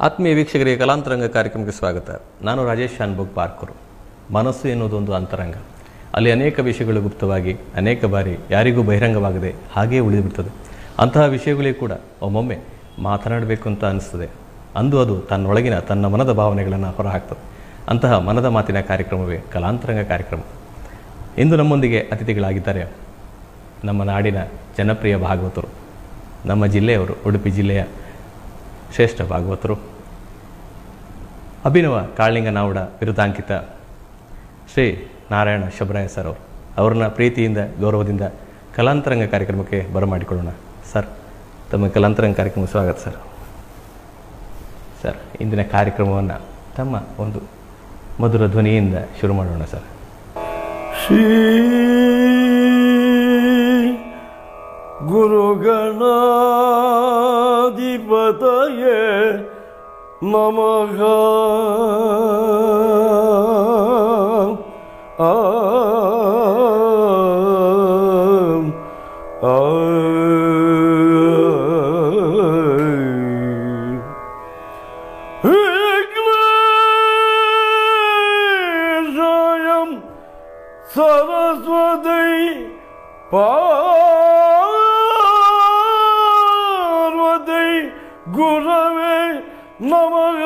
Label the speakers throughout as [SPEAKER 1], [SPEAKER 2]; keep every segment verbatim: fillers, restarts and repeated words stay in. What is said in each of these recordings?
[SPEAKER 1] ಆತ್ಮೀಯ ವೀಕ್ಷಕರಿಗೆ ಕಲಾಂತರಂಗ ಕಾರ್ಯಕ್ರಮಕ್ಕೆ ಸ್ವಾಗತ. ನಾನು ರಾಜೇಶ್ ಶಾನ್ಭೋಗ್ ಪಾರ್ಕರು. ಮನಸ್ಸು ಎನ್ನುವುದೊಂದು ಅಂತರಂಗ. ಅಲ್ಲಿ ಅನೇಕ ವಿಷಯಗಳು ಗುಪ್ತವಾಗಿ ಅನೇಕ ಬಾರಿ ಯಾರಿಗೂ ಬಹಿರಂಗವಾಗದೆ ಹಾಗೇ ಉಳಿದುಬಿಡ್ತದೆ. ಅಂತಹ ವಿಷಯಗಳೇ ಕೂಡ ಒಮ್ಮೊಮ್ಮೆ ಮಾತನಾಡಬೇಕು ಅಂತ ಅನಿಸ್ತದೆ. ಅಂದು ಅದು ತನ್ನೊಳಗಿನ ತನ್ನ ಮನದ ಭಾವನೆಗಳನ್ನು ಹೊರಹಾಕ್ತದೆ. ಅಂತಹ ಮನದ ಮಾತಿನ ಕಾರ್ಯಕ್ರಮವೇ ಕಲಾಂತರಂಗ ಕಾರ್ಯಕ್ರಮ. ಇಂದು ನಮ್ಮೊಂದಿಗೆ ಅತಿಥಿಗಳಾಗಿದ್ದಾರೆ ನಮ್ಮ ನಾಡಿನ ಜನಪ್ರಿಯ ಭಾಗವತರು, ನಮ್ಮ ಜಿಲ್ಲೆಯವರು, ಉಡುಪಿ ಜಿಲ್ಲೆಯ ಶ್ರೇಷ್ಠ ಭಾಗವತರು, ಅಭಿನವ ಕಾಳಿಂಗ ನಾವುಡ ಬಿರುದಾಂಕಿತ ಶ್ರೀ ನಾರಾಯಣ ಶಬರಾಯ ಸರ್ ಅವರು. ಅವ್ರನ್ನ ಪ್ರೀತಿಯಿಂದ ಗೌರವದಿಂದ ಕಲಾಂತರಂಗ ಕಾರ್ಯಕ್ರಮಕ್ಕೆ ಬರಮಾಡಿಕೊಳ್ಳೋಣ. ಸರ್, ತಮ್ಮ ಕಲಾಂತರಂಗ ಕಾರ್ಯಕ್ರಮ ಸ್ವಾಗತ ಸರ್. ಸರ್, ಇಂದಿನ ಕಾರ್ಯಕ್ರಮವನ್ನು ತಮ್ಮ ಒಂದು ಮಧುರ ಧ್ವನಿಯಿಂದ ಶುರು ಮಾಡೋಣ ಸರ್.
[SPEAKER 2] ಶ್ರೀ ಗುರುಗಣಾಧಿಪತಯೇ ನಮಃ. ಆ ಸರಸ್ವತಿ ಪಾರ್ವತಿ ಗುರವೇ ನಮಃ.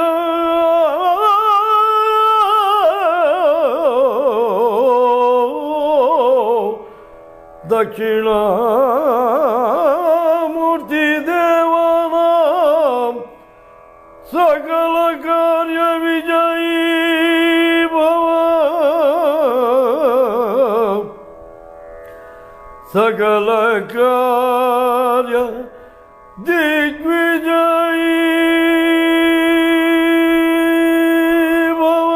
[SPEAKER 2] ದಕ್ಷಿಣಾಮೂರ್ತಿ ದೇವನ ಸಕಲ ಕಾರ್ಯ ವಿಜಯೀ ಭವ, ಸಕಲ ಕಾರ್ಯ ದಿಗ್ವಿಜಯೀ ಭವ.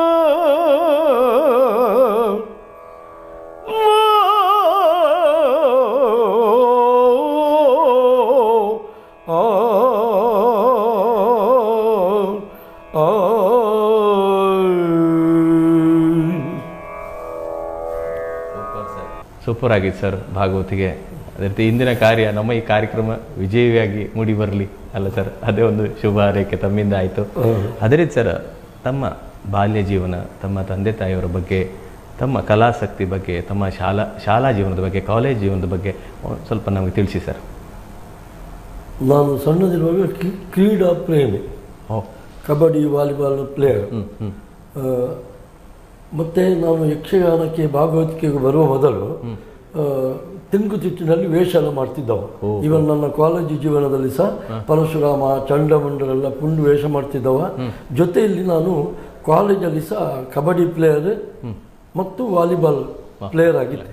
[SPEAKER 1] ಸೂಪರ್ ಆಗಿತ್ತು ಸರ್ ಭಾಗವತಿಗೆ. ಅದೇ ರೀತಿ ಇಂದಿನ ಕಾರ್ಯ, ನಮ್ಮ ಈ ಕಾರ್ಯಕ್ರಮ ವಿಜಯವಾಗಿ ಮೂಡಿ ಬರಲಿ ಅಲ್ಲ ಸರ್, ಅದೇ ಒಂದು ಶುಭ ಹಾರೈಕೆ ತಮ್ಮಿಂದ ಆಯಿತು. ಅದೇ ರೀತಿ ಸರ್, ತಮ್ಮ ಬಾಲ್ಯ ಜೀವನ, ತಮ್ಮ ತಂದೆ ತಾಯಿಯವರ ಬಗ್ಗೆ, ತಮ್ಮ ಕಲಾಸಕ್ತಿ ಬಗ್ಗೆ, ತಮ್ಮ ಶಾಲಾ ಶಾಲಾ ಜೀವನದ ಬಗ್ಗೆ, ಕಾಲೇಜ್ ಜೀವನದ ಬಗ್ಗೆ ಸ್ವಲ್ಪ ನಮಗೆ ತಿಳಿಸಿ ಸರ್.
[SPEAKER 2] ನಾನು ಸಣ್ಣದಿರುವಾಗ ಕ್ರೀಡಾ ಪ್ರೇಮಿ, ಕಬಡ್ಡಿ ವಾಲಿಬಾಲ್ ಪ್ಲೇಯರ್. ಮತ್ತು ನಾನು ಯಕ್ಷಗಾನಕ್ಕೆ ಭಾಗವತಿಕೆಗೆ ಬರುವ ಮೊದಲು ತೆಂಗುತಿಟ್ಟಿನಲ್ಲಿ ವೇಷ ಎಲ್ಲ ಮಾಡ್ತಿದ್ದವ. ಇವನ್ ನನ್ನ ಕಾಲೇಜು ಜೀವನದಲ್ಲಿ ಸಹ ಪರಶುರಾಮ, ಚಂಡಮಂಡಲೆಲ್ಲ ಪುಂಡು ವೇಷ ಮಾಡ್ತಿದ್ದವ. ಜೊತೆಯಲ್ಲಿ ನಾನು ಕಾಲೇಜಲ್ಲಿ ಸಹ ಕಬಡ್ಡಿ ಪ್ಲೇಯರ್ ಮತ್ತು ವಾಲಿಬಾಲ್ ಪ್ಲೇಯರ್ ಆಗಿದ್ದೆ.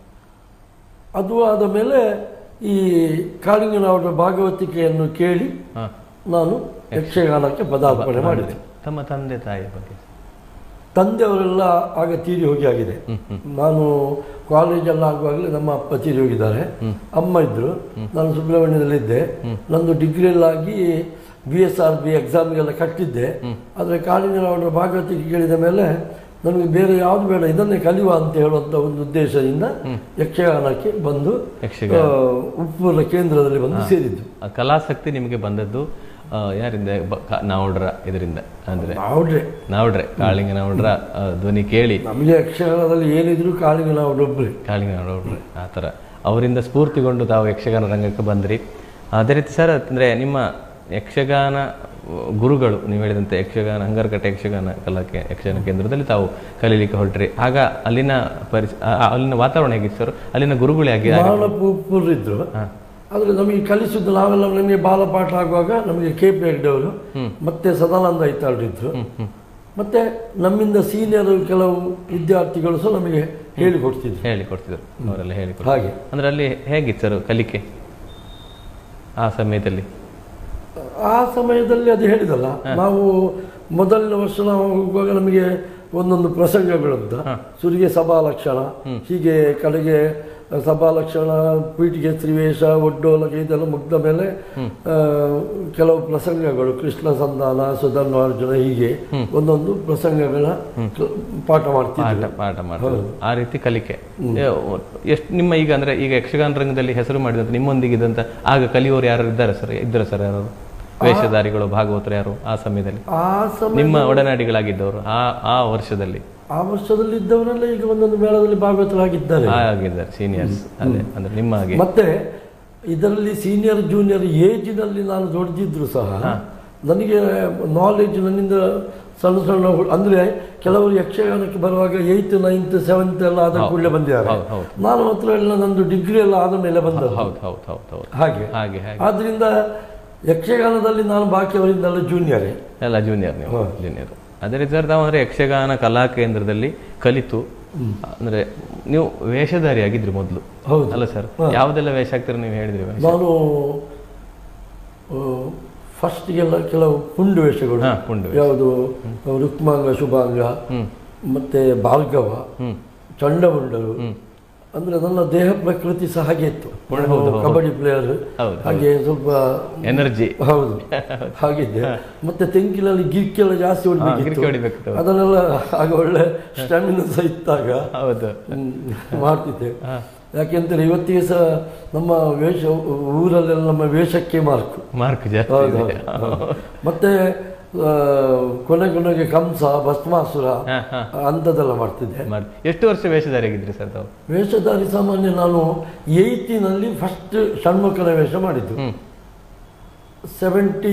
[SPEAKER 2] ಅದು ಆದ ಮೇಲೆ ಈ ಕಾಳಿಂಗನವರ ಭಾಗವತಿಕೆಯನ್ನು ಕೇಳಿ ನಾನು ಯಕ್ಷಗಾನಕ್ಕೆ ಪದಾರ್ಪಣೆ ಮಾಡಿದೆ.
[SPEAKER 1] ತಮ್ಮ ತಂದೆ ತಾಯಿಯ ಬಗ್ಗೆ?
[SPEAKER 2] ತಂದೆಯವರೆಲ್ಲ ಆಗ ತೀರಿ ಹೋಗಿ ಆಗಿದೆ. ನಾನು ಕಾಲೇಜೆಲ್ಲ ಆಗುವಾಗಲೇ ನಮ್ಮ ಅಪ್ಪ ತೀರಿ ಹೋಗಿದ್ದಾರೆ. ಅಮ್ಮ ಇದ್ದರು. ನಾನು ಸುಬ್ರಹ್ಮಣ್ಯದಲ್ಲಿದ್ದೆ. ನಂದು ಡಿಗ್ರಿಯಲ್ಲಾಗಿ ಬಿ ಎಸ್ ಆರ್ ಬಿ ಎಕ್ಸಾಮ್ಗೆಲ್ಲ ಕಟ್ಟಿದ್ದೆ. ಆದರೆ ಕಾಳಿಂಗನವರ ಭಾಗವತಿಕೆ ಕೇಳಿದ ಮೇಲೆ ನನಗೆ ಬೇರೆ ಯಾವುದು ಬೇಡ, ಇದನ್ನೇ ಕಲಿಯುವ ಅಂತ ಹೇಳುವಂಥ ಒಂದು ಉದ್ದೇಶದಿಂದ ಯಕ್ಷಗಾನಕ್ಕೆ ಬಂದು ಉಪ್ಪೂರ ಕೇಂದ್ರದಲ್ಲಿ ಬಂದು ಸೇರಿದ್ದು.
[SPEAKER 1] ಕಲಾಸಕ್ತಿ ನಿಮಗೆ ಬಂದದ್ದು ಯಾರಿಂದ? ನಾವುಡ್ರ ಇದರಿಂದ, ಅಂದ್ರೆ
[SPEAKER 2] ನಾವುಡ್ರೆ
[SPEAKER 1] ನಾವುಡ್ರೆ ಕಾಳಿಂಗ ನಾವುಡ್ರ ಧ್ವನಿ ಕೇಳಿ
[SPEAKER 2] ನಮಗೆ ಯಕ್ಷಗಾನದಲ್ಲಿ ಏನಿದ್ರು ಕಾಳಿಂಗ ನಾವುಡ್ರೊಬ್ರೆ
[SPEAKER 1] ಕಾಳಿಂಗ ನಾವುಡ್ರೆ ಆ ಥರ ಅವರಿಂದ ಸ್ಫೂರ್ತಿಗೊಂಡು ತಾವು ಯಕ್ಷಗಾನ ರಂಗಕ್ಕೆ ಬಂದ್ರಿ. ಅದೇ ರೀತಿ ಸರ್, ಅಂದರೆ ನಿಮ್ಮ ಯಕ್ಷಗಾನ ಗುರುಗಳು, ನೀವು ಹೇಳಿದಂತೆ ಯಕ್ಷಗಾನ ಹಂಗರಕಟ್ಟೆ ಯಕ್ಷಗಾನ ಕಲಾಕ್ಕೆ ಯಕ್ಷಗಾನ ಕೇಂದ್ರದಲ್ಲಿ ತಾವು ಕಲೀಲಿಕ್ಕೆ ಹೊರಟ್ರಿ. ಆಗ ಅಲ್ಲಿನ ಪರಿಸ ಅಲ್ಲಿನ ವಾತಾವರಣ ಹೇಗಿತ್ತು ಸರ್? ಅಲ್ಲಿನ ಗುರುಗಳು ಹೇಗೆ
[SPEAKER 2] ಇದ್ರು? ಆದರೆ ನಮಗೆ ಕಲಿಸಿದ್ದು ನಾವೆಲ್ಲ, ನಮಗೆ ಬಾಲಪಾಠ ಆಗುವಾಗ ನಮಗೆ ಕೆ ಪಿ ಹೆಗ್ಡೆಯವರು ಮತ್ತೆ ಸದಾನಂದ ಐತಾಳ್ರಿದ್ರು. ಮತ್ತೆ ನಮ್ಮಿಂದ ಸೀನಿಯರ್ ಕೆಲವು ವಿದ್ಯಾರ್ಥಿಗಳು ಸಹ ನಮಗೆ ಹೇಳಿಕೊಡ್ತಿದ್ರು
[SPEAKER 1] ಹೇಳಿಕೊಡ್ತಿದ್ರು ಅವರೆಲ್ಲ ಹೇಳಿಕೊಡ್ತಾರೆ.
[SPEAKER 2] ಹಾಗೆ
[SPEAKER 1] ಅಂದ್ರೆ ಅಲ್ಲಿ ಹೇಗಿತ್ತು ಸರ್ ಕಲಿಕೆ ಆ ಸಮಯದಲ್ಲಿ?
[SPEAKER 2] ಆ ಸಮಯದಲ್ಲಿ ಅದು ಹೇಳಿದಲ್ಲ, ನಾವು ಮೊದಲನೇ ವರ್ಷ ನಾವು ಹೋಗುವಾಗ ನಮಗೆ ಒಂದೊಂದು ಪ್ರಸಂಗಗಳಂತ ಸುರಿಗೆ ಸಭಾ ಲಕ್ಷಣ, ಹೀಗೆ ಕಡೆಗೆ ಸಭಾಲಕ್ಷಣ, ಪೀಠಿಗೆ ಶ್ರೀವೇಷ, ಒಡ್ಡೋಲಕ ಇದೆಲ್ಲ ಮುಗ್ದ ಮೇಲೆ ಕೆಲವು ಪ್ರಸಂಗಗಳು, ಕೃಷ್ಣ ಸಂಧಾನ, ಸುಧರ್ವಾರ್ಜುನ, ಹೀಗೆ ಒಂದೊಂದು ಪ್ರಸಂಗಗಳ ಪಾಠ ಮಾಡ್ತಿದ್ದೆ.
[SPEAKER 1] ಪಾಠ ಮಾಡ್ತಾರೆ ಆ ರೀತಿ ಕಲಿಕೆ. ಎಷ್ಟು ನಿಮ್ಮ ಈಗ ಅಂದ್ರೆ ಈಗ ಯಕ್ಷಗಾನ ರಂಗದಲ್ಲಿ ಹೆಸರು ಮಾಡಿದಂತ ನಿಮ್ಮೊಂದಿಗಿದ್ದಂತ ಆಗ ಕಲಿಯೋರು ಯಾರು ಇದ್ದಾರೆ ಸರ್? ಇದ್ದಾರೆ ಸರ್ ಯಾರು? ವೇಷಧಾರಿಗಳು ಭಾಗವತರು ಯಾರು ಆ ಸಮಯದಲ್ಲಿ
[SPEAKER 2] ಆ ಸಮಯ
[SPEAKER 1] ನಿಮ್ಮ ಒಡನಾಡಿಗಳಾಗಿದ್ದವರು ಆ ಆ ವರ್ಷದಲ್ಲಿ
[SPEAKER 2] ಆ ವರ್ಷದಲ್ಲಿ ಇದ್ದವರೆಲ್ಲ ಈಗ ಒಂದೊಂದು ಮೇಳದಲ್ಲಿ ಭಾಗವತರಾಗಿದ್ದಾರೆ
[SPEAKER 1] ಆಗಿದ್ದಾರೆ ಸೀನಿಯರ್ಸ್ ಅದೇ ಅಂದ್ರೆ ನಿಮ್ಮ ಹಾಗೆ.
[SPEAKER 2] ಮತ್ತೆ ಇದರಲ್ಲಿ ಸೀನಿಯರ್ ಜೂನಿಯರ್ ಏಜಿನಲ್ಲಿ ನಾನು ದೊಡ್ಡದಿದ್ರು ಸಹ ನನಗೆ ನಾಲೆಜ್ ನನ್ನಿಂದ ಸಣ್ಣ ಸಣ್ಣ ಹು- ಅಂದ್ರೆ ಕೆಲವರು ಯಕ್ಷಗಾನಕ್ಕೆ ಬರುವಾಗ ಏಯ್ತ್ ನೈನ್ತ್ ಸೆವೆಂತ್ ಎಲ್ಲ ಆದ ಕೂಡಲೇ ಬಂದಿದ್ದಾರೆ.
[SPEAKER 1] ಹೌದು, ಹೌದು.
[SPEAKER 2] ನಾನು ಮಾತ್ರ ಎಲ್ಲ ನಂದು ಡಿಗ್ರಿ ಎಲ್ಲ ಆದ ಮೇಲೆ ಬಂದದ್ದು.
[SPEAKER 1] ಹೌದು ಹೌದು ಹೌದು ಹೌದು
[SPEAKER 2] ಹಾಗೆ
[SPEAKER 1] ಹಾಗೆ ಹಾಗೆ
[SPEAKER 2] ಆದ್ರಿಂದ ಯಕ್ಷಗಾನದಲ್ಲಿ ನಾನು ಬಾಕಿಯವರಿಂದೆಲ್ಲ ಜೂನಿಯರೇ.
[SPEAKER 1] ಎಲ್ಲ ಜೂನಿಯರ್ ನೀವು ಜೂನಿಯರ್. ಅದೇ ರೀತಿ ಸರ್ ತಾವು ಅಂದ್ರೆ ಯಕ್ಷಗಾನ ಕಲಾ ಕೇಂದ್ರದಲ್ಲಿ ಕಲಿತು ಅಂದ್ರೆ ನೀವು ವೇಷಧಾರಿ ಆಗಿದ್ರಿ ಮೊದಲು
[SPEAKER 2] ಹೌದು.
[SPEAKER 1] ಅಲ್ಲ ಸರ್? ಯಾವ್ದೆಲ್ಲ ವೇಷ ಆಗ್ತೀರ ನೀವು ಹೇಳಿದ್ರಿ ವೇಷ?
[SPEAKER 2] ನಾನು ಫಸ್ಟ್ಗೆಲ್ಲ ಕೆಲವು ಪುಂಡು ವೇಷಗಳು,
[SPEAKER 1] ಹಾ, ಪುಂಡು ವೇಷ.
[SPEAKER 2] ಯಾವುದು ರುಕ್ಮಾಂಗ ಶುಭಾಂಗ ಮತ್ತೆ ಭಾರ್ಗವ ಚಂಡಮುಂಡರು. ಅಂದ್ರೆ ನನ್ನ ದೇಹ ಪ್ರಕೃತಿ ಸಹ ಹಾಗೆ ಇತ್ತು. ಕಬಡ್ಡಿ ಪ್ಲೇಯರ್
[SPEAKER 1] ಹೌದು,
[SPEAKER 2] ಹಾಗೆ ಸ್ವಲ್ಪ
[SPEAKER 1] ಎನರ್ಜಿ.
[SPEAKER 2] ಹೌದು ಹಾಗಿದ್ದೆ. ಮತ್ತೆ ತೆಂಕಿನಲ್ಲಿ ಗಿರ್ಕೆಲ್ಲ ಜಾಸ್ತಿ
[SPEAKER 1] ಗಿರ್ಕಿ
[SPEAKER 2] ಹೊಡಿಬೇಕಿತ್ತು.
[SPEAKER 1] ಹೊಡಿಬೇಕಿತ್ತು.
[SPEAKER 2] ಅದನ್ನೆಲ್ಲ ಆಗ ಒಳ್ಳೆ ಸ್ಟಾಮಿನಾ ಸಹ ಇತ್ತಾಗ
[SPEAKER 1] ಹೌದು
[SPEAKER 2] ಹ್ಮ್, ಮಾಡ್ತಿದ್ದೆ. ಯಾಕೆಂದ್ರೆ ಇವತ್ತಿಗೆ ಸಹ ನಮ್ಮ ವೇಷ ಊರಲ್ಲೆಲ್ಲ ನಮ್ಮ ವೇಷಕ್ಕೆ ಮಾರ್ಕ್
[SPEAKER 1] ಮಾರ್ಕ್ ಜಾಸ್ತಿ
[SPEAKER 2] ಹೌದು,
[SPEAKER 1] ಇದೆ.
[SPEAKER 2] ಹೌದು. ಮತ್ತೆ ಆ, ಕೊನೆ ಕೊನೆಗೆ ಕಂಸ ಭಸ್ಮಾಸುರ
[SPEAKER 1] ಹಾ, ಹಾ.
[SPEAKER 2] ಅಂಥದ್ದೆಲ್ಲ ಮಾಡ್ತಿದ್ದೆ.
[SPEAKER 1] ಮಾಡಿ ಎಷ್ಟು ವರ್ಷ ವೇಷಧಾರಿ ಆಗಿದ್ರಿ ಸರ್ ತಾವು?
[SPEAKER 2] ವೇಷಧಾರಿ ಸಾಮಾನ್ಯ ನಾನು ಏಯ್ತಿನಲ್ಲಿ ಫಸ್ಟ್ ಷಣ್ಮುಖನ ವೇಷ ಮಾಡಿದ್ದು. ಸೆವೆಂಟಿ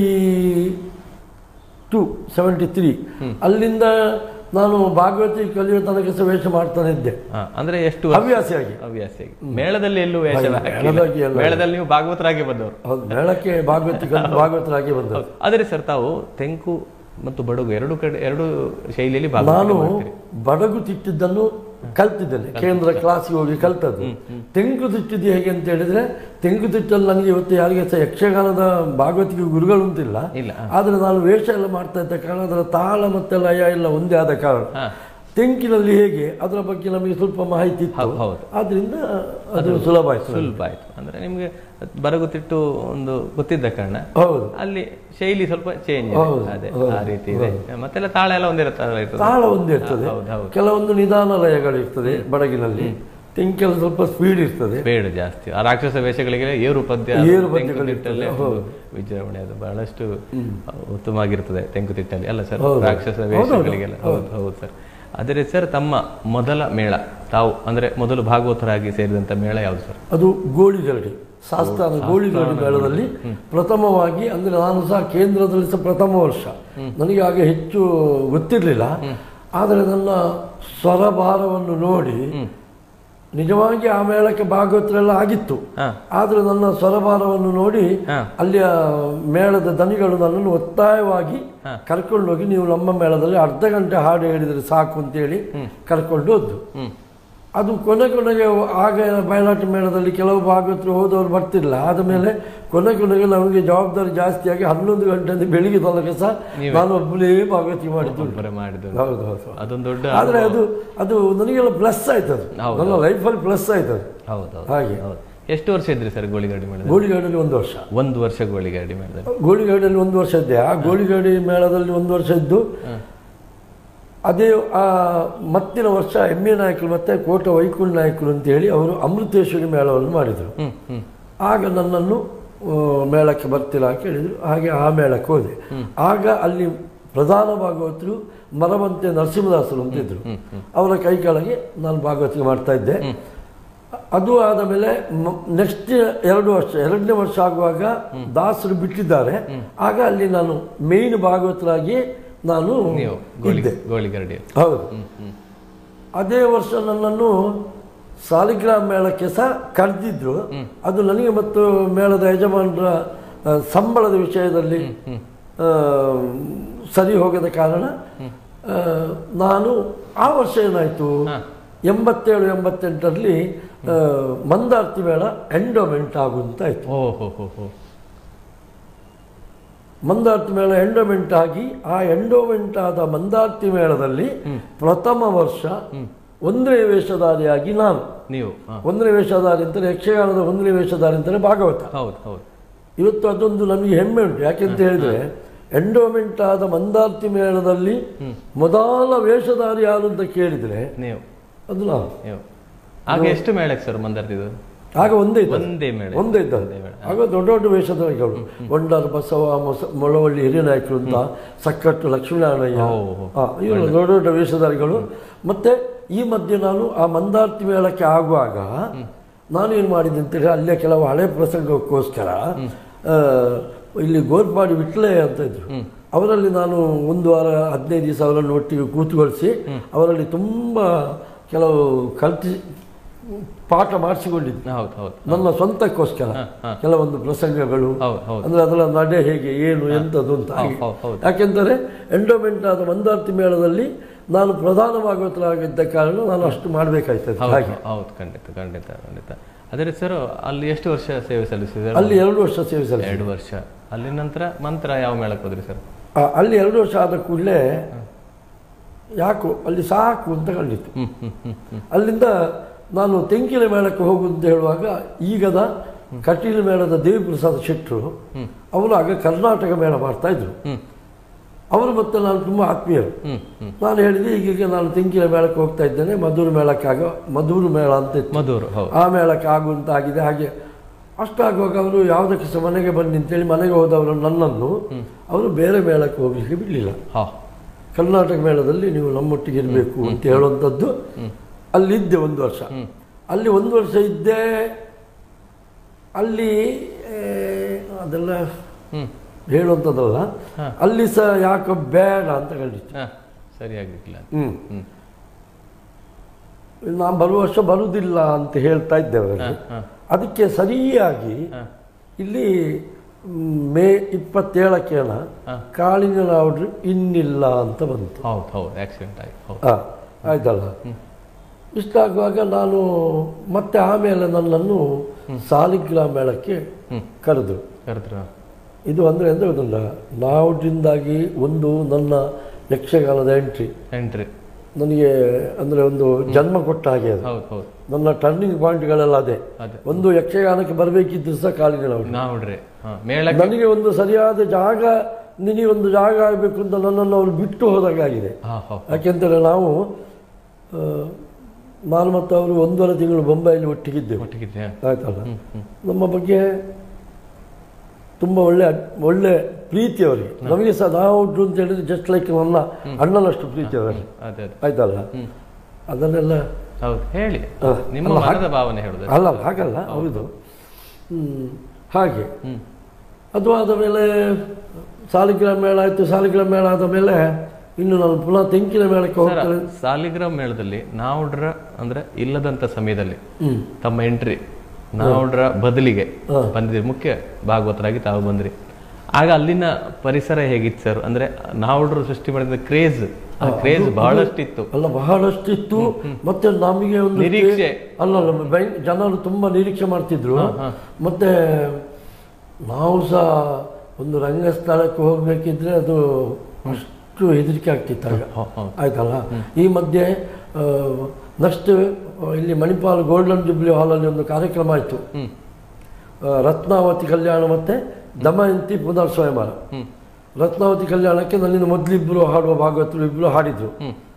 [SPEAKER 2] ಟು ಸೆವೆಂಟಿ ತ್ರೀ ಅಲ್ಲಿಂದ ನಾನು ಭಾಗವತಿ ಕಲಿಯುವ ತನಕ ಸಹ ವೇಷ ಮಾಡ್ತಾನೆ ಇದ್ದೆ.
[SPEAKER 1] ಹಾ, ಅಂದ್ರೆ ಎಷ್ಟು ವರ್ಷ?
[SPEAKER 2] ಹವ್ಯಾಸಿಯಾಗಿ
[SPEAKER 1] ಹವ್ಯಾಸಿಯಾಗಿ. ಮೇಳದಲ್ಲಿ ಎಲ್ಲೂ ವೇಷ ಹಾಕಿಲ್ಲ.
[SPEAKER 2] ಮೇಳದಾಗಿ ಎಲ್ಲ-
[SPEAKER 1] ಮೇಳದಲ್ಲಿ ನೀವು ಭಾಗವತರಾಗಿ ಬಂದವರು.
[SPEAKER 2] ಹೌದು, ಮೇಳಕ್ಕೆ ಭಾಗವತಿ ಕಲಿತು ಭಾಗವತರಾಗಿ ಬಂದದ್ದು.
[SPEAKER 1] ಆದರೆ ಸರ್ ತಾವು ತೆಂಕು ಮತ್ತು ಬಡಗು ಎರಡು ಕಡೆ ಎರಡು ಶೈಲಿಯಲ್ಲಿ
[SPEAKER 2] ನಾನು
[SPEAKER 1] ಭಾಗವತ ಮಾಡ್ತೀರಿ.
[SPEAKER 2] ಬಡಗು ತಿಟ್ಟಿದ್ದನ್ನು ಕಲ್ತಿದ್ದೇನೆ. ಕೇಂದ್ರ ಕ್ಲಾಸಿಗೆ ಹೋಗಿ ಕಲ್ತದ್ದು. ತೆಂಗು ತಿಟ್ಟಿದ್ದು ಹೇಗೆ ಅಂತ ಹೇಳಿದ್ರೆ, ತೆಂಗು ತಿಟ್ಟಲ್ಲಿ ನನಗೆ ಇವತ್ತು ಯಾರಿಗೆ ಸಹ ಯಕ್ಷಗಾನದ ಭಾಗವತಿಗೆ ಗುರುಗಳು ಅಂತಿಲ್ಲ.
[SPEAKER 1] ಇಲ್ಲ.
[SPEAKER 2] ಆದರೆ ನಾನು ವೇಷ ಎಲ್ಲ ಮಾಡ್ತಾ ಇದ್ದ ಕಾರಣ ಅದರ ತಾಳ ಮತ್ತೆ ಲಯ ಎಲ್ಲ ಒಂದೇ ಆದ ಕಾರಣ
[SPEAKER 1] ಹಾ.
[SPEAKER 2] ತೆಂಕಿನಲ್ಲಿ ಹೇಗೆ ಅದರ ಬಗ್ಗೆ ನಮಗೆ ಸ್ವಲ್ಪ ಮಾಹಿತಿ ಇತ್ತು.
[SPEAKER 1] ಹೌದು, ಹೌದು.
[SPEAKER 2] ಆದ್ರಿಂದ ಅದು ಸುಲಭ ಆಯ್ತು.
[SPEAKER 1] ಸುಲಭ ಆಯ್ತು. ಅಂದ್ರೆ ನಿಮ್ಗೆ ಬರಗುತ್ತಿಟ್ಟು ಒಂದು ಗೊತ್ತಿದ್ದ ಕಾರಣ
[SPEAKER 2] ಹೌದು,
[SPEAKER 1] ಅಲ್ಲಿ ಶೈಲಿ ಸ್ವಲ್ಪ ಚೇಂಜ್
[SPEAKER 2] ಹೌದು,
[SPEAKER 1] ಅದೇ
[SPEAKER 2] ಹೌದು,
[SPEAKER 1] ಆ ರೀತಿ ಇದೆ. ಮತ್ತೆಲ್ಲ ತಾಳ ಎಲ್ಲ ಒಂದಿರುತ್ತಲ್ಲ.
[SPEAKER 2] ತಾಳ ಒಂದೇ ಇರ್ತದೆ.
[SPEAKER 1] ಹೌದು, ಹೌದು.
[SPEAKER 2] ಕೆಲವೊಂದು ನಿಧಾನ ಲಯಗಳು ಇರ್ತದೆ ಬಡಗಿನಲ್ಲಿ. ತೆಂಕೆಲ್ಲ ಸ್ವಲ್ಪ ಸ್ಪೀಡ್ ಇರ್ತದೆ.
[SPEAKER 1] ಬೇಡ ಜಾಸ್ತಿ. ಆ ರಾಕ್ಷಸ ವೇಷಗಳಿಗೆ ಏರು ಪದ್ಯ
[SPEAKER 2] ಏರು ಪದ್ಯಗಳಿರ್ತದೆ. ಹೌದು.
[SPEAKER 1] ವಿಜೃಂಭಣೆ ಅದು ಬಹಳಷ್ಟು ಉತ್ತಮವಾಗಿರ್ತದೆ ತೆಂಕುತಿಟ್ಟಲ್ಲಿ ಅಲ್ಲ ಸರ್?
[SPEAKER 2] ಹೌದು.
[SPEAKER 1] ರಾಕ್ಷಸ ವೇಷಗಳಿಗೆಲ್ಲ. ಹೌದು ಹೌದು ಸರ್. ಅದೇ ಸರ್ ತಮ್ಮ ಮೊದಲ ಮೇಳ ತಾವು ಅಂದ್ರೆ ಮೊದಲು ಭಾಗವತರಾಗಿ ಸೇರಿದಂತ ಮೇಳ ಯಾವುದು ಸರ್?
[SPEAKER 2] ಅದು ಗೋಳಿಗರಡಿ ಶಾಸ್ತ್ರಾನ ಗೋಳಿಗರಡಿ ಮೇಳದಲ್ಲಿ ಪ್ರಥಮವಾಗಿ, ಅಂದ್ರೆ ನಾನು ಸಹ ಕೇಂದ್ರದಲ್ಲಿ ಸಹ ಪ್ರಥಮ ವರ್ಷ. ನನಗೆ ಆಗ ಹೆಚ್ಚು ಗೊತ್ತಿರಲಿಲ್ಲ. ಆದರೆ ನನ್ನ ಸ್ವರಭಾರವನ್ನು ನೋಡಿ ನಿಜವಾಗಿ ಆ ಮೇಳಕ್ಕೆ ಭಾಗವತರೆಲ್ಲ ಆಗಿತ್ತು. ಆದ್ರೆ ನನ್ನ ಸ್ವರಭಾರವನ್ನು ನೋಡಿ ಅಲ್ಲಿಯ ಮೇಳದ ದನಿಗಳು ನನ್ನನ್ನು ಒತ್ತಾಯವಾಗಿ ಕರ್ಕೊಂಡೋಗಿ, ನೀವು ನಮ್ಮ ಮೇಳದಲ್ಲಿ ಅರ್ಧ ಗಂಟೆ ಹಾಡು ಹೇಳಿದರೆ ಸಾಕು ಅಂತೇಳಿ ಕರ್ಕೊಂಡು ಹೋದ್ದು. ಅದು ಕೊನೆ ಕೊನೆಗೆ ಆಗ ಬಯಲಾಟ ಮೇಳದಲ್ಲಿ ಕೆಲವು ಭಾಗವತರು ಹೋದವರು ಬರ್ತಿಲ್ಲ. ಆದ ಮೇಲೆ ಕೊನೆ ಕೊನೆಗೆ ನಮಗೆ ಜವಾಬ್ದಾರಿ ಜಾಸ್ತಿಯಾಗಿ ಹನ್ನೊಂದು ಗಂಟೆ ಬೆಳಿಗ್ಗೆ ತನಕ ಸಹ ನಾನು ಒಬ್ಬನೇ ಭಾಗವತಿ ಮಾಡಿದ್ದು. ಹೌದು ಹೌದು.
[SPEAKER 1] ಅದೊಂದು ದೊಡ್ಡ
[SPEAKER 2] ಆದ್ರೆ ಅದು ಅದು ನನಗೆಲ್ಲ ಪ್ಲಸ್ ಆಯ್ತು. ಅದು ನನ್ನ ಲೈಫಲ್ಲಿ ಪ್ಲಸ್ ಆಯ್ತು ಅದು.
[SPEAKER 1] ಹೌದು.
[SPEAKER 2] ಹಾಗೆ
[SPEAKER 1] ಎಷ್ಟು ವರ್ಷ ಇದ್ರಿ ಸರ್ ಗೋಳಿಗಾಡಿ ಮೇಳದಲ್ಲಿ?
[SPEAKER 2] ಗೋಳಿಗಾಡಲ್ಲಿ ಒಂದು ವರ್ಷ.
[SPEAKER 1] ಒಂದು ವರ್ಷ ಗೋಳಿಗಾಡಿ ಮೇಳದಲ್ಲಿ
[SPEAKER 2] ಗೋಳಿಗಾಡಲ್ಲಿ ಒಂದು ವರ್ಷ ಇದ್ದೆ. ಆ ಗೋಳಿಗಾಡಿ ಮೇಳದಲ್ಲಿ ಒಂದು ವರ್ಷ ಇದ್ದು ಅದೇ ಆ ಮತ್ತಿನ ವರ್ಷ ಎಮ್ ಎ ನಾಯಕರು ಮತ್ತೆ ಕೋಟ ವೈಕುಂಠ ನಾಯಕರು ಅಂತೇಳಿ ಅವರು ಅಮೃತೇಶ್ವರಿ ಮೇಳವನ್ನು ಮಾಡಿದರು. ಆಗ ನನ್ನನ್ನು ಮೇಳಕ್ಕೆ ಬರ್ತಿಲ್ಲ ಅಂತ ಹೇಳಿದರು. ಹಾಗೆ ಆ ಮೇಳಕ್ಕೆ ಹೋದೆ. ಆಗ ಅಲ್ಲಿ ಪ್ರಧಾನ ಭಾಗವತರು ಮರವಂತೆ ನರಸಿಂಹದಾಸರು ಅಂತಿದ್ರು. ಅವರ ಕೈ ಕೆಳಗೆ ನಾನು ಭಾಗವತಿಗೆ ಮಾಡ್ತಾ ಇದ್ದೆ. ಅದು ಆದ ಮೇಲೆ ನೆಕ್ಸ್ಟ್ ಎರಡು ವರ್ಷ ಎರಡನೇ ವರ್ಷ ಆಗುವಾಗ ದಾಸರು ಬಿಟ್ಟಿದ್ದಾರೆ. ಆಗ ಅಲ್ಲಿ ನಾನು ಮೇನ್ ಭಾಗವತರಾಗಿ ನಾನು ಇದ್ದೆ. ಹೌದು. ಅದೇ ವರ್ಷ ನನ್ನನ್ನು ಸಾಲಿಗ್ರಾಮ ಮೇಳಕ್ಕೆ ಸಹ ಕರೆದಿದ್ರು. ಅದು ನನಗೆ ಮತ್ತು ಮೇಳದ ಯಜಮಾನರ ಸಂಬಳದ ವಿಷಯದಲ್ಲಿ ಸರಿ ಹೋಗದ ಕಾರಣ ನಾನು ಆ ವರ್ಷ ಏನಾಯಿತು, ಎಂಬತ್ತೇಳು ಎಂಬತ್ತೆಂಟರಲ್ಲಿ ಮಂದಾರ್ತಿ ಮೇಳ ಎಂಡೋಮೆಂಟ್ ಆಗುವಂತಾಯಿತು. ಮಂದಾರ್ತಿ ಮೇಳ ಎಂಡೋಮೆಂಟ್ ಆಗಿ ಆ ಎಂಡೋಮೆಂಟ್ ಆದ ಮಂದಾರ್ತಿ ಮೇಳದಲ್ಲಿ ಪ್ರಥಮ ವರ್ಷ ಒಂದನೇ ವೇಷಧಾರಿಯಾಗಿ ನಾನು, ನೀವು ಒಂದನೇ ವೇಷಧಾರಿ ಅಂತಾರೆ ಯಕ್ಷಗಾನದ ಒಂದನೇ ವೇಷಧಾರಿ ಅಂತಾರೆ ಭಾಗವತ. ಇವತ್ತು ಅದೊಂದು ನಮಗೆ ಹೆಮ್ಮೆ ಉಂಟು. ಯಾಕೆಂತ ಹೇಳಿದ್ರೆ ಎಂಡೋಮೆಂಟ್ ಆದ ಮಂದಾರ್ತಿ ಮೇಳದಲ್ಲಿ ಮೊದಲ ವೇಷಧಾರಿ ಯಾರು ಅಂತ ಕೇಳಿದ್ರೆ ಅದು ನಾನು.
[SPEAKER 1] ಆಗ ಎಷ್ಟು ಮೇಳಕ್ಕೆ ಸರ್ ಮಂದಾರ್ತಿದು?
[SPEAKER 2] ಆಗ ಒಂದೇ ಇದ್ದ
[SPEAKER 1] ಒಂದೇ ಮೇಳ
[SPEAKER 2] ಒಂದೇ ಇದ್ದಾರೆ. ಆಗ ದೊಡ್ಡ ದೊಡ್ಡ ವೇಷಧಾರಿಗಳು ಒಂಡಾರ ಬಸವ ಮೊಸ ಮೊಳವಳ್ಳಿ ಹಿರಿಯನಾಯಕರು ಅಂತ, ಸಕ್ಕಟ್ಟು ಲಕ್ಷ್ಮೀನಾರಾಯಣ, ಇವರು ದೊಡ್ಡ ದೊಡ್ಡ ವೇಷಧಾರಿಗಳು. ಮತ್ತೆ ಈ ಮಧ್ಯೆ ನಾನು ಆ ಮಂದಾರ್ತಿ ಮೇಳಕ್ಕೆ ಆಗುವಾಗ ನಾನು ಏನು ಮಾಡಿದ್ದೆ ಅಂತೇಳಿ ಅಲ್ಲೇ ಕೆಲವು ಹಳೆ ಪ್ರಸಂಗಕ್ಕೋಸ್ಕರ ಇಲ್ಲಿ ಗೋರ್ಪಾಡಿ ವಿಟ್ಲೆ ಅಂತ ಇದ್ರು, ಅವರಲ್ಲಿ ನಾನು ಒಂದು ವಾರ ಹದಿನೈದು ದಿವಸ ಅವರನ್ನು ಒಟ್ಟಿಗೆ ಕೂತುಗೊಳಿಸಿ ಅವರಲ್ಲಿ ತುಂಬ ಕೆಲವು ಕಲ್ತಿ ಪಾಠ ಮಾಡಿಸಿಕೊಂಡಿದ್ದೆ. ನನ್ನ ಸ್ವಂತಕ್ಕೋಸ್ಕರ ಕೆಲವೊಂದು ಪ್ರಸಂಗಗಳು, ಅಂದ್ರೆ ಅದರ ನಡೆ ಹೇಗೆ ಏನು ಎಂಥದ್ದು ಅಂತ. ಯಾಕೆಂದರೆ ಎಂಡೋಮೆಂಟ್ ಆದ ಮಂದಾರ್ತಿ ಮೇಳದಲ್ಲಿ ನಾನು ಪ್ರಧಾನವಾಗುತ್ತಲಾಗಿದ್ದ ಕಾರಣ ನಾನು ಅಷ್ಟು ಮಾಡಬೇಕಾಯ್ತದೆ. ಹಾಗೆ
[SPEAKER 1] ಹೌದು, ಖಂಡಿತ ಖಂಡಿತ ಖಂಡಿತ. ಅದೇ ಸರ್, ಅಲ್ಲಿ ಎಷ್ಟು ವರ್ಷ ಸೇವೆ ಸಲ್ಲಿಸಿದ್ರು?
[SPEAKER 2] ಅಲ್ಲಿ ಎರಡು ವರ್ಷ ಸೇವೆ ಸಲ್ಲಿಸಿ.
[SPEAKER 1] ಎರಡು ವರ್ಷ. ಅಲ್ಲಿ ನಂತರ ಮಂತ್ರ ಯಾವ ಮೇಳಕ್ಕೆ ಹೋದ್ರಿ ಸರ್?
[SPEAKER 2] ಅಲ್ಲಿ ಎರಡು ವರ್ಷ ಆದ ಕೂಡಲೇ ಯಾಕೋ ಅಲ್ಲಿ ಸಾಕು ಅಂತ ಕಂಡಿತ್ತು. ಅಲ್ಲಿಂದ ನಾನು ತೆಂಕಿನ ಮೇಳಕ್ಕೆ ಹೋಗುವಂತ ಹೇಳುವಾಗ ಈಗದ ಕಟೀಲು ಮೇಳದ ದೇವಿಪ್ರಸಾದ್ ಶೆಟ್ಟರು ಅವರು ಆಗ ಕರ್ನಾಟಕ ಮೇಳ ಮಾಡ್ತಾ ಇದ್ರು. ಅವರು ಮತ್ತೆ ನಾನು ತುಂಬ ಆತ್ಮೀಯರು. ನಾನು ಹೇಳಿದೆ ಈಗೀಗ ನಾನು ತೆಂಕಿನ ಮೇಳಕ್ಕೆ ಹೋಗ್ತಾ ಇದ್ದೇನೆ, ಮಧುರ ಮೇಳಕ್ಕಾಗ ಮಧುರ ಮೇಳ ಅಂತ ಇತ್ತು,
[SPEAKER 1] ಮಧುರ
[SPEAKER 2] ಆ ಮೇಳಕ್ಕೆ ಆಗುವಂತಾಗಿದೆ. ಹಾಗೆ ಅಷ್ಟಾಗುವಾಗ ಅವರು ಯಾವುದಕ್ಕೆ ಸಹ ಮನೆಗೆ ಬನ್ನಿ ಅಂತೇಳಿ ಮನೆಗೆ ಹೋದವರು ನನ್ನನ್ನು ಅವರು ಬೇರೆ ಮೇಳಕ್ಕೆ ಹೋಗ್ಲಿಕ್ಕೆ ಬಿಡಲಿಲ್ಲ. ಕರ್ನಾಟಕ ಮೇಳದಲ್ಲಿ ನೀವು ನಮ್ಮೊಟ್ಟಿಗೆ ಇರಬೇಕು ಅಂತ ಹೇಳುವಂಥದ್ದು. ಅಲ್ಲಿದ್ದೆ ಒಂದು ವರ್ಷ. ಅಲ್ಲಿ ಒಂದು ವರ್ಷ ಇದ್ದೆ. ಅಲ್ಲಿ ಅದೆಲ್ಲ ಹೇಳುವಂಥದ್ದಲ್ಲ, ಅಲ್ಲಿ ಸಹ ಯಾಕೆ ಬೇಡ ಅಂತ ಕಂಡಿತ್ತು,
[SPEAKER 1] ಸರಿಯಾಗಿಲ್ಲ.
[SPEAKER 2] ಹ್ಮ್ ನಾನು ಬರುವ ವರ್ಷ ಬರುವುದಿಲ್ಲ ಅಂತ ಹೇಳ್ತಾ ಇದ್ದೇವೆ. ಅದಕ್ಕೆ ಸರಿಯಾಗಿ ಇಲ್ಲಿ ಮೇ ಇಪ್ಪತ್ತೇಳಕ್ಕೇನ ಕಾಳಿಂಗನ ಆರ್ಡ್ರ್ ಇನ್ನಿಲ್ಲ ಅಂತ ಬಂತು. ಆಯ್ತಲ್ಲ. ಇಷ್ಟಾಗುವಾಗ ನಾನು ಮತ್ತೆ ಆಮೇಲೆ ನನ್ನನ್ನು ಸಾಲಿಗ್ರಾಮ ಮೇಳಕ್ಕೆ ಕರೆದ್ರು. ಇದು ಅಂದರೆ ಅಂದರೆ ಗೊತ್ತಲ್ಲ, ನಾವುದಿಂದಾಗಿ ಒಂದು ನನ್ನ ಯಕ್ಷಗಾನದ ಎಂಟ್ರಿ ಎಂಟ್ರಿ ನನಗೆ ಅಂದರೆ ಒಂದು ಜನ್ಮ ಕೊಟ್ಟ ಹಾಗೆ ಅದು. ನನ್ನ ಟರ್ನಿಂಗ್ ಪಾಯಿಂಟ್ಗಳೆಲ್ಲ ಅದೇ. ಒಂದು ಯಕ್ಷಗಾನಕ್ಕೆ ಬರಬೇಕಿದ್ರು ಸಹ ಕಾಳಿಂಗನ ಆರ್ಡ್ರ್. ನನಗೆ ಒಂದು ಸರಿಯಾದ ಜಾಗ, ನಿನಗೆ ಒಂದು ಜಾಗ ಆಗಬೇಕು ಅಂತ ನನ್ನನ್ನು ಅವರು ಬಿಟ್ಟು ಹೋದಾಗಿದೆ. ಯಾಕೆಂದರೆ ನಾವು ನಾನು ಮತ್ತು ಅವರು ಒಂದೂವರೆ ತಿಂಗಳು ಬೊಂಬೈಲಿ ಒಟ್ಟಿಗಿದ್ದೆವು. ಆಯ್ತಲ್ಲ. ನಮ್ಮ ಬಗ್ಗೆ ತುಂಬ ಒಳ್ಳೆ ಒಳ್ಳೆ ಪ್ರೀತಿ ಅವರಿಗೆ. ನಮಗೆ ಸಹ ನಾವು ಅಂತ ಹೇಳಿದ್ರೆ ಜಸ್ಟ್ ಲೈಕ್ ನನ್ನ ಅಣ್ಣನಷ್ಟು ಪ್ರೀತಿ ಅವರಿಗೆ. ಆಯ್ತಲ್ಲ. ಅದನ್ನೆಲ್ಲ
[SPEAKER 1] ಹೇಳಿ,
[SPEAKER 2] ಅಲ್ಲ ಹಾಗಲ್ಲ, ಹೌದು. ಹಾಗೆ ಅದು ಆದ ಮೇಲೆ ಸಾಲಿಗ್ರಾಮ ಮೇಳ ಆಯಿತು. ಸಾಲಿಗ್ರಾಮ ಮೇಳ ಆದ ಮೇಲೆ ಇನ್ನು ನಾನು ಪುನಃ ತೆಂಕಿನ ಮೇಳಕ್ಕೆ ಹೋಗ್ತೇನೆ.
[SPEAKER 1] ಸಾಲಿಗ್ರಾಮ ಮೇಳದಲ್ಲಿ ನಾವುಡ್ರ ಅಂದ್ರೆ ಇಲ್ಲದಂತ ಸಮಯದಲ್ಲಿ ತಮ್ಮ ಎಂಟ್ರಿ ನಾವುಡ್ರ ಬದಲಿಗೆ ಬಂದಿದ್ರಿ, ಮುಖ್ಯ ಭಾಗವತರಾಗಿ ತಾವು ಬಂದ್ರಿ. ಆಗ ಅಲ್ಲಿನ ಪರಿಸರ ಹೇಗಿತ್ತು ಸರ್? ಅಂದ್ರೆ ನಾವುಡ್ರು ಸೃಷ್ಟಿ ಮಾಡಿದ ಕ್ರೇಜ್ ಕ್ರೇಜ್ ಬಹಳಷ್ಟಿತ್ತು.
[SPEAKER 2] ಅಲ್ಲ, ಬಹಳಷ್ಟಿತ್ತು. ಮತ್ತೆ ನಮಗೆ ಒಂದು
[SPEAKER 1] ನಿರೀಕ್ಷೆ
[SPEAKER 2] ಅಲ್ಲ, ಜನರು ತುಂಬಾ ನಿರೀಕ್ಷೆ ಮಾಡ್ತಿದ್ರು. ಮತ್ತೆ ನಾವು ಸಹ ಒಂದು ರಂಗಸ್ಥಳಕ್ಕೆ ಹೋಗ್ಬೇಕಿದ್ರೆ ಅದು ಅಷ್ಟು ಹೆದರಿಕೆ ಆಗ್ತಿತ್ತು ಆಗ. ಆಯ್ತಲ್ಲ. ಈ ಮಧ್ಯೆ ನೆಕ್ಸ್ಟ್ ಇಲ್ಲಿ ಮಣಿಪಾಲ್ ಗೋಲ್ಡನ್ ಜುಬ್ಲಿ ಹಾಲಲ್ಲಿ ಒಂದು ಕಾರ್ಯಕ್ರಮ ಆಯಿತು. ರತ್ನಾವತಿ ಕಲ್ಯಾಣ ಮತ್ತೆ ದಮಯಂತಿ ಪುನರ್ ಸ್ವಯಂವರ. ರತ್ನಾವತಿ ಕಲ್ಯಾಣಕ್ಕೆ ನನ್ನಿಂದ ಮೊದಲಿಬ್ಬರು ಹಾಡುವ ಭಾಗವತರು ಇಬ್ಬರು ಹಾಡಿದ್ರು.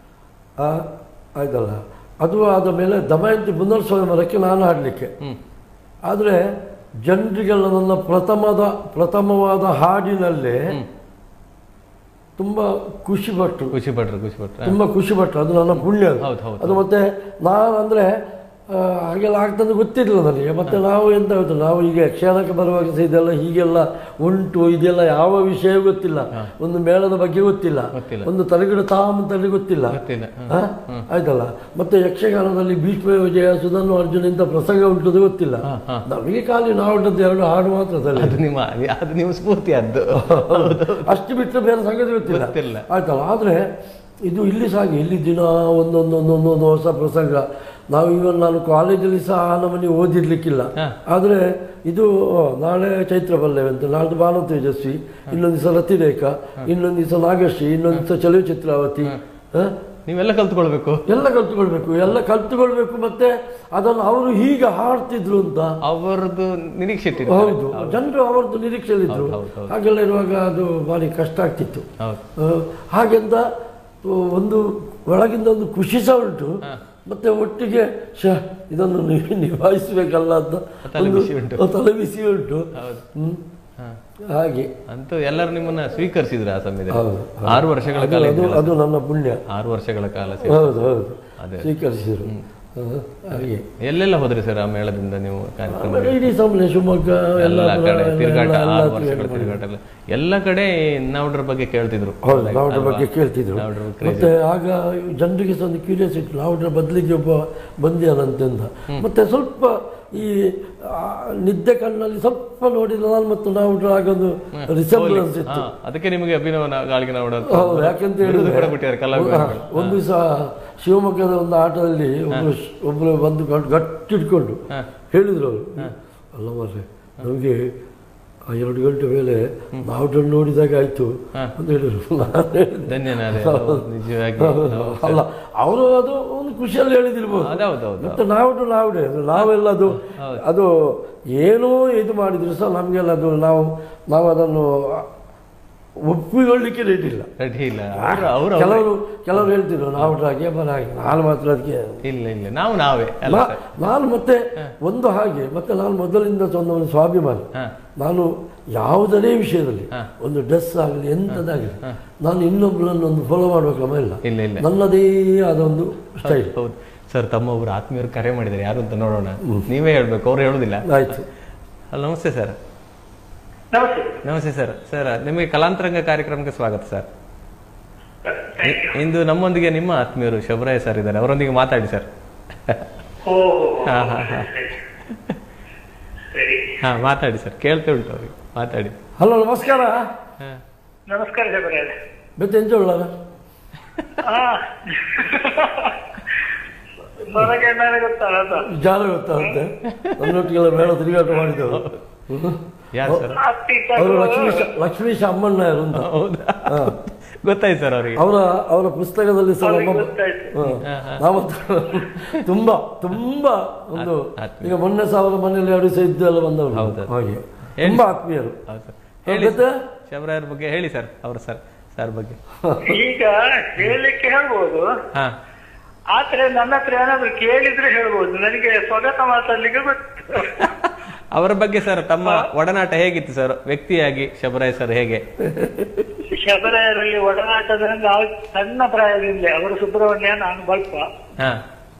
[SPEAKER 2] ಆಯ್ತಲ್ಲ. ಅದು ಆದ ಮೇಲೆ ದಮಯಂತಿ ಪುನರ್ ಸ್ವಯಂವರಕ್ಕೆ ನಾನು ಹಾಡಲಿಕ್ಕೆ. ಆದರೆ ಜನರಿಗೆಲ್ಲ ನನ್ನ ಪ್ರಥಮದ ಪ್ರಥಮವಾದ ಹಾಡಿನಲ್ಲೇ ತುಂಬ ಖುಷಿ ಪಟ್ಟರು
[SPEAKER 1] ಖುಷಿ ಪಟ್ಟರು ಖುಷಿ ಪಟ್ಟರು
[SPEAKER 2] ತುಂಬ ಖುಷಿ ಪಟ್ಟರು. ಅದು ನನ್ನ ಪುಣ್ಯ. ಅದು ಮತ್ತೆ ನಾನು ಅಂದರೆ ಹಾಗೆಲ್ಲ ಆಗ್ತದೆ ಗೊತ್ತಿರಲಿಲ್ಲ ನನಗೆ. ಮತ್ತೆ ನಾವು ಎಂತ ಗೊತ್ತಿಲ್ಲ, ನಾವು ಈಗ ಯಕ್ಷಗಾನಕ್ಕೆ ಬರುವಾಗ ಸಹ ಇದೆಲ್ಲ ಹೀಗೆಲ್ಲ ಉಂಟು, ಇದೆಲ್ಲ ಯಾವ ವಿಷಯ ಗೊತ್ತಿಲ್ಲ, ಒಂದು ಮೇಳದ ಬಗ್ಗೆ ಗೊತ್ತಿಲ್ಲ, ಒಂದು ತಲೆಗಿಡ ತಾಮಂತಲ್ಲಿ ಗೊತ್ತಿಲ್ಲ. ಆಯ್ತಲ್ಲ. ಮತ್ತೆ ಯಕ್ಷಗಾನದಲ್ಲಿ ಭೀಷ್ಮ ವಿಜಯ ಸುಧನು ಅರ್ಜುನ ಇಂಥ ಪ್ರಸಂಗ ಉಂಟು ಗೊತ್ತಿಲ್ಲ ನಮಗೆ. ಖಾಲಿ ನಾವುಂಟದ್ದು ಎರಡು ಹಾಡು ಮಾತ್ರ
[SPEAKER 1] ನಿಮ್ಮ ಸ್ಫೂರ್ತಿ ಅದು,
[SPEAKER 2] ಅಷ್ಟು ಬಿಟ್ಟರೆ ಬೇರೆ ಸಂಗತಿ ಗೊತ್ತಿಲ್ಲ. ಆಯ್ತಲ್ಲ. ಆದರೆ ಇದು ಇಲ್ಲಿ ಸಾಗಿ ಇಲ್ಲಿ ದಿನ ಒಂದೊಂದು ಒಂದೊಂದೊಂದು ಹೊಸ ಪ್ರಸಂಗ. ನಾವು ಇವನ್ ನಾನು ಕಾಲೇಜಲ್ಲಿ ಸಹ ಆ ನಮ್ಮನೆ ಓದಿರ್ಲಿಕ್ಕಿಲ್ಲ. ಆದರೆ ಇದು ನಾಳೆ ಚೈತ್ರ ಪಲ್ಲವಿ ಅಂತ, ನಾಳ್ದು ಭಾನು ತೇಜಸ್ವಿ, ಇನ್ನೊಂದು ದಿವಸ ರತಿರೇಖಾ, ಇನ್ನೊಂದು ದಿವಸ ನಾಗಶ್ರೀ, ಇನ್ನೊಂದು ದಿವಸ ಚಲೋ ಚಿತ್ರಾವತಿ.
[SPEAKER 1] ನೀವೆಲ್ಲ ಕಲ್ತ್ಕೊಳ್ಬೇಕು
[SPEAKER 2] ಎಲ್ಲ ಕಲ್ತ್ಕೊಳ್ಬೇಕು ಎಲ್ಲ ಕಲ್ತ್ಕೊಳ್ಬೇಕು ಮತ್ತೆ ಅದನ್ನು ಅವರು ಹೀಗೆ ಹಾಡ್ತಿದ್ರು ಅಂತ
[SPEAKER 1] ಅವರದ್ದು ನಿರೀಕ್ಷೆ ಇತ್ತು.
[SPEAKER 2] ಹೌದು, ಜನರು ಅವರದ್ದು ನಿರೀಕ್ಷೆಯಲ್ಲಿದ್ದರು. ಹಾಗೆಲ್ಲ ಇರುವಾಗ ಅದು ಭಾರಿ ಕಷ್ಟ ಆಗ್ತಿತ್ತು. ಹಾಗೆಂತ ಒಂದು ಒಳಗಿಂದ ಒಂದು ಖುಷಿ ಸಹ ಉಂಟು. ಮತ್ತೆ ಒಟ್ಟಿಗೆ ಶ ಇದನ್ನು ನಿ- ನಿಭಾಯಿಸಬೇಕಲ್ಲ ಅಂತ
[SPEAKER 1] ತಲೆ
[SPEAKER 2] ಒಂದು
[SPEAKER 1] ಬಿಸಿ ಉಂಟು.
[SPEAKER 2] ತಲೆ ಬಿಸಿ ಉಂಟು ಹ್ಮ್.
[SPEAKER 1] ಹಾ.
[SPEAKER 2] ಹಾಗೆ
[SPEAKER 1] ಅಂತೂ ಎಲ್ಲರೂ ನಿಮ್ಮನ್ನ ಸ್ವೀಕರಿಸಿದ್ರು ಆ ಸಮಯದಲ್ಲಿ
[SPEAKER 2] ಹೌದು.
[SPEAKER 1] ಆರು ವರ್ಷಗಳ ಕಾಲ
[SPEAKER 2] ಅದು
[SPEAKER 1] ಇದ್ರಲ್ಲ
[SPEAKER 2] ಅದು ನನ್ನ ಪುಣ್ಯ.
[SPEAKER 1] ಆರು ವರ್ಷಗಳ ಕಾಲ ಸೇರಿ.
[SPEAKER 2] ಹೌದು ಹೌದು
[SPEAKER 1] ಅದೇ.
[SPEAKER 2] ಸ್ವೀಕರಿಸಿದ್ರು ಹ, ಹಾಗೆ
[SPEAKER 1] ಎಲ್ಲೆಲ್ಲ ಹೋದ್ರಿ ಸರ್ ಆ ಮೇಳದಿಂದ ನೀವು ಕಾರ್ಯಕ್ರಮ
[SPEAKER 2] ಆಮೇಲೆ ಇಡೀ ಸಾಮಾನ್ಯ ಶಿವಮೊಗ್ಗ ಎಲ್ಲ
[SPEAKER 1] ಎಲ್ಲ ಕಡೆ ತಿರುಗಾಟ
[SPEAKER 2] ಎಲ್ಲ
[SPEAKER 1] ಆರು ವರ್ಷಗಳ ತಿರುಗಾಟ ಎಲ್ಲ ಎಲ್ಲ ಕಡೆ ನಾವುಡ್ರ ಬಗ್ಗೆ ಕೇಳ್ತಿದ್ರು
[SPEAKER 2] ಹೌದು ನಾವುಡ್ರ ಬಗ್ಗೆ ಕೇಳ್ತಿದ್ರು.
[SPEAKER 1] ನಾವುಡ್ರ
[SPEAKER 2] ಮತ್ತೆ ಆಗ ಜನರಿಗೆ ಸಹ ಒಂದು ಕ್ಯೂರಿಯಾಸಿಟಿ ನಾವುಡ್ರ ಬದಲಿಗೆ ಒಬ್ಬ ಬಂದಿಯಾನಂತೆಂದ. ಮತ್ತೆ ಸ್ವಲ್ಪ ಈ ಆ, ನಿದ್ದೆ ಕಣ್ಣಲ್ಲಿ ಸ್ವಲ್ಪ ನೋಡಿದ್ರೆ ನಾನು ಮತ್ತು ನಾವುಡ್ರ ಆಗೊಂದು ರಿಸೆಂಬ್ಲೆನ್ಸ್ ಇತ್ತು.
[SPEAKER 1] ಹಾ, ಅದಕ್ಕೆ ನಿಮಗೆ ಅಭಿನವ ಗಾಳಿಗೆ ನಾವು
[SPEAKER 2] ಹೌದು ಯಾಕೆಂತ ಹೇಳಿದ್ರೆ
[SPEAKER 1] ಬಿಟ್ಟಿದ್ದಾರೆ ಕಲಾವಿದರು.
[SPEAKER 2] ಒಂದು ದಿವಸ ಶಿವಮೊಗ್ಗದ ಒಂದು ಆಟದಲ್ಲಿ ಒಬ್ರು ಒಬ್ರು ಬಂದು ಗಟ್- ಗಟ್ಟಿ ಇಟ್ಕೊಂಡು ಹೇಳಿದ್ರು ಅವರು, ಅಲ್ಲ ಮಾರ್ರೆ ನಮಗೆ ಆ ಎರಡು ಗಂಟೆ ಮೇಲೆ ನಾವು ನೋಡಿದಾಗ ಆಯ್ತು ಅಂತ ಹೇಳಿದ್ರು. ನಾನು ಹೇಳಿದೆ,
[SPEAKER 1] ಧನ್ಯನಾದೆ ನಿಜವಾಗಿ.
[SPEAKER 2] ಅಲ್ಲ ಅವರು ಅದು ಒಂದು ಖುಷಿಯಲ್ಲಿ ಹೇಳಿದಿರ್ಬೋದು.
[SPEAKER 1] ಅದೌದೌದು
[SPEAKER 2] ಮತ್ತೆ ನಾವು ನಾವುಡೆ ನಾವೆಲ್ಲ ಅದು ಅದು ಏನೋ ಇದು ಮಾಡಿದ್ರು ಸಹ ನಮಗೆಲ್ಲ ಅದು ನಾವು ನಾವು ಅದನ್ನು ಒಪ್ಪಿಕೊಳ್ಳಿಕ್ಕೆ ರೇಟ್ ಇಲ್ಲ.
[SPEAKER 1] ರೆಡಿ ಇಲ್ಲ ಅವ್ರು- ಅವ್ರು
[SPEAKER 2] ಕೆಲವರು ಕೆಲವರು ಹೇಳ್ತಿದ್ರು ನಾವು ಹಾಗೆ ಬರ ಹಾಗೆ ನಾನು ಮಾತ್ರ ಅದಕ್ಕೆ
[SPEAKER 1] ಇಲ್ಲ ಇಲ್ಲ ನಾವು ನಾವೇ ಅಲ್ಲ
[SPEAKER 2] ನಾ- ನಾನು ಮತ್ತೆ ಒಂದು ಹಾಗೆ ಮತ್ತೆ ನಾನು ಮೊದಲಿಂದ ಒಂದು ಒಂದು ಸ್ವಾಭಿಮಾನಿ.
[SPEAKER 1] ಹಾ.
[SPEAKER 2] ನಾನು ಯಾವುದನೇ ವಿಷಯದಲ್ಲಿ
[SPEAKER 1] ಹಾ.
[SPEAKER 2] ಒಂದು ಡ್ರೆಸ್ ಆಗಲಿ ಎಂಥದ್ದಾಗಲಿ ನಾನು ಇನ್ನೊಬ್ಬರನ್ನು ಒಂದು ಫಾಲೋ ಮಾಡುವ ಕ್ರಮ ಇಲ್ಲ.
[SPEAKER 1] ಇಲ್ಲ ಇಲ್ಲ
[SPEAKER 2] ನನ್ನದೇ ಆದ ಒಂದು ಸ್ಟೈಲ್.
[SPEAKER 1] ಹೌದು ಸರ್. ತಮ್ಮ ಒಬ್ರು ಆತ್ಮೀಯರು ಕರೆ ಮಾಡಿದ್ದಾರೆ, ಯಾರು ಅಂತ ನೋಡೋಣ. ನೀವೇ ಹೇಳ್ಬೇಕು, ಅವ್ರು ಹೇಳುದಿಲ್ಲ.
[SPEAKER 2] ಆಯ್ತು.
[SPEAKER 1] ಅಲ್ಲ, ನಮಸ್ತೆ ಸರ್.
[SPEAKER 3] ನಮಸ್ತೆ.
[SPEAKER 1] ನಮಸ್ತೆ ಸರ್. ಸರ್ ನಿಮಗೆ ಕಲಾಂತರಂಗ ಕಾರ್ಯಕ್ರಮಕ್ಕೆ ಸ್ವಾಗತ ಸರ್. ಇ- ಇಂದು ನಮ್ಮೊಂದಿಗೆ ನಿಮ್ಮ ಆತ್ಮೀಯರು ಶಬರಾಯ ಸರ್ ಇದ್ದಾರೆ, ಅವರೊಂದಿಗೆ ಮಾತಾಡಿ ಸರ್.
[SPEAKER 3] ಓ
[SPEAKER 1] ಹಾ ಹಾ ಹಾ
[SPEAKER 3] ಸರಿ.
[SPEAKER 1] ಹಾ ಮಾತಾಡಿ ಸರ್, ಕೇಳ್ತಾ ಉಂಟು ಅವ್ರಿಗೆ, ಮಾತಾಡಿ.
[SPEAKER 2] ಹಲೋ ನಮಸ್ಕಾರ.
[SPEAKER 1] ಹಾ.
[SPEAKER 3] ನಮಸ್ಕಾರ ಶಬರಾಯ.
[SPEAKER 2] ಬೆತ್ತ ಎಂಚ ಉಳ್ಳಾರ
[SPEAKER 3] ನನಗೆ ನನಗೆ ಗೊತ್ತಲ್ಲ ಅದು.
[SPEAKER 2] ಜಾಲ ಗೊತ್ತಾಗುತ್ತೆ. ನನ್ನೊಟ್ಟಿಗೆಲ್ಲ ಬೇಡ ತಿರುಗಾಟ ಮಾಡಿದವರು
[SPEAKER 1] ಯಾರು ಸರ್?
[SPEAKER 3] ಅತ್ತಿತ್ತ
[SPEAKER 2] ಅವರು ಲಕ್ಷ್ಮೀಶ ಲಕ್ಷ್ಮೀಶ ಅಮ್ಮಣ್ಣ ಯಾರು ಅಂತ.
[SPEAKER 1] ಹೌದಾ? ಗೊತ್ತಾಯ್ತು ಸರ್ ಅವರಿಗೆ.
[SPEAKER 2] ಅವರ ಅವರ ಪುಸ್ತಕದಲ್ಲಿ ಸಹ
[SPEAKER 3] ಅವ್ರಿಗೆ
[SPEAKER 2] ನಮ್ಮ
[SPEAKER 3] ಗೊತ್ತಾಯ್ತು.
[SPEAKER 2] ನಾವು ತುಂಬಾ ತುಂಬಾ ಒಂದು
[SPEAKER 1] ಆತ್ಮೀಯ.
[SPEAKER 2] ಈಗ ಮೊನ್ನೆ ಸಾವಿರ ಮನೆಯಲ್ಲಿ ಎರಡು ಸಹ ಇದ್ದು ಎಲ್ಲ ಬಂದವರು
[SPEAKER 1] ಹೌದು.
[SPEAKER 2] ಹಾಗೆ
[SPEAKER 1] ಹೇಳಿ.
[SPEAKER 2] ತುಂಬಾ ಆತ್ಮೀಯರು.
[SPEAKER 1] ಹೌದು ಸರ್. ಹೇಳಿ
[SPEAKER 2] ಮತ್ತೆ?
[SPEAKER 1] ಶಬರಾಯರ ಬಗ್ಗೆ ಹೇಳಿ ಸರ್, ಅವ್ರ ಸರ್ ಸರ್ ಬಗ್ಗೆ.
[SPEAKER 3] ಈಗ ಹೇಳಲಿಕ್ಕೆ ಹೇಳ್ಬೋದು,
[SPEAKER 1] ಹಾ
[SPEAKER 3] ಆದ್ರೆ ನನ್ನ ಹತ್ರ ಏನಾದ್ರು ಕೇಳಿದ್ರೆ ಹೇಳ್ಬೋದು. ನನಗೆ ಸ್ವಗತ ಮಾತಾಡ್ಲಿಕ್ಕೆ ಗೊತ್ತು.
[SPEAKER 1] ಅವರ ಬಗ್ಗೆ ಸರ್ ತಮ್ಮ ಒಡನಾಟ ಹೇಗಿತ್ತು ಸರ್ ವ್ಯಕ್ತಿಯಾಗಿ? ಶಬರಾಯ್ ಸರ್ ಹೇಗೆ?
[SPEAKER 3] ಶಬರಾಯರಲ್ಲಿ ಒಡನಾಟದ ನಾವು ಸಣ್ಣ ಪ್ರಾಯದಿಂದ, ಅವರು ಸುಬ್ರಹ್ಮಣ್ಯ, ನಾನು ಬಲ್ಪ,
[SPEAKER 1] ಹಾ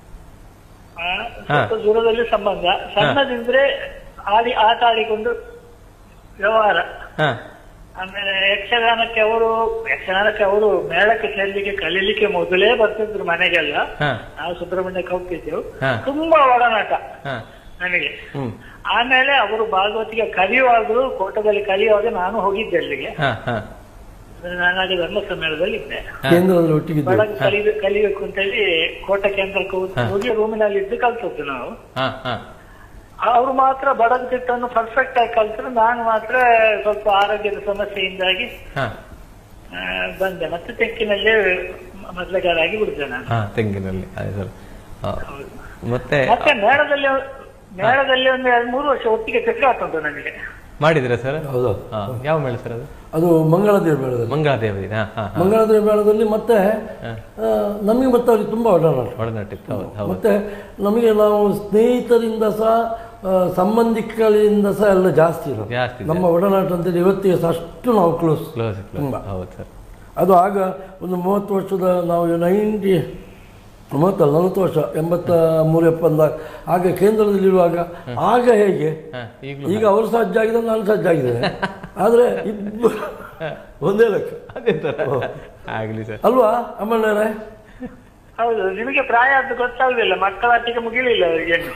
[SPEAKER 3] ಆ, ಸ್ವಲ್ಪ ದೂರದಲ್ಲಿ ಸಂಬಂಧ. ಸಣ್ಣದಿಂದ್ರೆ ಆಡಿ ಆಟ ಆಡಿಕೊಂಡು ವ್ಯವಹಾರ.
[SPEAKER 1] ಹಾ
[SPEAKER 3] ಆಮೇಲೆ ಯಕ್ಷಗಾನಕ್ಕೆ ಅವರು ಯಕ್ಷಗಾನಕ್ಕೆ ಅವರು ಮೇಳಕ್ಕೆ ಸೇರ್ಲಿಕ್ಕೆ ಕಲೀಲಿಕ್ಕೆ ಮೊದಲೇ ಬರ್ತಿದ್ರು ಮನೆಗೆಲ್ಲ.
[SPEAKER 1] ಹಾ
[SPEAKER 3] ನಾವು ಸುಬ್ರಹ್ಮಣ್ಯಕ್ಕೆ ಹೋಗ್ತಿದ್ದೆವು.
[SPEAKER 1] ಹಾ.
[SPEAKER 3] ತುಂಬಾ ಒಡನಾಟ
[SPEAKER 1] ಹಾ
[SPEAKER 3] ನನಗೆ.
[SPEAKER 1] ಹ್ಮ್
[SPEAKER 3] ಆಮೇಲೆ ಅವರು ಭಾಗವತಿಗೆ ಕಲಿಯುವಾಗಲೂ, ಕೋಟದಲ್ಲಿ ಕಲಿಯುವಾಗ ನಾನು ಹೋಗಿದ್ದೆ ಅಲ್ಲಿಗೆ.
[SPEAKER 1] ಹಾ ಹಾ
[SPEAKER 3] ನಾನಾಗ ಧರ್ಮ ಸಮ್ಮೇಳನದಲ್ಲಿ ಇದ್ದೆ.
[SPEAKER 2] ಕೇಂದ್ರದಲ್ಲಿ ಒಟ್ಟಿಗೆ
[SPEAKER 3] ಒಳಗೆ ಕಲಿಬೇಕು ಕಲಿಬೇಕು ಅಂತ ಹೇಳಿ ಕೋಟ ಕೇಂದ್ರಕ್ಕೆ ಹೋಗಿ ಹೋಗಿ ರೂಮಿನಲ್ಲಿ ಇದ್ದು ಕಲ್ತದ್ದು ನಾವು.
[SPEAKER 1] ಹಾ ಹಾ
[SPEAKER 3] ಅವರು ಮಾತ್ರ ಬಡಗ ತಿಟ್ಟನ್ನು ಪರ್ಫೆಕ್ಟ್ ಆಗಿ ಕಲ್ತರು, ನಾನು ಮಾತ್ರ ಸ್ವಲ್ಪ ಆರೋಗ್ಯದ ಸಮಸ್ಯೆಯಿಂದಾಗಿ
[SPEAKER 1] ಹಾ
[SPEAKER 3] ಆ, ಬಂದೆ. ಮತ್ತೆ ತೆಕ್ಕಿನಲ್ಲೇ ಮೊದಲಗಾರಾಗಿ ಬಿಡಿದೆ ನಾನು.
[SPEAKER 1] ಹಾ ತೆಂಗಿನಲ್ಲಿ ಅದೇ ಸರ್. ಹಾ.
[SPEAKER 3] ಹೌದು.
[SPEAKER 1] ಮತ್ತೆ
[SPEAKER 3] ಮತ್ತೆ ಮೇಳದಲ್ಲಿ ಮೇಳದಲ್ಲಿ ಒಂದು ಎರಡು ಮೂರು ವರ್ಷ ಒಟ್ಟಿಗೆ ತಿರುಗಾಟ ಉಂಟು ನನಗೆ.
[SPEAKER 1] ಮಾಡಿದಿರಾ ಸರ್?
[SPEAKER 2] ಹೌದು.
[SPEAKER 1] ಹಾ ಯಾವ ಮೇಳ ಸರ್ ಅದು?
[SPEAKER 2] ಅದು ಮಂಗಳದೇವಿ ಮೇಳದಲ್ಲಿ.
[SPEAKER 1] ಮಂಗಳಾದೇವಿ. ಹಾ ಹಾ ಹಾ
[SPEAKER 2] ಮಂಗಳದೇವಿ ಮೇಳದಲ್ಲಿ ಮತ್ತೆ ಆ, ನಮಗೆ ಮತ್ತೆ ಅವ್ರಿಗೆ ತುಂಬಾ ಒಡನಾಟ.
[SPEAKER 1] ಒಡನಾಟಿತ್ತು. ಹೌದು ಹೌದು.
[SPEAKER 2] ಮತ್ತೆ ನಮಗೆ ನಾವು ಸ್ನೇಹಿತರಿಂದ ಸಹ ಆ, ಸಂಬಂಧಿಕರಿಂದ ಸಹ ಎಲ್ಲ ಜಾಸ್ತಿ ಇರೋದು.
[SPEAKER 1] ಜಾಸ್ತಿ ಇದೆ.
[SPEAKER 2] ನಮ್ಮ ಒಡನಾಟ ಅಂತೇಳಿ ಇವತ್ತಿಗೆ ಸಹ ಅಷ್ಟು ನಾವು ಕ್ಲೋಸ್.
[SPEAKER 1] ಕ್ಲೋಸ್
[SPEAKER 2] ತುಂಬಾ.
[SPEAKER 1] ಹೌದು ಸರ್.
[SPEAKER 2] ಅದು ಆಗ ಒಂದು ಮೂವತ್ತು ವರ್ಷದ ನಾವು ನೈಂಟಿ ಮೂವತ್ತಲ್ಲ ನಲವತ್ತು ವರ್ಷ ಎಂಬತ್ತ ಮೂರು ಎಪ್ಪತ್ತ ಆಗ ಕೇಂದ್ರದಲ್ಲಿರುವಾಗ ಆಗ ಹೇಗೆ
[SPEAKER 1] ಹಾ ಈಗಲೂ
[SPEAKER 2] ಈಗ ಅವರು ಸಜ್ಜಾಗಿದೆ ನಾನು ಸಜ್ಜಾಗಿದ್ದೇನೆ ಆದರೆ ಇಬ್ಬರು ಒಂದೇ ಲೆಕ್ಕ
[SPEAKER 1] ಅದೇ ತರ ಆಗ್ಲಿ ಸರ್.
[SPEAKER 2] ಅಲ್ವಾ ಅಮ್ಮಣ್ಣರೇ?
[SPEAKER 3] ಹೌದು, ನಿಮಗೆ ಪ್ರಾಯ ಅದು ಗೊತ್ತಾಗುದಿಲ್ಲ, ಮಕ್ಕಳ ಅಟ್ಟಿಗೆ ಮುಗಿಲಿಲ್ಲ ಅವರಿಗೇನು.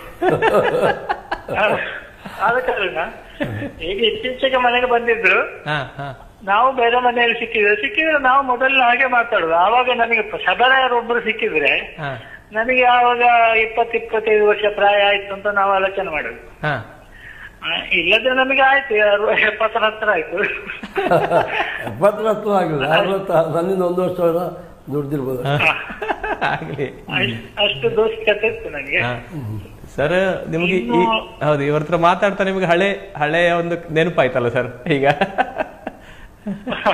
[SPEAKER 3] ಆದ ಕಾರಣ ಈಗ ಇತ್ತೀಚೆಗೆ ಮನೆಗೆ ಬಂದಿದ್ರು,
[SPEAKER 1] ಹಾ ಹಾ
[SPEAKER 3] ನಾವು ಬೇರೆ ಮನೆಯಲ್ಲಿ ಸಿಕ್ಕಿದ್ರೆ ಸಿಕ್ಕಿದ್ರೆ ನಾವು ಮೊದಲು ಹಾಗೆ ಮಾತಾಡುದು. ಆವಾಗ ನನಗೆ ಶಬರಾಯರೊಬ್ಬರು ಸಿಕ್ಕಿದ್ರೆ
[SPEAKER 1] ಹಾ
[SPEAKER 3] ನನಗೆ ಆವಾಗ ಇಪ್ಪತ್ತು ಇಪ್ಪತ್ತೈದು ವರ್ಷ ಪ್ರಾಯ ಆಯ್ತು ಅಂತ ನಾವು ಆಲೋಚನೆ ಮಾಡುದು.
[SPEAKER 1] ಹಾ
[SPEAKER 3] ಆ, ಇಲ್ಲದ್ರೆ ನಮಗೆ ಆಯ್ತು ಅರವ ಎಪ್ಪತ್ತರ ಹತ್ರ ಆಯ್ತು.
[SPEAKER 2] ಎಪ್ಪತ್ತರ ಹತ್ರ ಆಗಿಲ್ಲ, ಅರವತ್ತ ನನ್ನಿಂದ ಒಂದು ವರ್ಷ ದುಡ್ದಿರ್ಬೋದು.
[SPEAKER 1] ಆಗ್ಲಿ.
[SPEAKER 3] ಅಷ್ಟ್- ಅಷ್ಟು ದೋಷಕತೆ ಇತ್ತು ನನಗೆ.
[SPEAKER 1] ಹಾ. ಸರ್ ನಿಮ್ಗೆ ಈ ಹೌದು ಇವ್ರ ಹತ್ರ ಮಾತಾಡ್ತಾ ನಿಮ್ಗೆ ಹಳೆ ಹಳೆಯ ಒಂದು ನೆನಪಾಯ್ತಲ್ಲ ಸರ್ ಈಗ?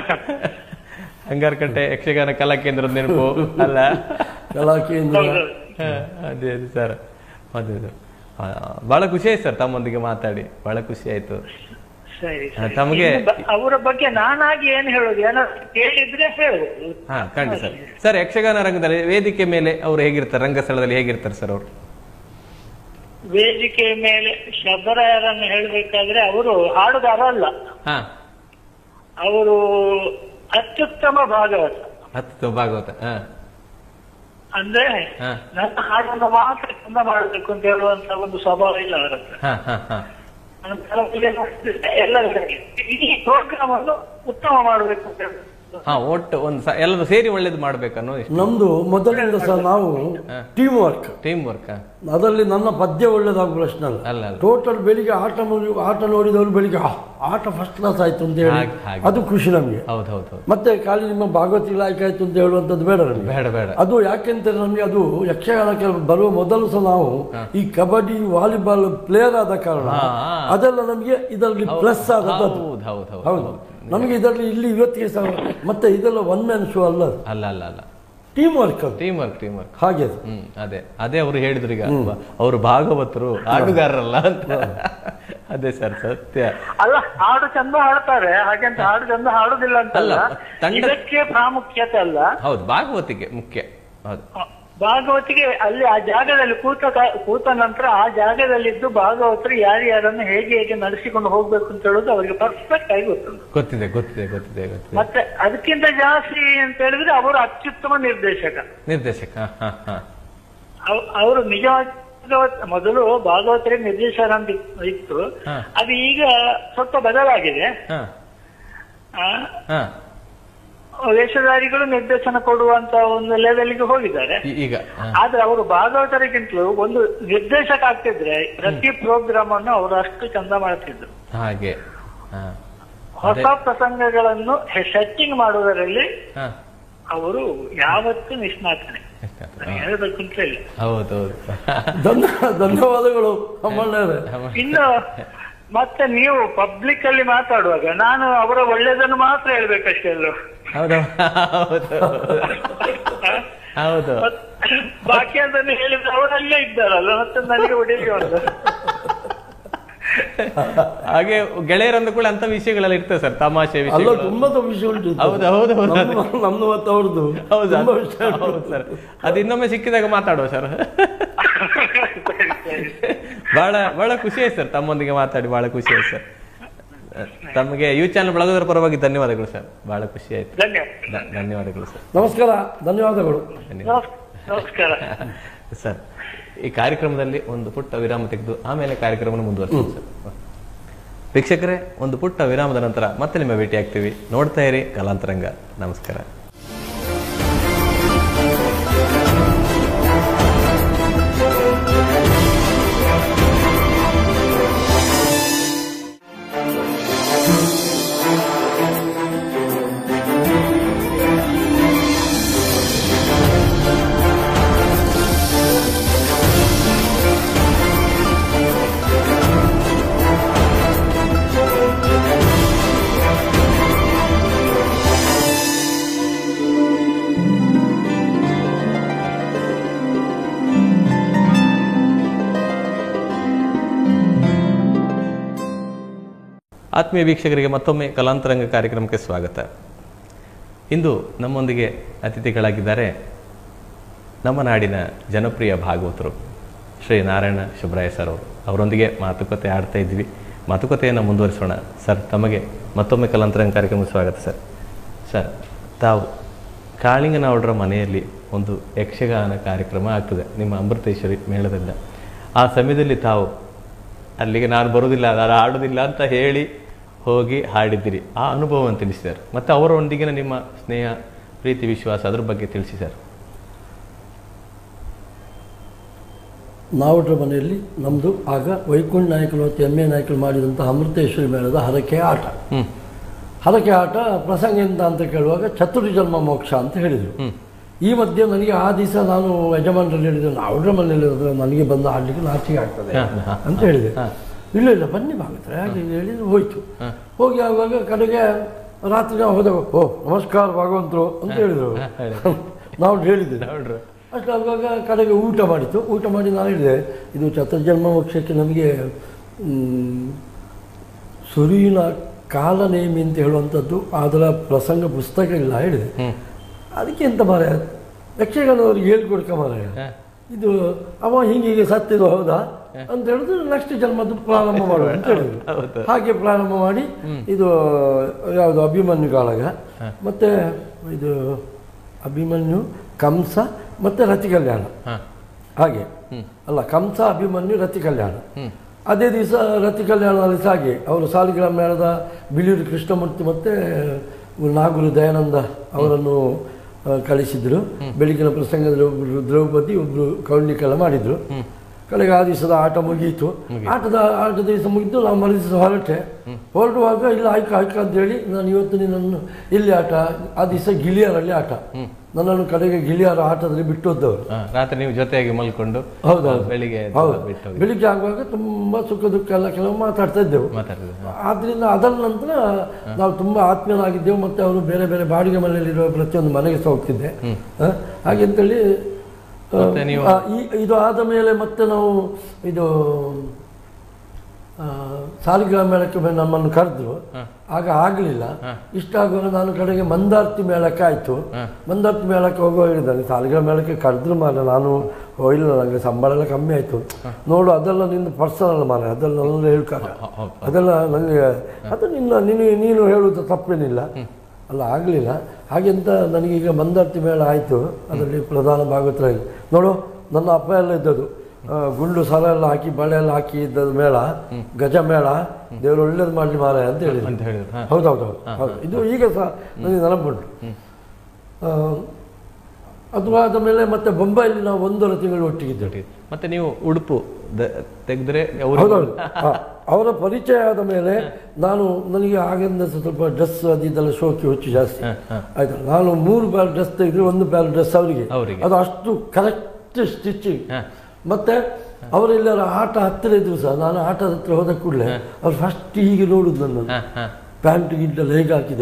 [SPEAKER 1] ಅಂಗಾರಕಟ್ಟೆ ಯಕ್ಷಗಾನ ಕಲಾ ಕೇಂದ್ರದ ನೆನಪು ಅಲ್ಲ?
[SPEAKER 2] ಕಲಾ ಕೇಂದ್ರ
[SPEAKER 1] ಅದೇ ಅದೇ ಸರ್ ಅದೇ ಅದೇ ಬಹಳ ಖುಷಿ ಆಯ್ತು ಸರ್ ತಮ್ಮೊಂದಿಗೆ ಮಾತಾಡಿ, ಬಹಳ ಖುಷಿ ಆಯ್ತು.
[SPEAKER 3] ಸರಿ
[SPEAKER 1] ತಮಗೆ
[SPEAKER 3] ಅವರ ಬಗ್ಗೆ ನಾನಾಗಿ ಏನ್ ಹೇಳೋದು, ಏನಾದ್ರು ಕೇಳಿದ್ರೆ ಹೇಳುದು.
[SPEAKER 1] ಹಾ ಖಂಡಿತ ಸರ್. ಸರ್ ಯಕ್ಷಗಾನ ರಂಗದಲ್ಲಿ ವೇದಿಕೆ ಮೇಲೆ ಅವ್ರು ಹೇಗಿರ್ತಾರೆ, ರಂಗಸ್ಥಳದಲ್ಲಿ ಹೇಗಿರ್ತಾರೆ ಸರ್ ಅವರು?
[SPEAKER 3] ವೇದಿಕೆ ಮೇಲೆ ಶಬರಾಯರನ್ನು ಹೇಳ್ಬೇಕಾದ್ರೆ ಅವರು ಹಾಡುಗಾರ ಅಲ್ಲ, ಅವರು ಅತ್ಯುತ್ತಮ ಭಾಗವತ.
[SPEAKER 1] ಅತ್ಯುತ್ತಮ ಭಾಗವತ
[SPEAKER 3] ಅಂದ್ರೆ ನನ್ನ ಹಾಡನ್ನು ಮಾತ್ರ ಚಂದ ಮಾಡಬೇಕು ಅಂತ ಹೇಳುವಂತ ಒಂದು ಸ್ವಭಾವ ಇಲ್ಲ ಅವರತ್ರ. ಎಲ್ಲ ಈ ಪ್ರೋಗ್ರಾಮ್ ಅನ್ನು ಉತ್ತಮ ಮಾಡಬೇಕು ಅಂತ ಹೇಳಿ
[SPEAKER 1] ಹಾ ಒಟ್ಟು ಒಂದು ಎಲ್ಲರೂ ಸೇರಿ ಒಳ್ಳೇದು ಮಾಡ್ಬೇಕನ್ನೋ
[SPEAKER 2] ನಮ್ದು ಮೊದಲಿಂದ ಸಹ ನಾವು ಟೀಮ್ ವರ್ಕ್
[SPEAKER 1] ಟೀಮ್ ವರ್ಕ್
[SPEAKER 2] ಅದರಲ್ಲಿ ನನ್ನ ಪದ್ಯ ಒಳ್ಳೇದಾಗುವ ಪ್ರಶ್ನೆ ಅಲ್ಲ. ಟೋಟಲ್ ಬೆಳಿಗ್ಗೆ ಆಟ ಆಟ ನೋಡಿದವರು ಬೆಳಿಗ್ಗೆ ಆಟ ಫಸ್ಟ್ ಕ್ಲಾಸ್ ಆಯ್ತು ಅಂತ ಹೇಳಿ ಅದು ಖುಷಿ ನಮಗೆ. ಮತ್ತೆ ಖಾಲಿ ನಿಮ್ಮ ಭಾಗವತ ಇಲಾಖೆ ಆಯ್ತು ಅಂತ ಹೇಳುವಂಥದ್ದು ಬೇಡ ನಮಗೆ, ಬೇಡ ಬೇಡ ಅದು. ಯಾಕೆಂತ ನಮಗೆ ಅದು ಯಕ್ಷಗಾನಕ್ಕೆ ಬರುವ ಮೊದಲು ಸಹ ನಾವು ಈ ಕಬಡ್ಡಿ ವಾಲಿಬಾಲ್ ಪ್ಲೇಯರ್ ಆದ ಕಾರಣ ಅದೆಲ್ಲ ನಮಗೆ ಇದರಲ್ಲಿ ಪ್ಲಸ್ ಆದದ್ದು. ಹೌದು, ನಮಗೆ ಇದರಲ್ಲಿ ಇಲ್ಲಿ ಇವತ್ತಿಗೆ ಸಹ ಮತ್ತೆ ಇದೆಲ್ಲ ಒನ್ ಮ್ಯಾನ್ ಶೋ ಅಲ್ಲ
[SPEAKER 1] ಅಲ್ಲ ಅಲ್ಲ ಅಲ್ಲ
[SPEAKER 2] team work
[SPEAKER 1] team work team work
[SPEAKER 2] ಹಾಗೆ.
[SPEAKER 1] ಹ್ಮ್ ಅದೇ ಅದೇ ಅವರು ಹೇಳಿದ್ರು ಈಗ ಅವರು ಭಾಗವತರು ಹಾಡುಗಾರರಲ್ಲ ಅಂತ. ಅದೇ ಸರ್ ಸತ್ಯ.
[SPEAKER 3] ಅಲ್ಲ ಹಾಡು ಚಂದ ಹಾಡ್ತಾರೆ, ಹಾಗೆಂತ ಹಾಡು ಚಂದ ಹಾಡುದಿಲ್ಲ ಅಂತಲ್ಲ, ಇದಕ್ಕೆ ಪ್ರಾಮುಖ್ಯತೆ ಅಲ್ಲ.
[SPEAKER 1] ಹೌದು ಭಾಗವತಿಗೆ ಮುಖ್ಯ. ಹೌದು
[SPEAKER 3] ಭಾಗವತಿಗೆ ಅಲ್ಲಿ ಆ ಜಾಗದಲ್ಲಿ ಕೂತ ಕೂತ ನಂತರ ಆ ಜಾಗದಲ್ಲಿದ್ದು ಭಾಗವತರು ಯಾರ್ಯಾರನ್ನು ಹೇಗೆ ಹೇಗೆ ನಡೆಸಿಕೊಂಡು ಹೋಗ್ಬೇಕು ಅಂತ ಹೇಳೋದು ಅವರಿಗೆ ಪರ್ಫೆಕ್ಟ್ ಆಗಿ ಗೊತ್ತುಂಟು.
[SPEAKER 1] ಗೊತ್ತಿದೆ ಗೊತ್ತಿದೆ ಗೊತ್ತಿದೆ ಗೊತ್ತಿದೆ.
[SPEAKER 3] ಮತ್ತೆ ಅದಕ್ಕಿಂತ ಜಾಸ್ತಿ ಅಂತ ಹೇಳಿದ್ರೆ ಅವರು ಅತ್ಯುತ್ತಮ ನಿರ್ದೇಶಕ
[SPEAKER 1] ನಿರ್ದೇಶಕ
[SPEAKER 3] ಅವರು ನಿಜವಾಗಿ ಮೊದಲು ಭಾಗವತರಿಗೆ ನಿರ್ದೇಶಕ ಅಂತ ಇತ್ತು, ಅದು ಈಗ ಸ್ವಲ್ಪ ಬದಲಾಗಿದೆ. ವೇಷಧಾರಿಗಳು ನಿರ್ದೇಶನ ಕೊಡುವಂತ ಒಂದು ಲೆವೆಲ್ಗೆ ಹೋಗಿದ್ದಾರೆ
[SPEAKER 1] ಈಗ.
[SPEAKER 3] ಆದ್ರೆ ಅವರು ಭಾಗವತರಿಗಿಂತಲೂ ಒಂದು ನಿರ್ದೇಶಕ ಆಗ್ತಿದ್ರೆ ಪ್ರತಿ ಪ್ರೋಗ್ರಾಮ್ ಅನ್ನು ಅವರು ಅಷ್ಟು ಚಂದ ಮಾಡ್ತಿದ್ರು.
[SPEAKER 1] ಹಾಗೆ
[SPEAKER 3] ಹೊಸ ಪ್ರಸಂಗಗಳನ್ನು ಸೆಟ್ಟಿಂಗ್ ಮಾಡುವುದರಲ್ಲಿ ಅವರು ಯಾವತ್ತೂ ನಿಷ್ಣಾತನೆ, ಹೇಳಬೇಕು ಅಂತ ಇಲ್ಲ.
[SPEAKER 1] ಹೌದೌದು,
[SPEAKER 2] ಧನ್ಯವಾದಗಳು.
[SPEAKER 3] ಇನ್ನು ಮತ್ತೆ ನೀವು ಪಬ್ಲಿಕ್ ಅಲ್ಲಿ ಮಾತಾಡುವಾಗ ನಾನು ಅವರ ಒಳ್ಳೇದನ್ನು ಮಾತ್ರ ಹೇಳ್ಬೇಕಷ್ಟೇ ಅಲ್ಲೋ.
[SPEAKER 1] ಹೌದು,
[SPEAKER 3] ಬಾಕಿ ಅಂತ ಹೇಳಿದ್ರೆ ಅವರಲ್ಲೇ ಇದ್ದಾರಲ್ಲ, ಮತ್ತೆ ನನಗೆ ಹೊಡೆಯಲಿ ಒಂದು.
[SPEAKER 1] ಹಾಗೆ ಗೆಳೆಯರಂದು ಕೂಡ ಅಂತ ವಿಷಯಗಳೆಲ್ಲ ಇರ್ತದೆ ಸರ್, ತಮಾಷೆ ವಿಷಯ
[SPEAKER 2] ತುಂಬಾ ವಿಷಯ ಉಂಟು.
[SPEAKER 1] ಹೌದು ಹೌದು
[SPEAKER 2] ನಮ್ದು ಮತ್ತೆ ಅವ್ರದ್ದು
[SPEAKER 1] ಹೌದು ಹೌದು ಸರ್. ಅದು ಇನ್ನೊಮ್ಮೆ ಸಿಕ್ಕಿದಾಗ ಮಾತಾಡುವ ಸರ್. ಬಹಳ ಬಹಳ ಖುಷಿ ಆಯ್ತು ಸರ್ ತಮ್ಮೊಂದಿಗೆ ಮಾತಾಡಿ, ಬಹಳ ಖುಷಿ ಆಯ್ತು ಸರ್. ತಮಗೆ ಯು ಚಾನಲ್ ಬಳಗೋದರ ಪರವಾಗಿ ಧನ್ಯವಾದಗಳು ಸರ್, ಬಹಳ ಖುಷಿ ಆಯ್ತು. ಧನ್ಯವಾದಗಳು ಸರ್.
[SPEAKER 2] ನಮಸ್ಕಾರ, ಧನ್ಯವಾದಗಳು.
[SPEAKER 3] ನಮಸ್ಕಾರ
[SPEAKER 1] ಸರ್. ಈ ಕಾರ್ಯಕ್ರಮದಲ್ಲಿ ಒಂದು ಪುಟ್ಟ ವಿರಾಮ ತೆಗೆದು ಆಮೇಲೆ ಕಾರ್ಯಕ್ರಮ ಮುಂದುವರಿಸ್ತೀವಿ ಸರ್. ವೀಕ್ಷಕರೇ, ಒಂದು ಪುಟ್ಟ ವಿರಾಮದ ನಂತರ ಮತ್ತೆ ನಿಮ್ಮ ಭೇಟಿ ಆಗ್ತೀವಿ. ನೋಡ್ತಾ ಇರಿ ಕಲಾಂತರಂಗ. ನಮಸ್ಕಾರ. ಆತ್ಮೀಯ ವೀಕ್ಷಕರಿಗೆ ಮತ್ತೊಮ್ಮೆ ಕಲಾಂತರಂಗ ಕಾರ್ಯಕ್ರಮಕ್ಕೆ ಸ್ವಾಗತ. ಇಂದು ನಮ್ಮೊಂದಿಗೆ ಅತಿಥಿಗಳಾಗಿದ್ದಾರೆ ನಮ್ಮ ನಾಡಿನ ಜನಪ್ರಿಯ ಭಾಗವತರು ಶ್ರೀ ನಾರಾಯಣ ಶುಬ್ರಾಯ ಸರ್ ಅವರು. ಅವರೊಂದಿಗೆ ಮಾತುಕತೆ ಆಡ್ತಾ ಇದ್ವಿ. ಮಾತುಕತೆಯನ್ನು ಮುಂದುವರಿಸೋಣ. ಸರ್, ತಮಗೆ ಮತ್ತೊಮ್ಮೆ ಕಲಾಂತರಂಗ ಕಾರ್ಯಕ್ರಮಕ್ಕೆ ಸ್ವಾಗತ ಸರ್. ಸರ್, ತಾವು ಕಾಳಿಂಗನವರ ಮನೆಯಲ್ಲಿ ಒಂದು ಯಕ್ಷಗಾನ ಕಾರ್ಯಕ್ರಮ ಆಗ್ತದೆ ನಿಮ್ಮ ಅಮೃತೇಶ್ವರಿ ಮೇಳದಿಂದ. ಆ ಸಮಯದಲ್ಲಿ ತಾವು ಅಲ್ಲಿಗೆ ನಾನು ಬರೋದಿಲ್ಲ, ನಾನು ಆಡೋದಿಲ್ಲ ಅಂತ ಹೇಳಿ ಹೋಗಿ ಹಾಡಿದ್ದೀರಿ. ಆ ಅನುಭವವನ್ನು ತಿಳಿಸಿ ಸರ್. ಮತ್ತು ಅವರೊಂದಿಗಿನ ನಿಮ್ಮ ಸ್ನೇಹ, ಪ್ರೀತಿ, ವಿಶ್ವಾಸ ಅದ್ರ ಬಗ್ಗೆ ತಿಳಿಸಿ ಸರ್.
[SPEAKER 2] ನಾವಡ್ರ ಮನೆಯಲ್ಲಿ ನಮ್ಮದು ಆಗ ವೈಕುಂಠ ನಾಯಕರು ಮತ್ತು ಎಮ್ ಎ ನಾಯಕರು ಮಾಡಿದಂಥ ಅಮೃತೇಶ್ವರಿ ಮೇಳದ ಹರಕೆ ಆಟ. ಹರಕೆ ಆಟ ಪ್ರಸಂಗ ಎಂತ ಅಂತ ಕೇಳುವಾಗ ಚತುರ್ಜನ್ಮ ಮೋಕ್ಷ ಅಂತ ಹೇಳಿದರು. ಈ ಮಧ್ಯೆ ನನಗೆ ಆ ದಿವಸ ನಾನು ಯಜಮಾನರಲ್ಲಿ ಹೇಳಿದೆ, ನಾವಡ್ರ ಮನೆಯಲ್ಲಿ ನನಗೆ ಬಂದು ಆಡಲಿಕ್ಕೆ ನಾಚಿಕೆ ಆಗ್ತದೆ ಅಂತ ಹೇಳಿದೆ. ಇಲ್ಲ ಇಲ್ಲ ಬನ್ನಿ ಭಾಗವತರೆ ಹಾಗೆ ಹೇಳಿದ್ರು. ಹೋಯ್ತು. ಹೋಗಿ ಆಗುವಾಗ ಕಡೆಗೆ ರಾತ್ರಿ ನಾವು ಹೋದಾಗ, ಓ ನಮಸ್ಕಾರ ಭಾಗವಂತರು ಅಂತ ಹೇಳಿದರು. ನಾವು ಹೇಳಿದ್ದೆ. ಅಷ್ಟು ಆಗುವಾಗ ಕಡೆಗೆ ಊಟ ಮಾಡಿತು. ಊಟ ಮಾಡಿ ನಾನು ಹೇಳಿದೆ, ಇದು ಚತುರ್ಜನ್ಮ ಮೋಕ್ಷಕ್ಕೆ ನಮಗೆ ಸುರುವಿನ ಕಾಲನೇಮಿ ಅಂತ ಹೇಳುವಂಥದ್ದು ಅದರ ಪ್ರಸಂಗ ಪುಸ್ತಕ ಇಲ್ಲ ಹೇಳಿದೆ. ಅದಕ್ಕೆ ಎಂತ ಮಾರಾಯ ಯಕ್ಷಗಾನದವ್ರಿಗೆ ಹೇಳ್ಕೊಡ್ಕ ಮಾರಾಯ, ಇದು ಅವ ಹೀಗೆ ಸತ್ತಿದ್ದು ಹೌದಾ ಅಂತ ಹೇಳಿದ್ರು, ನೆಕ್ಸ್ಟ್ ಜನ್ಮದ್ದು ಪ್ರಾರಂಭ ಮಾಡುವ ಅಂತ ಹೇಳಿದ್ರು. ಹಾಗೆ ಪ್ರಾರಂಭ ಮಾಡಿ ಇದು ಯಾವುದು ಅಭಿಮನ್ಯು ಕಾಳಗ, ಮತ್ತೆ ಇದು ಅಭಿಮನ್ಯು ಕಂಸ ಮತ್ತೆ ರತಿ ಕಲ್ಯಾಣ, ಹಾಗೆ ಅಲ್ಲ ಕಂಸ ಅಭಿಮನ್ಯು ರತಿ ಕಲ್ಯಾಣ. ಅದೇ ದಿವಸ ರತಿ ಕಲ್ಯಾಣದಲ್ಲಿ ಸಹ ಹಾಗೆ ಅವರು ಸಾಲಿಗ್ರಾಮ ಮೇಳದ ಬಿಳಿಯೂರು ಕೃಷ್ಣಮೂರ್ತಿ ಮತ್ತೆ ನಾಗೂರು ದಯಾನಂದ ಅವರನ್ನು ಕಳಿಸಿದ್ರು. ಬೆಳಗಿನ ಪ್ರಸಂಗದಲ್ಲಿ ಒಬ್ಬರು ದ್ರೌಪದಿ ಒಬ್ಬರು ಕೌಂಡಿಕೆಲ್ಲ ಮಾಡಿದ್ರು. ಕಡೆಗೆ ಆ ದಿವಸದ ಆಟ ಮುಗಿಯಿತು. ಆಟದ ಆಟ ದಿವಸ ಮುಗಿದು ನಾವು ಮರು ದಿವಸ ಹೊರಟೆ. ಹೊರಡುವಾಗ ಇಲ್ಲ ಆಯ್ಕೆ ಆಯ್ಕೆ ಅಂತ ಹೇಳಿ ನಾನು ಇವತ್ತು ನಿನ್ನನ್ನು ಇಲ್ಲಿ ಆಟ, ಆ ದಿವಸ ಗಿಳಿಯಾರಲ್ಲಿ ಆಟ, ನನ್ನನ್ನು ಕಡೆಗೆ ಗಿಳಿಯಾರ ಆಟದಲ್ಲಿ ಬಿಟ್ಟು ಹೋದವರು.
[SPEAKER 1] ರಾತ್ರಿ ನೀವು ಜೊತೆಯಾಗಿ ಮಲ್ಕೊಂಡು
[SPEAKER 2] ಹೌದೌದು
[SPEAKER 1] ಬೆಳಿಗ್ಗೆ
[SPEAKER 2] ಹೌದು ಬೆಳಿಗ್ಗೆ ಆಗುವಾಗ ತುಂಬಾ ಸುಖ ದುಃಖ ಎಲ್ಲ ಕೆಲವು ಮಾತಾಡ್ತಾ ಇದ್ದೆವು. ಆದ್ರಿಂದ ಅದರ ನಂತರ ನಾವು ತುಂಬಾ ಆತ್ಮೀಯರಾಗಿದ್ದೆವು. ಮತ್ತೆ ಅವರು ಬೇರೆ ಬೇರೆ ಬಾಡಿಗೆ ಮನೆಯಲ್ಲಿರುವ ಪ್ರತಿಯೊಂದು ಮನೆಗೆ ಸಹ ಹೋಗ್ತಿದ್ದೆ. ಹಾಗೆಂತೇಳಿ ಈ ಇದು ಆದ ಮೇಲೆ ಮತ್ತೆ ನಾವು ಇದು ಸಾಲಿಗ್ರಾಮ ಮೇಳಕ್ಕೆ ನಮ್ಮನ್ನು ಕರೆದ್ರು. ಆಗ ಆಗಲಿಲ್ಲ. ಇಷ್ಟ ಆಗುವಾಗ ನಾನು ಕಡೆಗೆ ಮಂದಾರ್ತಿ ಮೇಳಕ್ಕೆ ಆಯಿತು. ಮಂದಾರ್ತಿ ಮೇಳಕ್ಕೆ ಹೋಗುವ ಹೇಳಿದ್ದಾನೆ, ಸಾಲಿಗ್ರಾಮ ಮೇಳಕ್ಕೆ ಕರೆದ್ರು ಮಾರ ನಾನು ಹೋಗಿಲ್ಲ, ನನಗೆ ಸಂಬಳ ಎಲ್ಲ ಕಮ್ಮಿ ಆಯಿತು. ನೋಡು ಅದೆಲ್ಲ ನಿನ್ನ ಪರ್ಸನಲ್ ಮಾರ, ಅದೆಲ್ಲ ನನ್ನ ಹೇಳ್ಕಾರ, ಅದೆಲ್ಲ ನನಗೆ ಅದು ನಿನ್ನ ನೀನು ನೀನು ಹೇಳುವುದು ತಪ್ಪೇನಿಲ್ಲ ಅಲ್ಲ, ಆಗಲಿಲ್ಲ. ಹಾಗೆಂತ ನನಗೀಗ ಮಂದಾರ್ತಿ ಮೇಳ ಆಯಿತು. ಅದರಲ್ಲಿ ಪ್ರಧಾನ ಭಾಗವತರಾಗಿ ನೋಡು ನನ್ನ ಅಪ್ಪ ಎಲ್ಲ ಇದ್ದದ್ದು ಗುಂಡು ಸರ ಎಲ್ಲ ಹಾಕಿ ಬಳೆ ಎಲ್ಲ ಹಾಕಿ ಇದ್ದದ್ದು ಮೇಳ, ಗಜ ಮೇಳ, ದೇವರು ಒಳ್ಳೇದು ಮಾಡಲಿ ಮಾರ ಅಂತ ಹೇಳಿದ್ರು. ಹೌದೌದು ಹೌದು, ಇದು ಈಗ ಸಹ ನನಗೆ ನೆನಪುಂಟು. ಅದು ಆದ ಮೇಲೆ ಮತ್ತೆ ಬೊಂಬೈಲಿ ನಾವು ಒಂದೂವರೆ ತಿಂಗಳು ಒಟ್ಟಿಗಿದ್ದೇವೆ.
[SPEAKER 1] ಮತ್ತೆ ನೀವು ಉಡುಪು ತೆಗೆದ್ರೆ
[SPEAKER 2] ಹೌದೌದು ಅವರ ಪರಿಚಯ ಆದ ಮೇಲೆ ನಾನು ನನಗೆ ಆಗಿಂದ ಸ್ವಲ್ಪ ಡ್ರೆಸ್ ಅದು ಇದೆಲ್ಲ ಶೋಕಿ ಹುಚ್ಚು ಜಾಸ್ತಿ ಆಯ್ತು. ನಾನು ಮೂರು ಪ್ಯಾಲ್ ಡ್ರೆಸ್ ತೆಗೆದ್ರೆ ಒಂದು ಪ್ಯಾಲ್ ಡ್ರೆಸ್ ಅವರಿಗೆ, ಅದು ಅಷ್ಟು ಕರೆಕ್ಟ್ ಸ್ಟಿಚಿಂಗ್. ಮತ್ತೆ ಅವರೆಲ್ಲರ ಆಟ ಹತ್ತಿರ ಇದ್ರು ಸಹ ನಾನು ಆಟದ ಹತ್ರ ಹೋದ ಕೂಡಲೇ ಅವ್ರು ಫಸ್ಟ್ ಹೀಗೆ ನೋಡುದು ನನ್ನ ಪ್ಯಾಂಟ್ ಗಿಡ್ಡೆಲ್ಲ ಹೇಗೆ ಹಾಕಿದೆ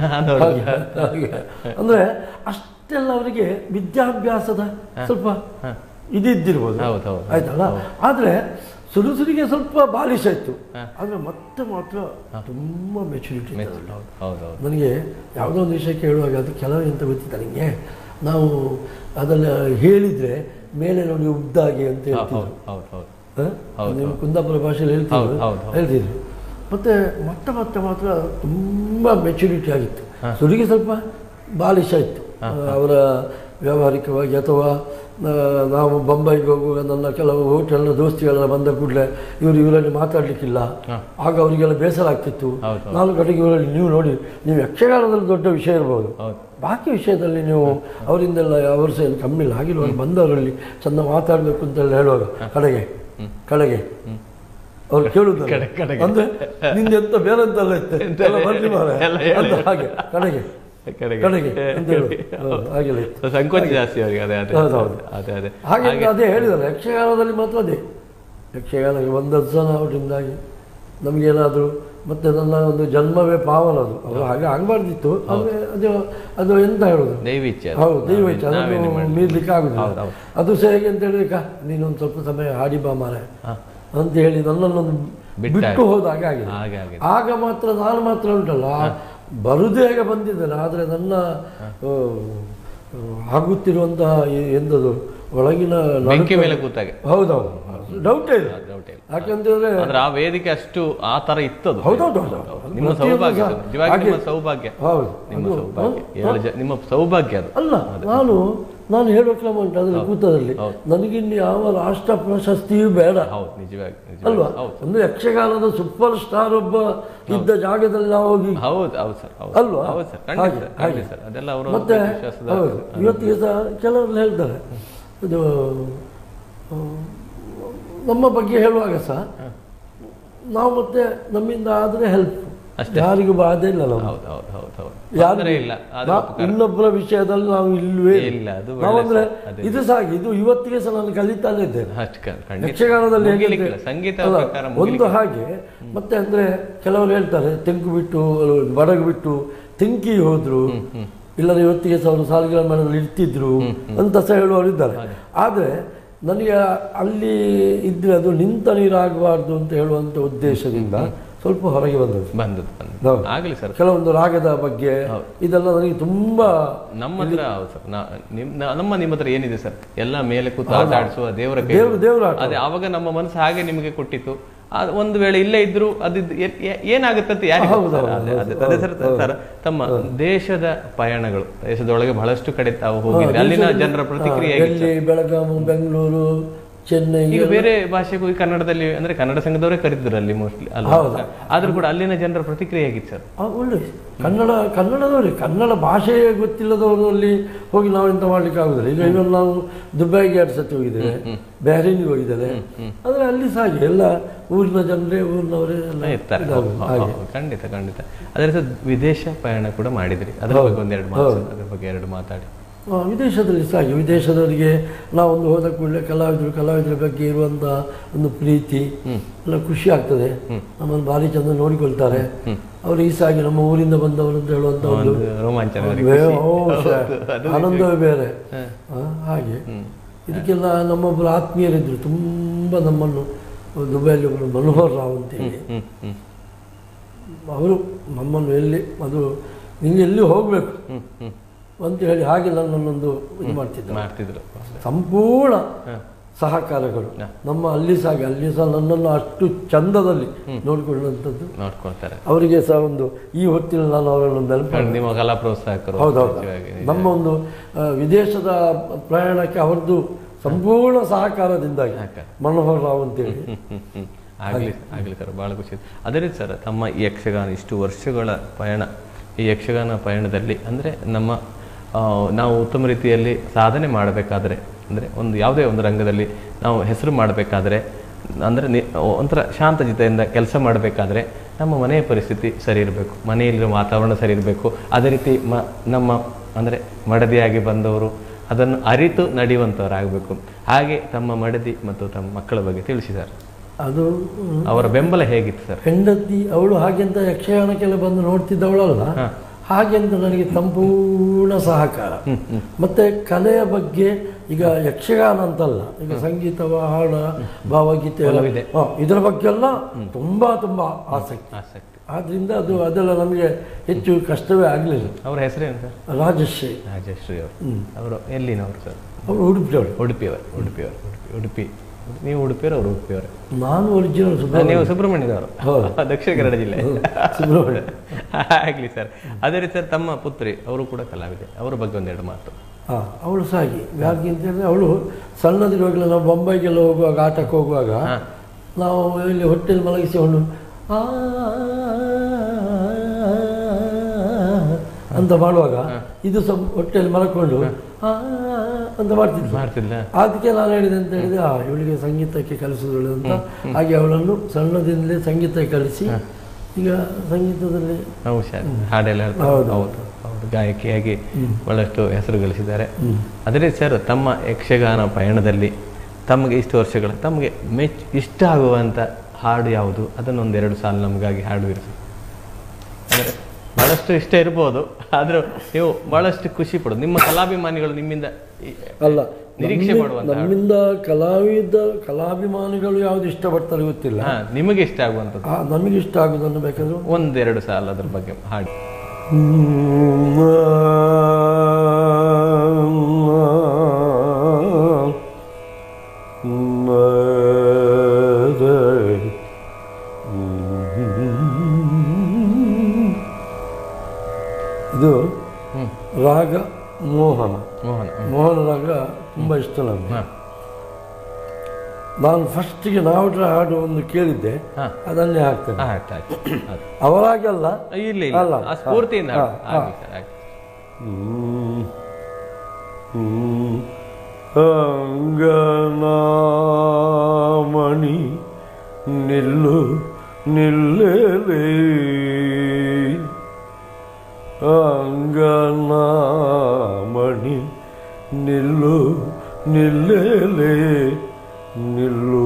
[SPEAKER 2] ಅಂದ್ರೆ ಅಷ್ಟೆಲ್ಲ ಅವರಿಗೆ ವಿದ್ಯಾಭ್ಯಾಸದ ಸ್ವಲ್ಪ ಇದಿದ್ದಿರ್ಬೋದು ಆಯ್ತಲ್ಲ. ಆದ್ರೆ ಸುರುಸುರಿಗೆ ಸ್ವಲ್ಪ ಬಾಲಿಶ ಇತ್ತು, ಆದ್ರೆ ಮತ್ತೆ ಮಾತ್ರ ತುಂಬಾ ಮೆಚುರಿಟಿ. ನನಗೆ ಯಾವುದೋ ಒಂದು ವಿಷಯಕ್ಕೆ ಹೇಳುವಾಗ ಅದು ಕೆಲವು ಎಂತ ಗೊತ್ತಿಲ್ಲ ನನಗೆ, ನಾವು ಅದನ್ನ ಹೇಳಿದ್ರೆ ಮೇಲೆ ನೋಡಿ ಉದ್ದಾಗೆ ಅಂತ ಹೇಳ್ತಿದ್ರು, ನೀವು ಕುಂದಾಪುರ ಭಾಷೆಯಲ್ಲಿ ಹೇಳ್ತಿದ್ರು ಹೇಳ್ತಿದ್ರು ಮತ್ತೆ ಮತ್ತೆ ಮತ್ತೆ ಮಾತ್ರ ತುಂಬಾ ಮೆಚುರಿಟಿ ಆಗಿತ್ತು. ಸುರಿಗೆ ಸ್ವಲ್ಪ ಬಾಲಿಶ ಇತ್ತು ಅವರ ವ್ಯಾವಹಾರಿಕವಾಗಿ. ಅಥವಾ ನಾವು ಬೊಂಬೈಗೆ ಹೋಗುವಾಗ ನನ್ನ ಕೆಲವು ಹೋಟೆಲ್ನ ದೋಸ್ತಿಗಳೆಲ್ಲ ಬಂದ ಕೂಡಲೇ ಇವರು ಇವರಲ್ಲಿ ಮಾತಾಡಲಿಕ್ಕಿಲ್ಲ, ಆಗ ಅವರಿಗೆಲ್ಲ ಬೇಸರ ಆಗ್ತಿತ್ತು. ನಾನು ಕಡೆಗೆ ಇವರಲ್ಲಿ ನೀವು ನೋಡಿ ನೀವು ಯಕ್ಷಗಾನದಲ್ಲಿ ದೊಡ್ಡ ವಿಷಯ ಇರ್ಬೋದು, ಬಾಕಿ ವಿಷಯದಲ್ಲಿ ನೀವು ಅವರಿಂದೆಲ್ಲ ಅವರು ಸಹ ಕಮ್ಮಿ ಇಲ್ಲ, ಆಗಿರುವಾಗ ಬಂದವರಲ್ಲಿ ಚಂದ ಮಾತಾಡಬೇಕು ಅಂತೆಲ್ಲ ಹೇಳುವಾಗ ಕಡೆಗೆ ಕಡೆಗೆ ಅವ್ರು ಕೇಳುದು ಅಂದ್ರೆ ನಿಂದ ಎಂತ ಬೇರೆ ಅಂತೆಲ್ಲ ಇತ್ತೆ ಬರ್ಲಿ ಮಾರ ಅಂತ ಹಾಗೆ ಕಡೆಗೆ ಕಡೆಗೆ ಅಂತ ಹೇಳುದು ಹಾಗೆಲ್ಲ ಇತ್ತು,
[SPEAKER 1] ಸಂಕೋಚ ಜಾಸ್ತಿ ಅವರಿಗೆ. ಅದೇ
[SPEAKER 2] ಹೌದೌದು ಹಾಗೆ ಅದೇ ಹೇಳಿದ್ದಾರೆ. ಯಕ್ಷಗಾನದಲ್ಲಿ ಮಾತ್ರ ಅದೇ ಯಕ್ಷಗಾನಕ್ಕೆ ಒಂದತ್ತು ಸಹ ಅವರಿಂದಾಗಿ ನಮಗೇನಾದರೂ ಮತ್ತೆ ನನ್ನ ಒಂದು ಜನ್ಮವೇ ಪಾವನ ಅದು, ಅವರು ಹಾಗೆ ಆಗಬಾರ್ದಿತ್ತು. ಆದರೆ ಅದು ಅದು ಎಂತ ಹೇಳೋದು
[SPEAKER 1] ದೈವಿಚ್ಛೆ,
[SPEAKER 2] ಹೌದು ದೈವಿಚ್ಛೆ, ಅದನ್ನು ಮೀರ್ಲಿಕ್ಕೆ ಆಗುದಿಲ್ಲ. ಅದು ಸಹ ಹೇಗೆ ಅಂತ ಹೇಳಿಕ ನೀನೊಂದು ಸ್ವಲ್ಪ ಸಮಯ ಹಾಡಿ ಬಾ ಮಾರ ಅಂತ ಹೇಳಿ ನನ್ನನ್ನೊಂದು ಬಿಟ್ಟು ಹೋದಾಗ ಆಗಿದೆ. ಆಗ ಮಾತ್ರ ನಾನು ಮಾತ್ರ ಉಂಟಲ್ಲ ಬರುದೇ ಹೇಗೆ ಬಂದಿದ್ದೇನೆ, ಆದರೆ ನನ್ನ ಆಗುತ್ತಿರುವಂತಹ ಎಂದದು ಒಳಗಿನ ಹೌದೌದು ಡೌಟೇ ಇಲ್ಲ. ಯಾಕಂತಂದ್ರೆ
[SPEAKER 1] ಆ ವೇದಿಕೆ ಅಷ್ಟು ಆ ತರ ಇತ್ತದು.
[SPEAKER 2] ಹೌದೌದು
[SPEAKER 1] ನಿಮ್ಮ ಸೌಭಾಗ್ಯ, ನಿಮ್ಮ ಸೌಭಾಗ್ಯ, ಹೌದು ನಿಮ್ಮ ಸೌಭಾಗ್ಯ ಅದು
[SPEAKER 2] ಅಲ್ಲ. ನಾನು ನಾನು ಹೇಳೋಕ್ರಮ ಉಂಟು ಅದರಲ್ಲಿ ಕೂತದಲ್ಲಿ ನನಗಿನ್ನು ಯಾವ ರಾಷ್ಟ್ರ ಪ್ರಶಸ್ತಿಯೂ ಬೇಡ ಅಲ್ವಾ. ಒಂದು ಯಕ್ಷಗಾನದ ಸೂಪರ್ ಸ್ಟಾರ್ ಒಬ್ಬ ಇದ್ದ ಜಾಗದಲ್ಲಿ ನಾವು ಹೋಗಿ ಅಲ್ವಾ. ಮತ್ತೆ ಇವತ್ತಿಗೆ ಸಹ ಕೆಲವರು ಹೇಳ್ತಾರೆ ಇದು ನಮ್ಮ ಬಗ್ಗೆ ಹೇಳುವಾಗ ಸಹ ನಾವು ಮತ್ತೆ ನಮ್ಮಿಂದ ಆದರೆ ಹೆಲ್ಪ್, ಯಾರಿಗೂ ಬಾಧೆ ಇಲ್ಲ. ನಾವು ಇನ್ನೊಬ್ಬರ ವಿಷಯದಲ್ಲಿ ನಾವು ಇಲ್ವೇ ಇಲ್ಲ. ನಾವಂದ್ರೆ ಇದು ಸಾಗಿ ಇದು ಇವತ್ತಿಗೆ ಸಹ ನಾನು ಕಲಿತಾನೆ ಇದ್ದೇನೆ ಯಕ್ಷಗಾನದಲ್ಲಿ. ಒಂದು ಹಾಗೆ ಮತ್ತೆ ಅಂದ್ರೆ ಕೆಲವರು ಹೇಳ್ತಾರೆ ತೆಂಕು ಬಿಟ್ಟು ಬಡಗು ಬಿಟ್ಟು ತೆಂಕಿ ಹೋದ್ರು ಇಲ್ಲದ್ರೆ ಇವತ್ತಿಗೆ ಸಹ ಅವರು ಸಾಲಿಗ್ರಾಮ ಮೇಳದಲ್ಲಿ ಇರ್ತಿದ್ರು ಅಂತ ಸಹ ಹೇಳುವವರು ಇದ್ದಾರೆ. ಆದರೆ ನನಗೆ ಅಲ್ಲಿ ಇದ್ರೆ ಅದು ನಿಂತ ನೀರಾಗಬಾರ್ದು ಅಂತ ಹೇಳುವಂಥ ಉದ್ದೇಶದಿಂದ ಸ್ವಲ್ಪ ಹೊರಗೆ ಬಂದದ್ದು
[SPEAKER 1] ಬಂದದ್ದು ಆಗಲಿ ಸರ್.
[SPEAKER 2] ಕೆಲವೊಂದು ರಾಗದ ಬಗ್ಗೆ ಇದೆಲ್ಲ ನನಗೆ ತುಂಬಾ
[SPEAKER 1] ನಮ್ಮ ಹತ್ರ ಸರ್ ನಮ್ಮ ನಿಮ್ಮ ಹತ್ರ ಏನಿದೆ ಸರ್ ಎಲ್ಲ ಮೇಲೆ ಕೂತು ಆಟ ಆಡಿಸುವ ದೇವರ
[SPEAKER 2] ದೇವ್ರ ದೇವರ
[SPEAKER 1] ಅದೇ ಆವಾಗ ನಮ್ಮ ಮನಸ್ಸು ಹಾಗೆ ನಿಮಗೆ ಕೊಟ್ಟಿತ್ತು. ಒಂದು ವೇಳೆ ಇಲ್ಲೇ ಇದ್ರು ಅದು ಏನಾಗುತ್ತೆ ಅಂತ ಯಾರು ಅದೇ ಸರ್. ತಮ್ಮ ದೇಶದ ಪಯಣಗಳು ದೇಶದೊಳಗೆ ಬಹಳಷ್ಟು ಕಡೆ ತಾವು ಹೋಗಿದ್ರೆ ಅಲ್ಲಿನ ಜನರ ಪ್ರತಿಕ್ರಿಯೆ
[SPEAKER 2] ಬೆಳಗಾವಿ, ಬೆಂಗಳೂರು, ಚೆನ್ನೈ,
[SPEAKER 1] ಈಗ ಬೇರೆ ಭಾಷೆಗೂ ಕನ್ನಡದಲ್ಲಿ ಅಂದ್ರೆ ಕನ್ನಡ ಸಂಘದವರೇ ಕರೀತಿದ್ರು ಅಲ್ಲಿ ಮೋಸ್ಟ್ಲಿ ಅಲ್ಲ, ಆದ್ರೂ ಕೂಡ ಅಲ್ಲಿನ ಜನರ ಪ್ರತಿಕ್ರಿಯೆ ಹೇಗಿತ್ತು ಸರ್?
[SPEAKER 2] ಒಳ್ಳೆ ಕನ್ನಡ ಕನ್ನಡದವ್ರಿ ಕನ್ನಡ ಭಾಷೆ ಗೊತ್ತಿಲ್ಲದವರಲ್ಲಿ ಹೋಗಿ ನಾವು ಎಂತ ಮಾಡ್ಲಿಕ್ಕೆ ಆಗುದಿಲ್ಲ. ಈಗ ಇನ್ನೊಂದು ನಾವು ದುಬೈಗೆ ಎರಡು ಸತಿ ಹೋಗಿದ್ದೇವೆ, ಬ್ಯಾರಿನ್ಗೆ ಹೋಗಿದ್ದೇವೆ. ಆದ್ರೆ ಅಲ್ಲಿ ಸಹ ಹಾಗೆ ಎಲ್ಲ ಊರಿನ ಜನರೇ ಊರಿನವರೇ
[SPEAKER 1] ಇರ್ತಾರೆ. ಖಂಡಿತ ಖಂಡಿತ. ಅದೇ ವಿದೇಶ ಪಯಣ ಕೂಡ ಮಾಡಿದ್ರಿ, ಅದ್ರ ಬಗ್ಗೆ ಒಂದೆರಡು ಮಾತು ಅದ್ರ ಬಗ್ಗೆ ಎರಡು ಮಾತಾಡಿ.
[SPEAKER 2] ವಿದೇಶದಲ್ಲಿ ಸಹ ಹಾಗೆ ವಿದೇಶದವರಿಗೆ ನಾವೊಂದು ಹೋದ ಕೂಡಲೇ ಕಲಾವಿದರು ಕಲಾವಿದರ ಬಗ್ಗೆ ಇರುವಂಥ ಒಂದು ಪ್ರೀತಿ ಎಲ್ಲ ಖುಷಿ ಆಗ್ತದೆ. ನಮ್ಮನ್ನು ಭಾರಿ ಚಂದ ನೋಡಿಕೊಳ್ತಾರೆ. ಅವರು ಈ ಸಾಗಿ ನಮ್ಮ ಊರಿಂದ ಬಂದವರು ಅಂತ ಹೇಳುವಂಥ ಒಂದು ಆನಂದವೇ ಬೇರೆ. ಹಾಗೆ ಇದಕ್ಕೆಲ್ಲ ನಮ್ಮೊಬ್ಬರು ಆತ್ಮೀಯರಿದ್ರು, ತುಂಬ ನಮ್ಮನ್ನು ದುಬೈಯಲ್ಲಿ ಒಬ್ಬರು ಮನೋಹರ್ ರಾವ್ ಅಂತೇಳಿ, ಅವರು ನಮ್ಮನ್ನು ಎಲ್ಲಿ ಅದು ನಿಂಗೆ ಎಲ್ಲಿ ಹೋಗಬೇಕು ಅಂತ ಹೇಳಿ ಹಾಗೆ ನನ್ನನ್ನೊಂದು ಇದು ಮಾಡ್ತಿದ್ರು
[SPEAKER 1] ಮಾಡ್ತಿದ್ರು
[SPEAKER 2] ಸಂಪೂರ್ಣ ಸಹಕಾರಗಳು. ನಮ್ಮ ಅಲ್ಲಿ ಸಹ ಅಲ್ಲಿ ಸಹ ನನ್ನನ್ನು ಅಷ್ಟು ಚಂದದಲ್ಲಿ ನೋಡಿಕೊಳ್ಳುವಂಥದ್ದು
[SPEAKER 1] ನೋಡ್ಕೊಳ್ತಾರೆ.
[SPEAKER 2] ಅವರಿಗೆ ಸಹ ಒಂದು ಈ ಹೊತ್ತಿನಲ್ಲಿ ನಾನು ಅವರನ್ನು ನೆನಪು
[SPEAKER 1] ನಿಮ್ಮ ಕಲಾ ಪ್ರೋತ್ಸಾಹಕರು.
[SPEAKER 2] ಹೌದೌದು. ನಮ್ಮ ಒಂದು ವಿದೇಶದ ಪ್ರಯಾಣಕ್ಕೆ ಅವರದ್ದು ಸಂಪೂರ್ಣ ಸಹಕಾರದಿಂದಾಗಿ ಮನೋಹರ್ ರಾವ್ ಅಂತೇಳಿ.
[SPEAKER 1] ಆಗಲಿ ಆಗಲಿ ಸರ್, ಭಾಳ ಖುಷಿ. ಅದೇ ರೀತಿ ಸರ್ ತಮ್ಮ ಈ ಯಕ್ಷಗಾನ ಇಷ್ಟು ವರ್ಷಗಳ ಪಯಣ, ಈ ಯಕ್ಷಗಾನ ಪಯಣದಲ್ಲಿ ಅಂದರೆ ನಮ್ಮ ನಾವು ಉತ್ತಮ ರೀತಿಯಲ್ಲಿ ಸಾಧನೆ ಮಾಡಬೇಕಾದ್ರೆ ಅಂದರೆ ಒಂದು ಯಾವುದೇ ಒಂದು ರಂಗದಲ್ಲಿ ನಾವು ಹೆಸರು ಮಾಡಬೇಕಾದ್ರೆ ಅಂದರೆ ನಿ ಒಂಥರ ಶಾಂತಚಿತೆಯಿಂದ ಕೆಲಸ ಮಾಡಬೇಕಾದ್ರೆ ನಮ್ಮ ಮನೆಯ ಪರಿಸ್ಥಿತಿ ಸರಿ ಇರಬೇಕು, ಮನೆಯಲ್ಲಿರೋ ವಾತಾವರಣ ಸರಿ ಇರಬೇಕು. ಅದೇ ರೀತಿ ಮ ನಮ್ಮ ಅಂದರೆ ಮಡದಿಯಾಗಿ ಬಂದವರು ಅದನ್ನು ಅರಿತು ನಡೆಯುವಂಥವರಾಗಬೇಕು. ಹಾಗೆ ತಮ್ಮ ಮಡದಿ ಮತ್ತು ತಮ್ಮ ಮಕ್ಕಳ ಬಗ್ಗೆ ತಿಳಿಸಿದ್ದಾರೆ.
[SPEAKER 2] ಅದು
[SPEAKER 1] ಅವರ ಬೆಂಬಲ ಹೇಗಿತ್ತು ಸರ್?
[SPEAKER 2] ಹೆಂಡತಿ ಅವಳು ಹಾಗೆಂತ ಯಕ್ಷಗಾನಕ್ಕೆಲ್ಲ ಬಂದು ನೋಡ್ತಿದ್ದವಳಲ್ಲ, ಹಾಗೆಂತ ನನಗೆ ಸಂಪೂರ್ಣ ಸಹಕಾರ. ಮತ್ತೆ ಕಲೆಯ ಬಗ್ಗೆ ಈಗ ಯಕ್ಷಗಾನ ಅಂತಲ್ಲ, ಈಗ ಸಂಗೀತವ ಹಾಡ ಭಾವಗೀತೆ ಇದರ ಬಗ್ಗೆ ಎಲ್ಲ ತುಂಬಾ ತುಂಬಾ ಆಸಕ್ತಿ ಆಸಕ್ತಿ ಆದ್ರಿಂದ ಅದು ಅದೆಲ್ಲ ನಮಗೆ ಹೆಚ್ಚು ಕಷ್ಟವೇ ಆಗಲಿಲ್ಲ.
[SPEAKER 1] ಅವರ ಹೆಸರೇನು ಸರ್?
[SPEAKER 2] ರಾಜಶ್ರೀ.
[SPEAKER 1] ರಾಜಶ್ರೀ ಅವರು ಅವರು ಎಲ್ಲಿನವರು ಸರ್?
[SPEAKER 2] ಅವರು ಉಡುಪಿಯವರು.
[SPEAKER 1] ಉಡುಪಿಯವರು ಉಡುಪಿಯವರು ಉಡುಪಿ ನೀವು ಉಡುಪಿಯವರು, ಅವರು ಉಡುಪಿಯವರು.
[SPEAKER 2] ನಾನು ಒರಿಜಿನಲ್
[SPEAKER 1] ನೀವು ಸುಬ್ರಹ್ಮಣ್ಯದವರು, ದಕ್ಷಿಣ ಕನ್ನಡ ಜಿಲ್ಲೆ.
[SPEAKER 2] ಸುಬ್ರಹ್ಮಣ್ಯ.
[SPEAKER 1] ಆಗಲಿ ಸರ್. ಅದೇ ರೀತಿ ಸರ್ ತಮ್ಮ ಪುತ್ರಿ ಅವರು ಕೂಡ ಕಲಾವಿದೆ, ಅವರ ಬಗ್ಗೆ ಒಂದೆರಡು ಮಾತು.
[SPEAKER 2] ಹಾಂ, ಅವಳು ಸಾಗಿ ಯಾಕೆ ಅಂತ ಹೇಳಿದ್ರೆ ಅವಳು ಸಣ್ಣದಿರುವಾಗಲೇ ನಾವು ಬೊಂಬೈಗೆಲ್ಲ ಹೋಗುವಾಗ ಆಟಕ್ಕೆ ಹೋಗುವಾಗ ನಾವು ಇಲ್ಲಿ ಹೊಟ್ಟೆಲಿ ಮಲಗಿಸಿಕೊಂಡು ಆ ಅಂತ ಮಾಡುವಾಗ ಇದು ಸ್ವಲ್ಪ ಹೊಟ್ಟೆಯಲ್ಲಿ ಮಲ್ಕೊಂಡು ಆ ಅಂತ ಮಾಡ್ತಿದ್ಲು
[SPEAKER 1] ಮಾಡ್ತಿದ್ಲ
[SPEAKER 2] ಅದಕ್ಕೆ ನಾನು ಹೇಳಿದೆ ಅಂತ ಹೇಳಿದೆ, ಆ ಇವಳಿಗೆ ಸಂಗೀತಕ್ಕೆ ಕಲಿಸಿದಳು ಅಂತ. ಹಾಗೆ ಅವಳನ್ನು ಸಣ್ಣದಿಂದಲೇ ಸಂಗೀತಕ್ಕೆ ಕಲಿಸಿ ಈಗ ಸಂಗೀತದಲ್ಲಿ
[SPEAKER 1] ಹಾಡೆಲ್ಲ ಹೌದು ಹೌದು ಗಾಯಕಿಯಾಗಿ ಬಹಳಷ್ಟು ಹೆಸರು ಗಳಿಸಿದ್ದಾರೆ. ಅದೇ ಸರ್ ತಮ್ಮ ಯಕ್ಷಗಾನ ಪಯಣದಲ್ಲಿ ತಮಗೆ ಇಷ್ಟು ವರ್ಷಗಳ ತಮಗೆ ಮೆಚ್ ಇಷ್ಟ ಆಗುವಂಥ ಹಾಡು ಯಾವುದು? ಅದನ್ನೊಂದೆರಡು ಸಾಲು ನಮಗಾಗಿ ಹಾಡು ಇರಿಸಿ. ಅಂದರೆ ಬಹಳಷ್ಟು ಇಷ್ಟ ಇರ್ಬೋದು, ಆದರೂ ನೀವು ಬಹಳಷ್ಟು ಖುಷಿ ಪಡೋದು ನಿಮ್ಮ ಕಲಾಭಿಮಾನಿಗಳು ನಿಮ್ಮಿಂದ
[SPEAKER 2] ಅಲ್ಲ
[SPEAKER 1] ನಿರೀಕ್ಷೆ ಮಾಡುವಂತ
[SPEAKER 2] ನಮ್ಮಿಂದ ಕಲಾವಿದ ಕಲಾಭಿಮಾನಿಗಳು ಯಾವ್ದು ಇಷ್ಟಪಡ್ತಾರೆ ಗೊತ್ತಿಲ್ಲ,
[SPEAKER 1] ನಿಮಗೆ ಇಷ್ಟ ಆಗುವಂಥದ್ದು
[SPEAKER 2] ನಮಗೆ ಇಷ್ಟ ಆಗುದನ್ನು ಬೇಕಾದ್ರೆ
[SPEAKER 1] ಒಂದೆರಡು ಸಾಲ ಅದ್ರ ಬಗ್ಗೆ ಹಾಡಿ.
[SPEAKER 2] ಇದು ರಾಗ ಮೋಹನ.
[SPEAKER 1] ಮೋಹನ
[SPEAKER 2] ಮೋಹನ ರಾಗ ತುಂಬ ಇಷ್ಟ ನನಗೆ. ನಾನು ಫಸ್ಟಿಗೆ ನಾವುಡ್ರ ಹಾಡು ಒಂದು ಕೇಳಿದ್ದೆ, ಅದನ್ನೇ ಹಾಕ್ತೇನೆ. ಅವರಾಗಲ್ಲ,
[SPEAKER 1] ಅಲ್ಲ ಸ್ಫೂರ್ತಿಯಿಂದ.
[SPEAKER 2] ಅಂಗನಾಮಣಿ ನಿಲ್ಲು ನಿಲ್ಲೇಲೇ, ಅಂಗನಾಮಣಿ ನಿಲ್ಲು ನಿಲ್ಲೇಲೇ ನಿಲ್ಲು,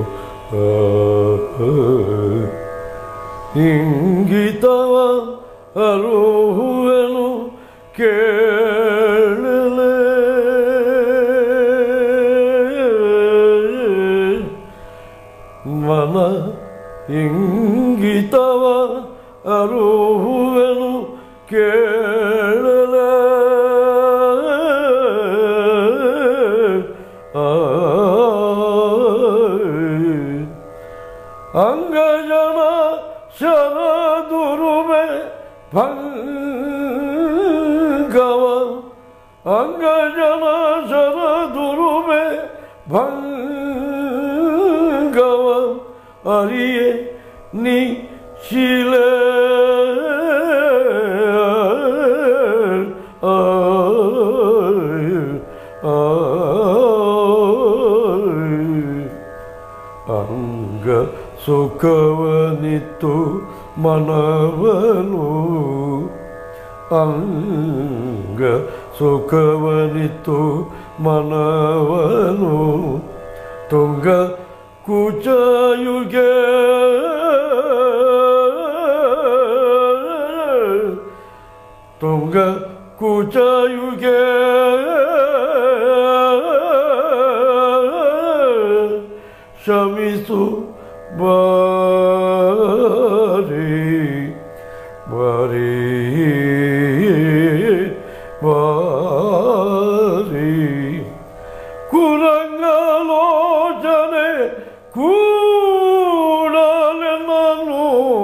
[SPEAKER 2] ಇಂಗಿತವ ಅರುಹುವೆನು ಕೇಳಲೆ ಮನ ಇಂಗಿತವ ಅರುಹುವೆನು ಕೇಳಲೆ ಅಂಗಜನ ಶರದುರುವೆ ಭಂಗವ ಅಂಗಜನ ಶರದುರುವೆ ಭಂಗವ ಅರಿಯೆ ನೀ ಶಿಲೆ ಅಂಗ ಸುಖವನಿತ್ತು ಮನವನು ಅಂಗ ಸುಖವನಿತ್ತು ಮನವನು ತುಂಗ ಕುಚಯುಗೆ ತುಂಗ ಕುಚಯುಗೆ ಶಮಿಸು ಬಾರಿ ಬಾರಿ ಬಾರಿ ಕುರಂಗಲೋಚನೆ ಕೂಡಲೆ ನಾನು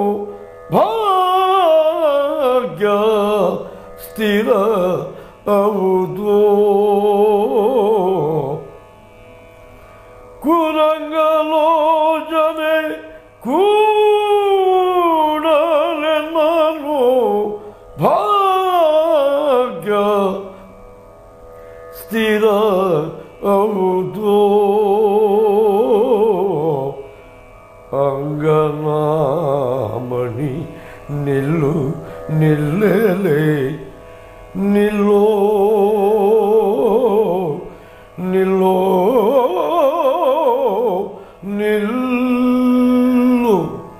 [SPEAKER 2] ಭಾಗ್ಯ ಸ್ಥಿರ ಹೌದು ಕುರಂಗಲೋಚನೆ ಕೂಡಲೆ ನಾನು ಭಾಗ್ಯ ಸ್ಥಿರ ಹೌದು ಅಂಗನಾಮಣಿ ನಿಲ್ಲು ನಿಲ್ಲೆಲೆ ನಿಲ್ಲೋ ನಿಲ್ಲೋ ನಿಲ್ಲು.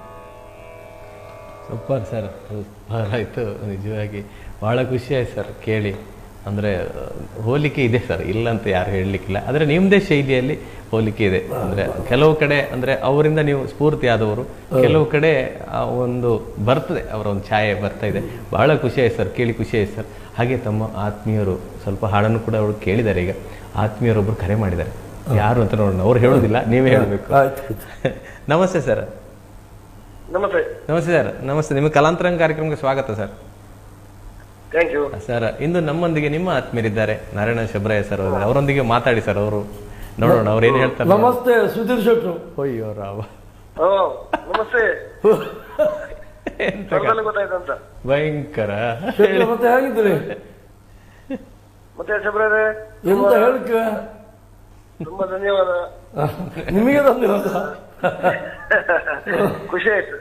[SPEAKER 1] ಸೂಪರ್ ಸರ್, ಸೂಪರ್ ಆಯಿತು. ನಿಜವಾಗಿ ಭಾಳ ಖುಷಿ ಆಯ್ತು ಸರ್ ಕೇಳಿ. ಅಂದರೆ ಹೋಲಿಕೆ ಇದೆ ಸರ್, ಇಲ್ಲ ಅಂತ ಯಾರು ಹೇಳಲಿಕ್ಕಿಲ್ಲ. ಆದರೆ ನಿಮ್ಮದೇ ಶೈಲಿಯಲ್ಲಿ ಹೋಲಿಕೆ ಇದೆ. ಅಂದರೆ ಕೆಲವು ಕಡೆ ಅಂದರೆ ಅವರಿಂದ ನೀವು ಸ್ಫೂರ್ತಿ ಆದವರು, ಕೆಲವು ಕಡೆ ಆ ಒಂದು ಬರ್ತದೆ, ಅವರ ಒಂದು ಛಾಯೆ ಬರ್ತಾ ಇದೆ. ಬಹಳ ಖುಷಿ ಆಯ್ತು ಸರ್, ಕೇಳಿ ಖುಷಿ ಆಯ್ತು ಸರ್. ಹಾಗೆ ತಮ್ಮ ಆತ್ಮೀಯರು ಸ್ವಲ್ಪ ಹಾಡನ್ನು ಕೂಡ ಅವರು ಕೇಳಿದ್ದಾರೆ. ಈಗ ಆತ್ಮೀಯರೊಬ್ಬರು ಕರೆ ಮಾಡಿದ್ದಾರೆ, ಯಾರು ಅಂತ ನೋಡೋಣ. ಅವ್ರು ಹೇಳೋದಿಲ್ಲ, ನೀವೇ ಹೇಳಬೇಕು. ನಮಸ್ತೆ ಸರ್.
[SPEAKER 3] ನಮಸ್ತೆ.
[SPEAKER 1] ನಮಸ್ತೆ ಸರ್. ನಮಸ್ತೆ. ನಿಮ್ಮ ಕಲಾಂತರಂಗ ಕಾರ್ಯಕ್ರಮಕ್ಕೆ ಸ್ವಾಗತ ಸರ್.
[SPEAKER 3] Thank you
[SPEAKER 1] sir. ಇಂದು ನಮ್ಮೊಂದಿಗೆ ನಿಮ್ಮ ಆತ್ಮೀಯರಿದ್ದಾರೆ, ನಾರಾಯಣ ಶಬ್ರಾಯ ಸರ್. ಅವರೊಂದಿಗೆ ಮಾತಾಡಿ ಸರ್. ಅವರು ನೋಡೋಣ ಅವ್ರು ಏನು ಹೇಳ್ತಾರೆ.
[SPEAKER 2] ನಮಸ್ತೆ ಸುಧೀರ್ ಶೆಟ್ರು.
[SPEAKER 1] ಅಯ್ಯೋ ರಾವ,
[SPEAKER 3] ನಮಸ್ತೆ. ಗೊತ್ತಾಯ್ತಂತ
[SPEAKER 1] ಭಯಂಕರ.
[SPEAKER 2] ಮತ್ತೆ ಹೇಗಿದ್ದೀರಿ?
[SPEAKER 3] ಮತ್ತೆ ಶಬ್ರೇ
[SPEAKER 2] ಎಂತ ಹೇಳಿಕೆ?
[SPEAKER 3] ತುಂಬಾ ಧನ್ಯವಾದ.
[SPEAKER 2] ನಿಮಗೆ ಧನ್ಯವಾದ.
[SPEAKER 3] ಖುಷಿ ಆಯ್ತು.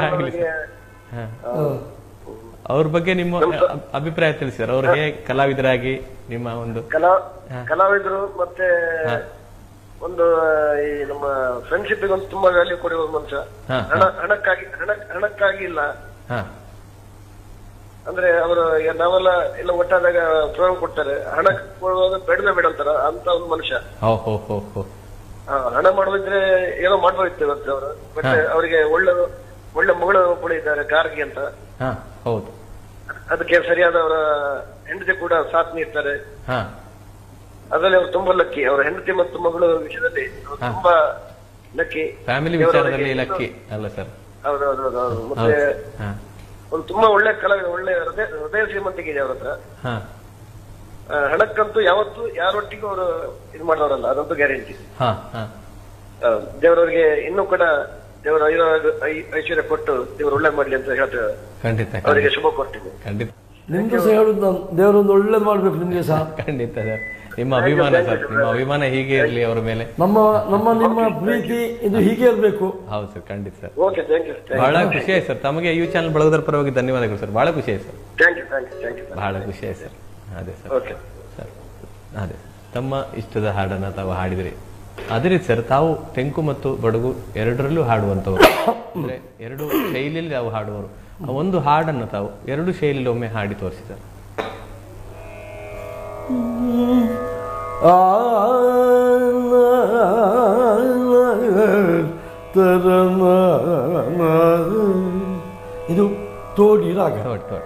[SPEAKER 1] ಅವ್ರ ಬಗ್ಗೆ ನಿಮ್ಮ ಅಭಿಪ್ರಾಯ ತಿಳಿಸಿ ಸರ್. ಅವ್ರು ಹೇಗೆ ಕಲಾವಿದರಾಗಿ ನಿಮ್ಮ ಒಂದು
[SPEAKER 3] ಕಲಾ ಕಲಾವಿದರು ಮತ್ತೆ ಒಂದು ಈ ನಮ್ಮ ಫ್ರೆಂಡ್ಶಿಪ್ ಒಂದು ತುಂಬಾ ವ್ಯಾಲ್ಯೂ ಕೊಡುವ ಮನುಷ್ಯ. ಹಣ ಹಣಕ್ಕಾಗಿ ಹಣ ಹಣಕ್ಕಾಗಿ ಇಲ್ಲ. ಅಂದ್ರೆ ಅವರು ನಾವೆಲ್ಲ ಎಲ್ಲ ಒಟ್ಟಾದಾಗ ಪ್ರೋಗ್ರಾಮ್ ಕೊಡ್ತಾರೆ, ಹಣ ಕೊಡುವಾಗ ಬೇಡವೇ ಬೇಡ ಅಂತಾರ ಅಂತ ಒಂದು ಮನುಷ್ಯ. ಹಣ ಮಾಡೋದಿದ್ರೆ ಏನೋ ಮಾಡ್ಬೋದಿತ್ತು ಇವತ್ತು ಅವರು. ಬಟ್ ಅವರಿಗೆ ಒಳ್ಳೆ ಒಳ್ಳೆ ಮಗಳು ಕೂಡ ಇದ್ದಾರೆ, ಕಾರ್ಗಿ ಅಂತ.
[SPEAKER 1] ಹೌದು.
[SPEAKER 3] ಅದಕ್ಕೆ ಸರಿಯಾದ ಅವರ ಹೆಂಡತಿ ಕೂಡ ಸಾಥ್ ನೀಡ್ತಾರೆ. ಅದರಲ್ಲಿ ಅವರು ತುಂಬಾ ಲಕ್ಕಿ. ಅವರ ಹೆಂಡತಿ ಮತ್ತು ಮಗಳು ವಿಷಯದಲ್ಲಿ ತುಂಬಾ ಲಕ್ಕಿ.
[SPEAKER 1] ಫ್ಯಾಮಿಲಿ ವಿಚಾರದಲ್ಲಿ ಲಕ್ಕಿ ಅಲ್ಲ ಸರ್?
[SPEAKER 3] ಹೌದೌದು. ಮತ್ತೆ ಒಂದು ತುಂಬಾ ಒಳ್ಳೆ ಕಲಾವಿದ, ಒಳ್ಳೆ ಹೃದಯ ಹೃದಯ ಶ್ರೀಮಂತಿಗೆ ಇದೆ ಅವ್ರ ಹತ್ರ. ಹಣಕ್ಕಂತೂ ಯಾವತ್ತು ಯಾರೊಟ್ಟಿಗೂ ಅವರು ಇದು ಮಾಡೋರಲ್ಲ, ಅದಂತೂ ಗ್ಯಾರಂಟಿ. ದೇವರವರಿಗೆ ಇನ್ನೂ ಕೂಡ ದೇವರ ಐಶ್ವರ್ಯ ಕೊಟ್ಟು ದೇವರು ಒಳ್ಳೆ ಮಾಡ್ಲಿ ಅಂತ ಹೇಳ್ತೇವೆ.
[SPEAKER 1] ಖಂಡಿತ
[SPEAKER 3] ಅವರಿಗೆ ಶುಭ ಕೊಡ್ತೀವಿ.
[SPEAKER 1] ಖಂಡಿತ
[SPEAKER 2] ನಿಮ್ಗೆ ಸಹ ಹೇಳುದು, ದೇವರೊಂದು ಒಳ್ಳೇದು ಮಾಡ್ಬೇಕು ನಿಮ್ಗೆ ಸಹ.
[SPEAKER 1] ಖಂಡಿತ ಸರ್. ನಿಮ್ಮ ಅಭಿಮಾನ ಸರ್, ನಿಮ್ಮ ಅಭಿಮಾನ ಹೀಗೆ ಇರಲಿ ಅವರ ಮೇಲೆ.
[SPEAKER 2] ನಮ್ಮ ನಮ್ಮ ನಿಮ್ಮ ಪ್ರೀತಿ ಇದು ಹೀಗೆ ಇರಬೇಕು.
[SPEAKER 1] ಹೌದು ಸರ್, ಖಂಡಿತ ಸರ್.
[SPEAKER 3] Okay, thank you.
[SPEAKER 1] ಬಹಳ ಖುಷಿ ಆಯ್ತು ಸರ್. ತಮಗೆ ಯು ಚಾನಲ್ ಬಳಗದರ ಪರವಾಗಿ ಧನ್ಯವಾದಗಳು ಸರ್. ಬಹಳ ಖುಷಿ ಆಯ್ತು sir.
[SPEAKER 3] Thank you, thank you, thank you.
[SPEAKER 1] ಬಹಳ ಖುಷಿ ಆಯ್ತು ಸರ್. ಅದೇ ಸರ್.
[SPEAKER 3] ಓಕೆ
[SPEAKER 1] ಸರ್, ಅದೇ ತಮ್ಮ ಇಷ್ಟದ ಹಾಡನ್ನ ತಾವು ಹಾಡಿದ್ರಿ. ಅದೇ ರೀತಿ ಸರ್, ತಾವು ತೆಂಕು ಮತ್ತು ಬಡಗು ಎರಡರಲ್ಲೂ ಹಾಡುವಂಥವ್ರು, ಅಂದ್ರೆ ಎರಡು ಶೈಲಿಯಲ್ಲಿ ತಾವು ಹಾಡುವರು. ಒಂದು ಹಾಡನ್ನು ತಾವು ಎರಡು ಶೈಲಿಯಲ್ಲಿ ಒಮ್ಮೆ ಹಾಡಿ ತೋರಿಸಿದ್ದಾರೆ.
[SPEAKER 2] ಇದು ತೋಡಿ ರಾಗ.
[SPEAKER 1] ತೋಡಿ ತೋಡಿ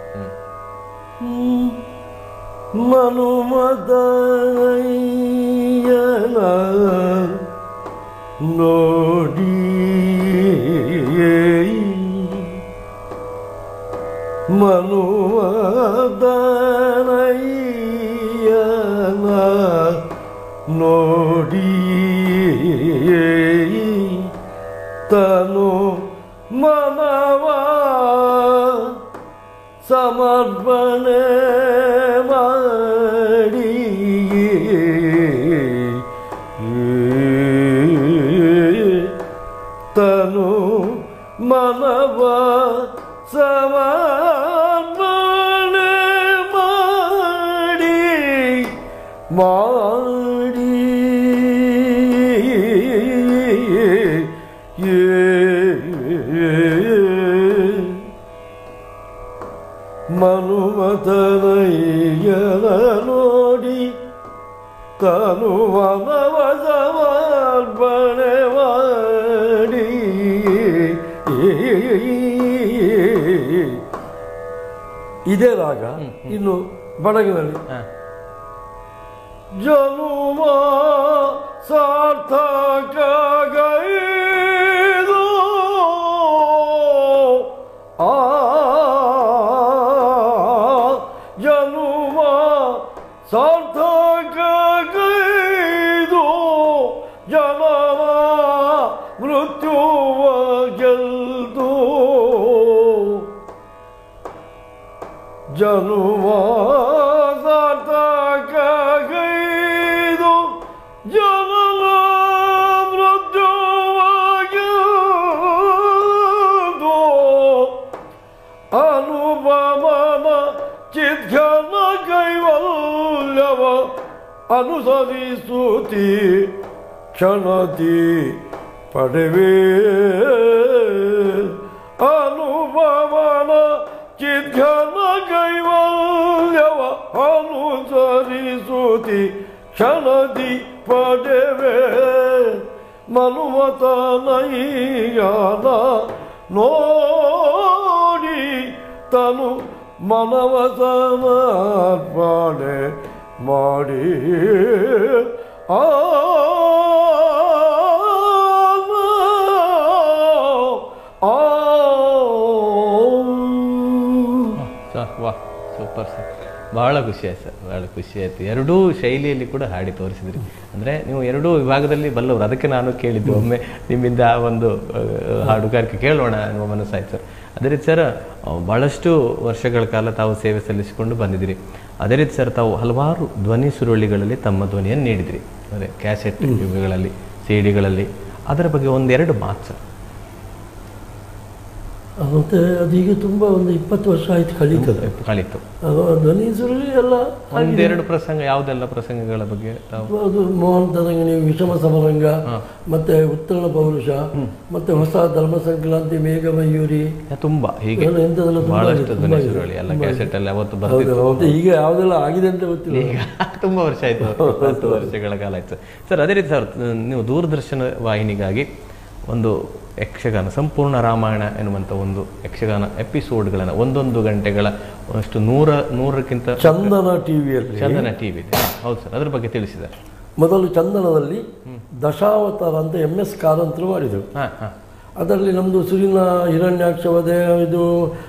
[SPEAKER 2] ಮನುಮದಯ್ಯನ ನೋಡಿ ಮನುಮದಯ್ಯನ ನೋಡಿ ತನು ಮನವ ಸಮರ್ಪಣೆ ಮಾಡಿ ತನು ಮನವ ಸಮರ್ಪಣೆ ಮಾಡಿ ಮಾಡಿ ಮನುಮತನಯ್ಯನ ನೋಡಿ ತನು ಮನವ ಸಮರ್ಪಣೆ ಮಾಡಿ ಇದೇ ರಾಗ. ಇನ್ನು ಬಡಗಿನಲ್ಲಿ ಜನುಮ ಸಾರ್ಥಕ ಗೈದು ಆ ಜನುಮ ಸಾರ್ಥಕ ಗೈದು ಜನನ ಮೃತ್ಯುವ ಗೆಲ್ದು ಜನುಮ ಸಾರ್ಥಕ ಗೈದು ಜನನ ಮೃತ್ಯುವ ಗೆಲ್ದು ಅನುಪಮನ ಚಿದ್ಘನ ಕೈವಲ್ಯವ ಅನುಸರಿಸುತ್ತಿ ಕ್ಷಣತಿ ಪಡೆವೆ ಅನುಪಮನ ಚಿದ್ಘನ ಕೈವಲ್ಯವ ಅನುಸರಿಸುತ್ತಿ ಕ್ಷಣತಿ ಪಡೆವೆ ಮನುಮತನಯ್ಯನ ನೋಡಿ ತನು ಮನವ ಸಮರ್ಪಣೆ ಮಾಡಿ ಆ
[SPEAKER 1] ವಾಹ್, ಸೂಪರ್ ಸರ್, ಬಹಳ ಖುಷಿ ಆಯ್ತು ಸರ್, ಬಹಳ ಖುಷಿ ಆಯ್ತು. ಎರಡೂ ಶೈಲಿಯಲ್ಲಿ ಕೂಡ ಹಾಡಿ ತೋರಿಸಿದ್ರಿ. ಅಂದರೆ ನೀವು ಎರಡೂ ವಿಭಾಗದಲ್ಲಿ ಬಲ್ಲವರು, ಅದಕ್ಕೆ ನಾನು ಕೇಳಿದ್ದು ಒಮ್ಮೆ ನಿಮ್ಮಿಂದ ಒಂದು ಹಾಡುಗಾರಿಕೆ ಕೇಳೋಣ ಅನ್ನುವ ಮನಸ್ಸಾಯ್ತು ಸರ್. ಅದೇ ರೀತಿ ಸರ್, ಭಾಳಷ್ಟು ವರ್ಷಗಳ ಕಾಲ ತಾವು ಸೇವೆ ಸಲ್ಲಿಸಿಕೊಂಡು ಬಂದಿದ್ದೀರಿ. ಅದೇ ರೀತಿ ಸರ್, ತಾವು ಹಲವಾರು ಧ್ವನಿ ಸುರುಳಿಗಳಲ್ಲಿ ತಮ್ಮ ಧ್ವನಿಯನ್ನು ನೀಡಿದಿರಿ, ಅಂದರೆ ಕ್ಯಾಸೆಟ್ ಯುಗಗಳಲ್ಲಿ, ಸಿ ಡಿಗಳಲ್ಲಿ. ಅದರ ಬಗ್ಗೆ ಒಂದೆರಡು ಮಾತು ಸರ್.
[SPEAKER 2] ಮತ್ತೆ ಅದೀಗ ತುಂಬ ಒಂದು ಇಪ್ಪತ್ತು ವರ್ಷ ಆಯ್ತು ಕಳೀತದೆ
[SPEAKER 1] ಕಳೀತು.
[SPEAKER 2] ಧ್ವನಿ ಸುರುಳಿ ಎಲ್ಲ
[SPEAKER 1] ಒಂದೆರಡು ಪ್ರಸಂಗ, ಯಾವುದೆಲ್ಲ ಪ್ರಸಂಗಗಳ ಬಗ್ಗೆ ತಾವು?
[SPEAKER 2] ಅದು ಮೋಹನ್ ತರಂಗಿಣಿ, ವಿಷಮ ಸಮರಂಗ, ಮತ್ತೆ ಉತ್ತರಣ ಪೌರುಷ, ಮತ್ತೆ ಹೊಸ ಧರ್ಮ ಸಂಕ್ರಾಂತಿ, ಮೇಘಮಯೂರಿ,
[SPEAKER 1] ತುಂಬಾ ಹೀಗೆ ಬಹಳಷ್ಟು ಧ್ವನಿ ಸುರುಳಿ ಎಲ್ಲ ಕ್ಯಾಸೆಟ್ ಅಲ್ಲಿ ಅವತ್ತು
[SPEAKER 2] ಬರ್ತಿತ್ತು. ಈಗ ಯಾವುದೆಲ್ಲ ಆಗಿದೆ ಅಂತ ಗೊತ್ತಿಲ್ಲ,
[SPEAKER 1] ಈಗ ತುಂಬಾ ವರ್ಷ ಆಯ್ತು, ಹತ್ತು ವರ್ಷಗಳ ಕಾಲ ಆಯ್ತು ಸರ್. ಅದೇ ರೀತಿ ಸರ್, ನೀವು ದೂರದರ್ಶನ ವಾಹಿನಿಗಾಗಿ ಒಂದು ಯಕ್ಷಗಾನ, ಸಂಪೂರ್ಣ ರಾಮಾಯಣ ಎನ್ನುವಂಥ ಒಂದು ಯಕ್ಷಗಾನ ಎಪಿಸೋಡ್ಗಳನ್ನು ಒಂದೊಂದು ಗಂಟೆಗಳ ಅಷ್ಟು ನೂರ ನೂರಕ್ಕಿಂತ
[SPEAKER 2] ಚಂದನ ಟಿವಿಯಲ್ಲಿ
[SPEAKER 1] ಚಂದನ ಟಿವಿ ಇದೆ. ಹೌದು ಸರ್, ಅದ್ರ ಬಗ್ಗೆ ತಿಳಿಸಿದ್ದಾರೆ.
[SPEAKER 2] ಮೊದಲು ಚಂದನದಲ್ಲಿ ದಶಾವತಾರ ಅಂತ ಎಂ ಎಸ್ ಕಾರಂತರು ಮಾಡಿದರು. ಅದರಲ್ಲಿ ನಮ್ಮದು ಸುರಿನ ಹಿರಣ್ಯಾಕ್ಷ ವಧೆ, ಇದು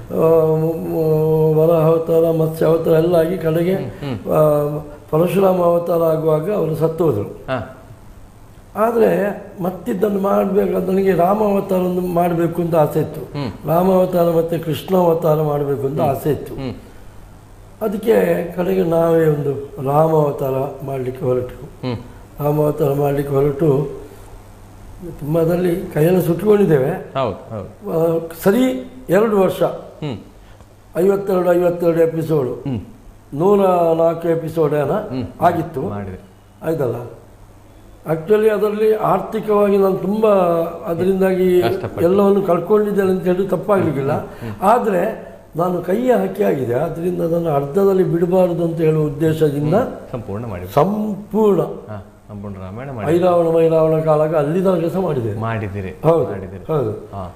[SPEAKER 2] ವರಾಹ ಅವತಾರ, ಮತ್ಸ್ಯ ಅವತಾರ ಎಲ್ಲ ಆಗಿ ಕಡೆಗೆ ಪರಶುರಾಮ ಅವತಾರ ಆಗುವಾಗ ಅವರು ಸತ್ತು ಹೋದರು. ಆದರೆ ಮತ್ತಿದ್ದನ್ನು ಮಾಡಬೇಕಾದ ನನಗೆ ರಾಮಾವತಾರ ಒಂದು ಮಾಡಬೇಕು ಅಂತ ಆಸೆ ಇತ್ತು. ರಾಮಾವತಾರ ಮತ್ತು ಕೃಷ್ಣ ಅವತಾರ ಮಾಡಬೇಕು ಅಂತ ಆಸೆ ಇತ್ತು. ಅದಕ್ಕೆ ಕಡೆಗೆ ನಾವೇ ಒಂದು ರಾಮಾವತಾರ ಮಾಡಲಿಕ್ಕೆ ಹೊರಟು ರಾಮಾವತಾರ ಮಾಡಲಿಕ್ಕೆ ಹೊರಟು ತುಂಬ ಅದರಲ್ಲಿ ಕೈಯನ್ನು ಸುಟ್ಟುಕೊಂಡಿದ್ದೇವೆ. ಸರಿ ಎರಡು ವರ್ಷ, ಐವತ್ತೆರಡು ಐವತ್ತೆರಡು ಎಪಿಸೋಡು, ನೂರ ನಾಲ್ಕು ಎಪಿಸೋಡ್ ಏನೋ ಆಗಿತ್ತು, ಆಯ್ತಲ್ಲ. ಆಕ್ಚುಲಿ ಅದರಲ್ಲಿ ಆರ್ಥಿಕವಾಗಿ ನಾನು ತುಂಬ ಅದರಿಂದಾಗಿ ಎಲ್ಲವನ್ನು ಕಳ್ಕೊಂಡಿದ್ದೇನೆ ಅಂತ ಹೇಳಿ ತಪ್ಪಾಗಲಿಕ್ಕಿಲ್ಲ. ಆದರೆ ನಾನು ಕೈ ಹಾಕಿ ಆಗಿದೆ, ಆದ್ದರಿಂದ ನಾನು ಅರ್ಧದಲ್ಲಿ ಬಿಡಬಾರದು ಅಂತ ಹೇಳುವ ಉದ್ದೇಶದಿಂದ
[SPEAKER 1] ಸಂಪೂರ್ಣ ಮಾಡಿ
[SPEAKER 2] ಸಂಪೂರ್ಣ
[SPEAKER 1] ಸಂಪೂರ್ಣ ರಾಮಾಯಣ
[SPEAKER 2] ಐರಾವಣ ಮೈರಾವಣ ಕಾಲಕ್ಕೆ ಅಲ್ಲಿನ ಕೆಲಸ ಮಾಡಿದೆ
[SPEAKER 1] ಮಾಡಿದ್ದೀರಿ.
[SPEAKER 2] ಹೌದು
[SPEAKER 1] ಮಾಡಿದ್ದೀರಿ.
[SPEAKER 2] ಹೌದು.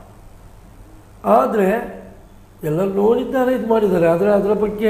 [SPEAKER 2] ಆದರೆ ಎಲ್ಲರೂ ನೋಡಿದ್ದಾರೆ, ಇದು ಮಾಡಿದ್ದಾರೆ, ಆದರೆ ಅದರ ಬಗ್ಗೆ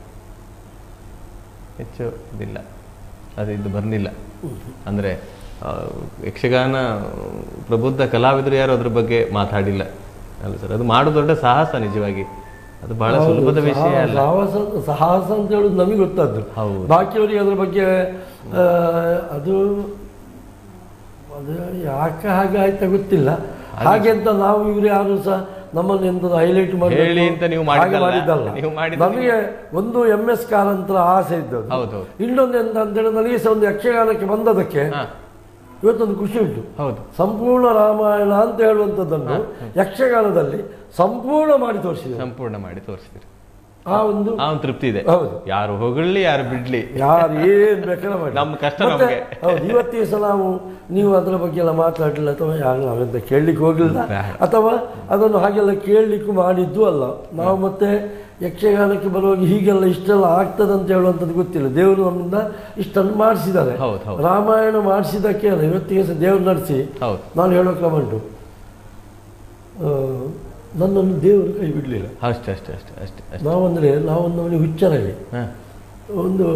[SPEAKER 1] ಹೆಚ್ಚು ಇದಿಲ್ಲ, ಅದು ಇದು ಬರಲಿಲ್ಲ. ಅಂದರೆ ಯಕ್ಷಗಾನ ಪ್ರಬುದ್ಧ ಕಲಾವಿದರು ಯಾರು ಅದ್ರ ಬಗ್ಗೆ ಮಾತಾಡಿಲ್ಲ ಅಲ್ಲ ಸರ್. ಅದು ಮಾಡೋದು ದೊಡ್ಡ ಸಾಹಸ, ನಿಜವಾಗಿ ಅದು ಬಹಳ ಸುಲಭದ ವಿಷಯ ಅಲ್ಲ.
[SPEAKER 2] ಸಾಹಸ ಸಾಹಸ ಅಂತ ಹೇಳೋದು ನಮಗೆ ಗೊತ್ತಾದ್ದು, ಬಾಕಿಯವರಿಗೆ ಅದ್ರ ಬಗ್ಗೆ ಅದು ಅದು ಯಾಕೆ ಹಾಗೆ ಆಯ್ತಾ ಗೊತ್ತಿಲ್ಲ. ಹಾಗೆ ಅಂತ ನಾವು ಇವರು ಯಾರು ಸಹ ನಮ್ಮನ್ನು ಎಂತ ಹೈಲೈಟ್ ಮಾಡಿ ಮಾಡಿದ್ದಲ್ಲ. ನಮಗೆ ಒಂದು ಎಂ ಎಸ್ ಕಾರಂತರ ಆಸೆ ಇದ್ದದ್ದು, ಇನ್ನೊಂದು ಎಂತ ಅಂತೇಳಿ ನನಗೆ ಸಹ ಒಂದು ಯಕ್ಷಗಾನಕ್ಕೆ ಬಂದದಕ್ಕೆ ಇವತ್ತೊಂದು ಖುಷಿ ಉಂಟು.
[SPEAKER 1] ಹೌದು,
[SPEAKER 2] ಸಂಪೂರ್ಣ ರಾಮಾಯಣ ಅಂತ ಹೇಳುವಂಥದ್ದನ್ನು ಯಕ್ಷಗಾನದಲ್ಲಿ ಸಂಪೂರ್ಣ ಮಾಡಿ ತೋರಿಸಿದೆ.
[SPEAKER 1] ಸಂಪೂರ್ಣ ಮಾಡಿ ತೋರಿಸಿದ್ರಿ.
[SPEAKER 2] ಆ ಒಂದು
[SPEAKER 1] ಆ ಒಂದು ತೃಪ್ತಿ ಇದೆ.
[SPEAKER 2] ಹೌದು,
[SPEAKER 1] ಯಾರು ಹೊಗಳ್ಳಿ ಯಾರು ಬಿಡ್ಲಿ,
[SPEAKER 2] ಯಾರು ಏನ್ ಬೇಕಾದ್ರೆ ಮಾಡಿ,
[SPEAKER 1] ನಮ್ಮ ಕಷ್ಟ ನಮಗೆ.
[SPEAKER 2] ಹೌದು, ಇವತ್ತಿನ ಸಹ ನಾವು ನೀವು ಅದರ ಬಗ್ಗೆ ಎಲ್ಲ ಮಾತಾಡಲಿಲ್ಲ, ಅಥವಾ ಯಾರು ನಾವೆಂತ ಕೇಳಲಿಕ್ಕೆ ಹೋಗಲಿಲ್ಲ, ಅಥವಾ ಅದನ್ನು ಹಾಗೆಲ್ಲ ಕೇಳಲಿಕ್ಕೂ ಮಾಡಿದ್ದು ಅಲ್ಲ. ನಾವು ಮತ್ತೆ ಯಕ್ಷಗಾನಕ್ಕೆ ಬರುವಾಗ ಹೀಗೆಲ್ಲ ಇಷ್ಟೆಲ್ಲ ಆಗ್ತದೆ ಅಂತ ಹೇಳುವಂಥದ್ದು ಗೊತ್ತಿಲ್ಲ. ದೇವರು ನಮ್ಮಿಂದ ಇಷ್ಟನ್ನು ಮಾಡಿಸಿದ್ದಾರೆ. ರಾಮಾಯಣ ಮಾಡಿಸಿದಕ್ಕೆ ಅಲ್ಲ, ಇವತ್ತಿಗೆ ಸಹ ದೇವರು ನಡೆಸಿ ನಾನು ಹೇಳೋ ಕ್ರಮ ಉಂಟು, ನನ್ನನ್ನು ದೇವರು ಕೈ ಬಿಡಲಿಲ್ಲ.
[SPEAKER 1] ಅಷ್ಟೇ ಅಷ್ಟೇ ಅಷ್ಟೇ ಅಷ್ಟೇ
[SPEAKER 2] ನಾವಂದರೆ ನಾವೊಂದು ಅವನಿಗೆ ಹುಚ್ಚರಾಗಿ ಒಂದು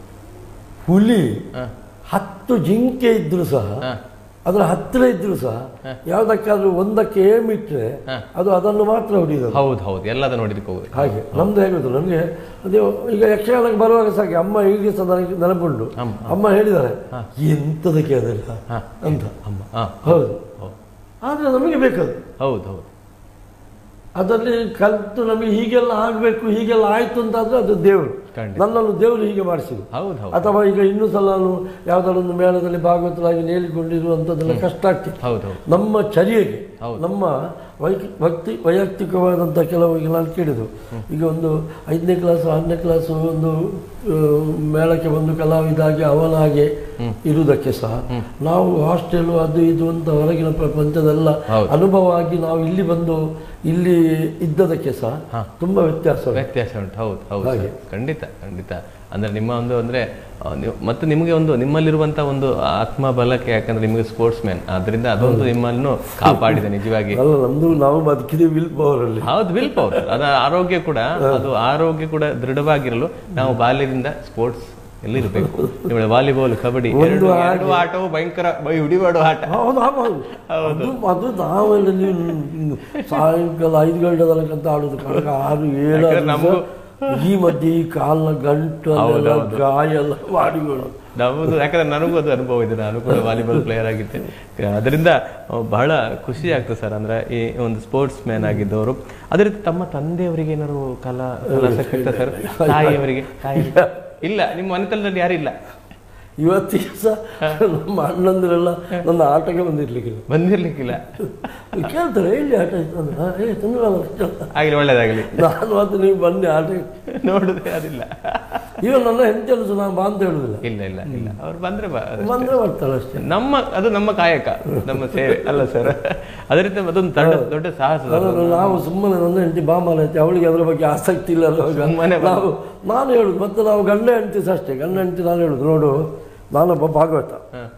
[SPEAKER 2] ಹುಲಿ ಹತ್ತು ಜಿಂಕೆ ಇದ್ರು ಸಹ ಅದರ ಹತ್ತಿರ ಇದ್ರು ಸಹ ಯಾವ್ದಕ್ಕಾದ್ರೂ ಒಂದಕ್ಕೆ ಏಮ್ ಇಟ್ಟರೆ ಅದು ಅದನ್ನು ಮಾತ್ರ ಹೊಡೆಯೋದು.
[SPEAKER 1] ಹೌದು ಹೌದು, ಎಲ್ಲದ ನೋಡಿದಕ್ಕೆ ಹೋಗುದು.
[SPEAKER 2] ಹಾಗೆ ನಮ್ದು ಹೇಗೋದು ನನಗೆ ಅದೇ ಈಗ ಯಕ್ಷಗಾನಕ್ಕೆ ಬರುವಾಗ ಸಾಕಿ ಅಮ್ಮ ಹೀಗೆ ಸಹ ನನಗೆ ನೆನಪುಂಟು. ಅಮ್ಮ ಹೇಳಿದ್ದಾರೆ ಎಂಥದಕ್ಕೆ ಅದೆಲ್ಲ ಅಂತ ಅಮ್ಮ. ಹೌದು, ಆದರೆ ನಮಗೆ ಬೇಕದು.
[SPEAKER 1] ಹೌದು ಹೌದು,
[SPEAKER 2] ಅದರಲ್ಲಿ ಕಲಿತು ನಮಗೆ ಹೀಗೆಲ್ಲ ಆಗಬೇಕು, ಹೀಗೆಲ್ಲ ಆಯ್ತು ಅಂತಾದ್ರೆ ಅದು ದೇವರು, ನನ್ನನ್ನು ದೇವರು ಹೀಗೆ ಮಾಡಿಸಿದ್ರು. ಅಥವಾ ಈಗ ಇನ್ನೂ ಸಲ ನಾನು ಯಾವುದಾದ್ರೊಂದು ಮೇಳದಲ್ಲಿ ಭಾಗವತರಾಗಿ ನೇಲಿಕೊಂಡಿರುವಂಥದ್ದೆಲ್ಲ ಕಷ್ಟ ಆಗ್ತಿತ್ತು. ನಮ್ಮ ಚರ್ಯೆಗೆ, ನಮ್ಮ ವೈ ಭಕ್ತಿ ವೈಯಕ್ತಿಕವಾದಂಥ ಕೆಲವು ಈಗ ನಾನು ಕೇಳಿದ್ದು, ಈಗ ಒಂದು ಐದನೇ ಕ್ಲಾಸು ಆರನೇ ಕ್ಲಾಸು ಒಂದು ಮೇಳಕ್ಕೆ ಬಂದು ಕಲಾವಿದಾಗಿ ಅವನಾಗೆ ಇರುವುದಕ್ಕೆ ಸಹ ನಾವು ಹಾಸ್ಟೆಲು ಅದು ಇದು ಅಂತ ಹೊರಗಿನ ಪ್ರಪಂಚದೆಲ್ಲ ಅನುಭವ ಆಗಿ ನಾವು ಇಲ್ಲಿ ಬಂದು ಇಲ್ಲಿ ಇದ್ದದಕ್ಕೆ ಸಹ ತುಂಬಾ ವ್ಯತ್ಯಾಸ
[SPEAKER 1] ವ್ಯತ್ಯಾಸ ಉಂಟು. ಹೌದು ಹೌದು, ಖಂಡಿತ ಖಂಡಿತ. ಅಂದ್ರೆ ನಿಮ್ಮ ಒಂದು ಅಂದ್ರೆ ಮತ್ತೆ ನಿಮಗೆ ಒಂದು ನಿಮ್ಮಲ್ಲಿರುವಂತ ಒಂದು ಆತ್ಮ ಬಲಕ್ಕೆ, ಯಾಕಂದ್ರೆ ನಿಮಗೆ ಸ್ಪೋರ್ಟ್ಸ್ ಮ್ಯಾನ್, ಅದರಿಂದ ಅದೊಂದು ನಿಮ್ಮನ್ನು ಕಾಪಾಡಿದೆ ನಿಜವಾಗಿ.
[SPEAKER 2] ನಮ್ದು ನಾವು ಬದುಕಿದೆ ವಿಲ್ ಪವರ್ ಅಲ್ಲಿ.
[SPEAKER 1] ಹೌದು, ವಿಲ್ ಪವರ್, ಅದ ಆರೋಗ್ಯ ಕೂಡ, ಅದು ಆರೋಗ್ಯ ಕೂಡ ದೃಢವಾಗಿರಲು ನಾವು ಬಾಲ್ಯದಿಂದ ಸ್ಪೋರ್ಟ್ಸ್ ಎಲ್ಲಿ ಇರಬೇಕು. ನಿಮಗೆ ವಾಲಿಬಾಲ್, ಕಬಡ್ಡಿ ಎರಡು ಆಟವು ಭಯಂಕರ ಹಿಡಿಬಾಡುವ ಆಟ.
[SPEAKER 2] ಹೌದು, ಅದು ನಾವೆಲ್ಲ ನೀವು ಸಾಯಂಕಾಲ ಐದು ಗಂಟೆ ತನಕ ಅಂತ ಆಡುದು, ಕನಕ ಆರು ಏಳು. ನಮಗೂ ಈ ಮಧ್ಯೆ ಈ ಕಾಲಿನ ಗಂಟು ಗಾಯ ಎಲ್ಲ ಮಾಡಿಗಳು
[SPEAKER 1] ನಮ್ಮದು, ಯಾಕಂದ್ರೆ ನನಗೂ ಅದು ಅನುಭವ ಇದೆ, ನಾನು ಕೂಡ ವಾಲಿಬಾಲ್ ಪ್ಲೇಯರ್ ಆಗಿದ್ದೆ. ಅದರಿಂದ ಬಹಳ ಖುಷಿ ಆಗ್ತದೆ ಸರ್. ಅಂದ್ರೆ ಈ ಒಂದು ಸ್ಪೋರ್ಟ್ಸ್ ಮ್ಯಾನ್ ಆಗಿದ್ದವರು. ಅದೇ ರೀತಿ ತಮ್ಮ ತಂದೆಯವರಿಗೆ ಏನಾದ್ರು ಕಲಾ ಕಲಾಸಕ್ತ ಸರ್? ತಾಯಿಯವರಿಗೆ ಇಲ್ಲ, ನಿಮ್ಮ ಮನೆತನದಲ್ಲಿ ಯಾರಿಲ್ಲ?
[SPEAKER 2] ಇವತ್ತಿಗೆ ಸಹ ನಮ್ಮ ಅಣ್ಣಂದಿರೆಲ್ಲ ನನ್ನ ಆಟಕ್ಕೆ ಬಂದಿರ್ಲಿಕ್ಕಿಲ್ಲ
[SPEAKER 1] ಬಂದಿರ್ಲಿಕ್ಕಿಲ್ಲ
[SPEAKER 2] ಕೇಳ್ತಾರೆ ಎಲ್ಲಿ ಆಟ ಇತ್ತು ಏ ತಂದ್ರೆ
[SPEAKER 1] ಆಗಲಿ, ಒಳ್ಳೇದಾಗಲಿ.
[SPEAKER 2] ನಾನು ಅದು ನೀವು ಬನ್ನಿ ಆಟ
[SPEAKER 1] ನೋಡುದೇ ಅದಿಲ್ಲ.
[SPEAKER 2] ಈಗ ನನ್ನ ಹೆಂಡತಿಯನ್ನು ಸಹ ನಾನು ಬಾ ಅಂತ ಹೇಳುದಿಲ್ಲ.
[SPEAKER 1] ಇಲ್ಲ ಇಲ್ಲ ಇಲ್ಲ, ಅವ್ರು ಬಂದ್ರೆ
[SPEAKER 2] ಬಂದ್ರೆ ಬರ್ತಾಳೆ ಅಷ್ಟೇ.
[SPEAKER 1] ನಮ್ಮ ಅದು ನಮ್ಮ ಕಾಯಕ, ನಮ್ಮ ಸೇವೆ ಅಲ್ಲ ಸರ್. ಅದೇ ರೀತಿ ಅದೊಂದು ದೊಡ್ಡ ಸಾಹಸ.
[SPEAKER 2] ನಾವು ಸುಮ್ಮನೆ ನನ್ನ ಹೆಂಡತಿ ಬಾಮಲ ಐತಿ, ಅವಳಿಗೆ ಅದರ ಬಗ್ಗೆ ಆಸಕ್ತಿ ಇಲ್ಲ. ನಾವು ನಾನು ಹೇಳುದು, ಮತ್ತೆ ನಾವು ಗಂಡ ಹೆಂಡತಿ ಸಹ ಅಷ್ಟೇ. ಗಂಡ ಹೆಂಡತಿ ನಾನು ಹೇಳುದು, ನೋಡು ನಾನೊಬ್ಬ ಭಾಗವತ,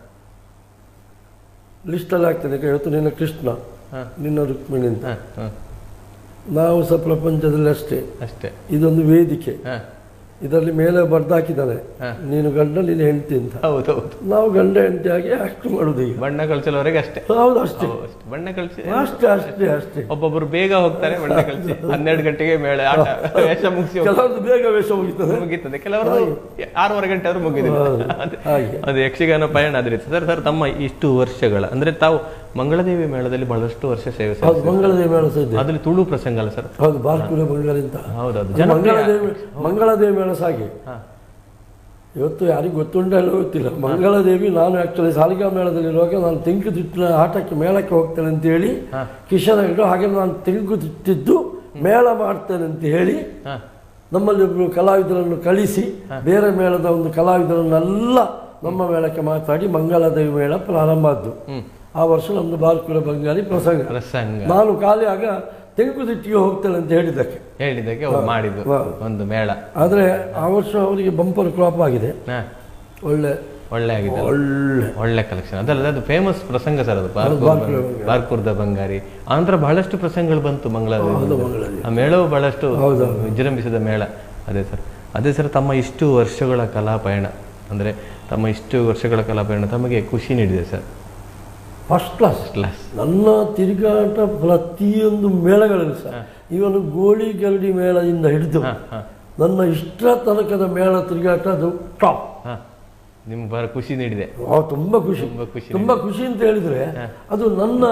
[SPEAKER 2] ಲಿಸ್ಟಲ್ಲಿ ಆಗ್ತೇನೆ ಇವತ್ತು ನಿನ್ನ ಕೃಷ್ಣ, ನಿನ್ನ ರುಕ್ಮಿಣಿ ಅಂತ. ನಾವು ಸಹ ಪ್ರಪಂಚದಲ್ಲಿ ಅಷ್ಟೇ ಅಷ್ಟೇ ಇದೊಂದು ವೇದಿಕೆ, ಇದರಲ್ಲಿ ಮೇಲೆ ಬರ್ದಾಕಿದ್ದಾನೆ ನೀನು ಗಂಡ ನೀನು ಹೆಂಡತಿ ಅಂತ. ಹೌದೌದು, ನಾವು ಗಂಡ ಹೆಂಡತಿ ಆಗಿ ಆಕ್ಟ್ ಮಾಡುದು. ಈಗ ಬಣ್ಣ ಕಳಿಸಲವರೆಗೆ ಅಷ್ಟೇ. ಹೌದು, ಅಷ್ಟೇ ಬಣ್ಣ ಕಳಿಸಿ ಅಷ್ಟೇ ಅಷ್ಟೇ ಅಷ್ಟೇ. ಒಬ್ಬೊಬ್ರು ಬೇಗ ಹೋಗ್ತಾರೆ ಬಣ್ಣ ಕಳಿಸಿ, ಹನ್ನೆರಡು ಗಂಟೆಗೆ ಮೇಳ ಆಟ ವೇಷ ಮುಗಿಸಿ, ಕೆಲವರದ್ದು ಬೇಗ ವೇಷ ಮುಗಿತದೆ ಮುಗಿತದೆ ಕೆಲವರು ಆರೂವರೆ ಗಂಟೆ ಆದ್ರೂ ಮುಗಿದಿದೆ. ಅದು ಯಕ್ಷಗಾನ ಪಯಣ ಅದೇ ರೀತಿ ಸರ್. ಸರ್ ತಮ್ಮ ಇಷ್ಟು ವರ್ಷಗಳ ಅಂದ್ರೆ ತಾವು ಮಂಗಳದೇವಿ ಮೇಳದಲ್ಲಿ ಬಹಳಷ್ಟು ವರ್ಷ ಸೇವೆ. ಮಂಗಳದೇವಿ ಮೇಳ ಅದ್ರಲ್ಲಿ ತುಳು ಪ್ರಸಂಗ ಅಲ್ಲ ಸರ್? ಹೌದು, ಬಾಲ್ಕುಲ ಮಂಗಳಂತ. ಹೌದೌದು, ಮಂಗಳದೇವಿ ಮಂಗಳದೇವಿ ಮೇಳ ಸಾಗಿ ಇವತ್ತು ಯಾರಿಗೂ ಗೊತ್ತುಂಟ ಎಲ್ಲ ಗೊತ್ತಿಲ್ಲ. ಮಂಗಳದೇವಿ ನಾನು ಆಕ್ಚುಲಿ ಸಾಲಿಗಾ ಮೇಳದಲ್ಲಿರುವಾಗ ನಾನು ತೆಂಕುತಿಟ್ಟಿನ ಆಟಕ್ಕೆ ಮೇಳಕ್ಕೆ ಹೋಗ್ತೇನೆ ಅಂತ ಹೇಳಿ ಕಿಶನ್ ಇಟ್ಟು, ಹಾಗೆ ನಾನು ತೆಂಕುತಿಟ್ಟಿದ್ದು ಮೇಳ ಮಾಡ್ತೇನೆ ಅಂತ ಹೇಳಿ ನಮ್ಮಲ್ಲಿ ಒಬ್ಬರು ಕಲಾವಿದರನ್ನು ಕಳಿಸಿ ಬೇರೆ ಮೇಳದ ಒಂದು ಕಲಾವಿದರನ್ನೆಲ್ಲ ನಮ್ಮ ಮೇಳಕ್ಕೆ ಮಾತಾಡಿ ಮಂಗಲದೇವಿ ಮೇಳ ಪ್ರಾರಂಭ ಆದ್ದು. ಆ ವರ್ಷ ನಮ್ದು ಬಾರ್ಕುಳ ಬಂಗಾಳಿ ಪ್ರಸಂಗ. ನಾನು ಖಾಲಿ ಆಗ ತೆಂಕುತಿಟ್ಟಿಗೆ ಹೋಗ್ತೇನೆ ಅಂತ ಹೇಳಿದ್ದಕ್ಕೆ
[SPEAKER 1] ಹೇಳಿದ್ದಕ್ಕೆ ಮಾಡಿದ್ದು ಒಂದು ಮೇಳ.
[SPEAKER 2] ಆದರೆ ಆ ವರ್ಷ ಅವರಿಗೆ ಬಂಪರ್ ಕ್ರಾಪ್ ಆಗಿದೆ, ಒಳ್ಳೆ
[SPEAKER 1] ಒಳ್ಳೆ ಆಗಿದೆ,
[SPEAKER 2] ಒಳ್ಳೆ
[SPEAKER 1] ಒಳ್ಳೆ ಕಲೆಕ್ಷನ್. ಅದಲ್ಲ ಅದು ಫೇಮಸ್ ಪ್ರಸಂಗ ಸರ್, ಅದು ಬಾರ್ಕೂರ್ದ ಬಂಗಾರಿ. ಆನಂತರ ಬಹಳಷ್ಟು ಪ್ರಸಂಗಗಳು ಬಂತು ಮಂಗಳೂರಲ್ಲಿ. ಆ ಮೇಳವು ಬಹಳಷ್ಟು ವಿಜೃಂಭಿಸಿದ ಮೇಳ. ಅದೇ ಸರ್, ಅದೇ ಸರ್, ತಮ್ಮ ಇಷ್ಟು ವರ್ಷಗಳ ಕಲಾ ಪಯಣ ಅಂದರೆ ತಮ್ಮ ಇಷ್ಟು ವರ್ಷಗಳ ಕಲಾ ಪಯಣ ತಮಗೆ ಖುಷಿ ನೀಡಿದೆ ಸರ್?
[SPEAKER 2] ಫಸ್ಟ್ ಕ್ಲಾಸ್ ಕ್ಲಾಸ್ ನನ್ನ ತಿರುಗಾಟ ಪ್ರತಿಯೊಂದು ಮೇಳಗಳಲ್ಲಿ ಸಹ, ಇವನು ಗೋಳಿ ಗರಡಿ ಮೇಳದಿಂದ ಹಿಡಿದು ನನ್ನ ಇಷ್ಟರ ತನಕದ ಮೇಳ ತಿರುಗಾಟ ಅದು ಟಾಪ್.
[SPEAKER 1] ನಿಮ್ಗೆ ಬಹಳ ಖುಷಿ ನೀಡಿದೆ?
[SPEAKER 2] ತುಂಬ ಖುಷಿ, ತುಂಬ ಖುಷಿ ಅಂತ ಹೇಳಿದರೆ ಅದು ನನ್ನ,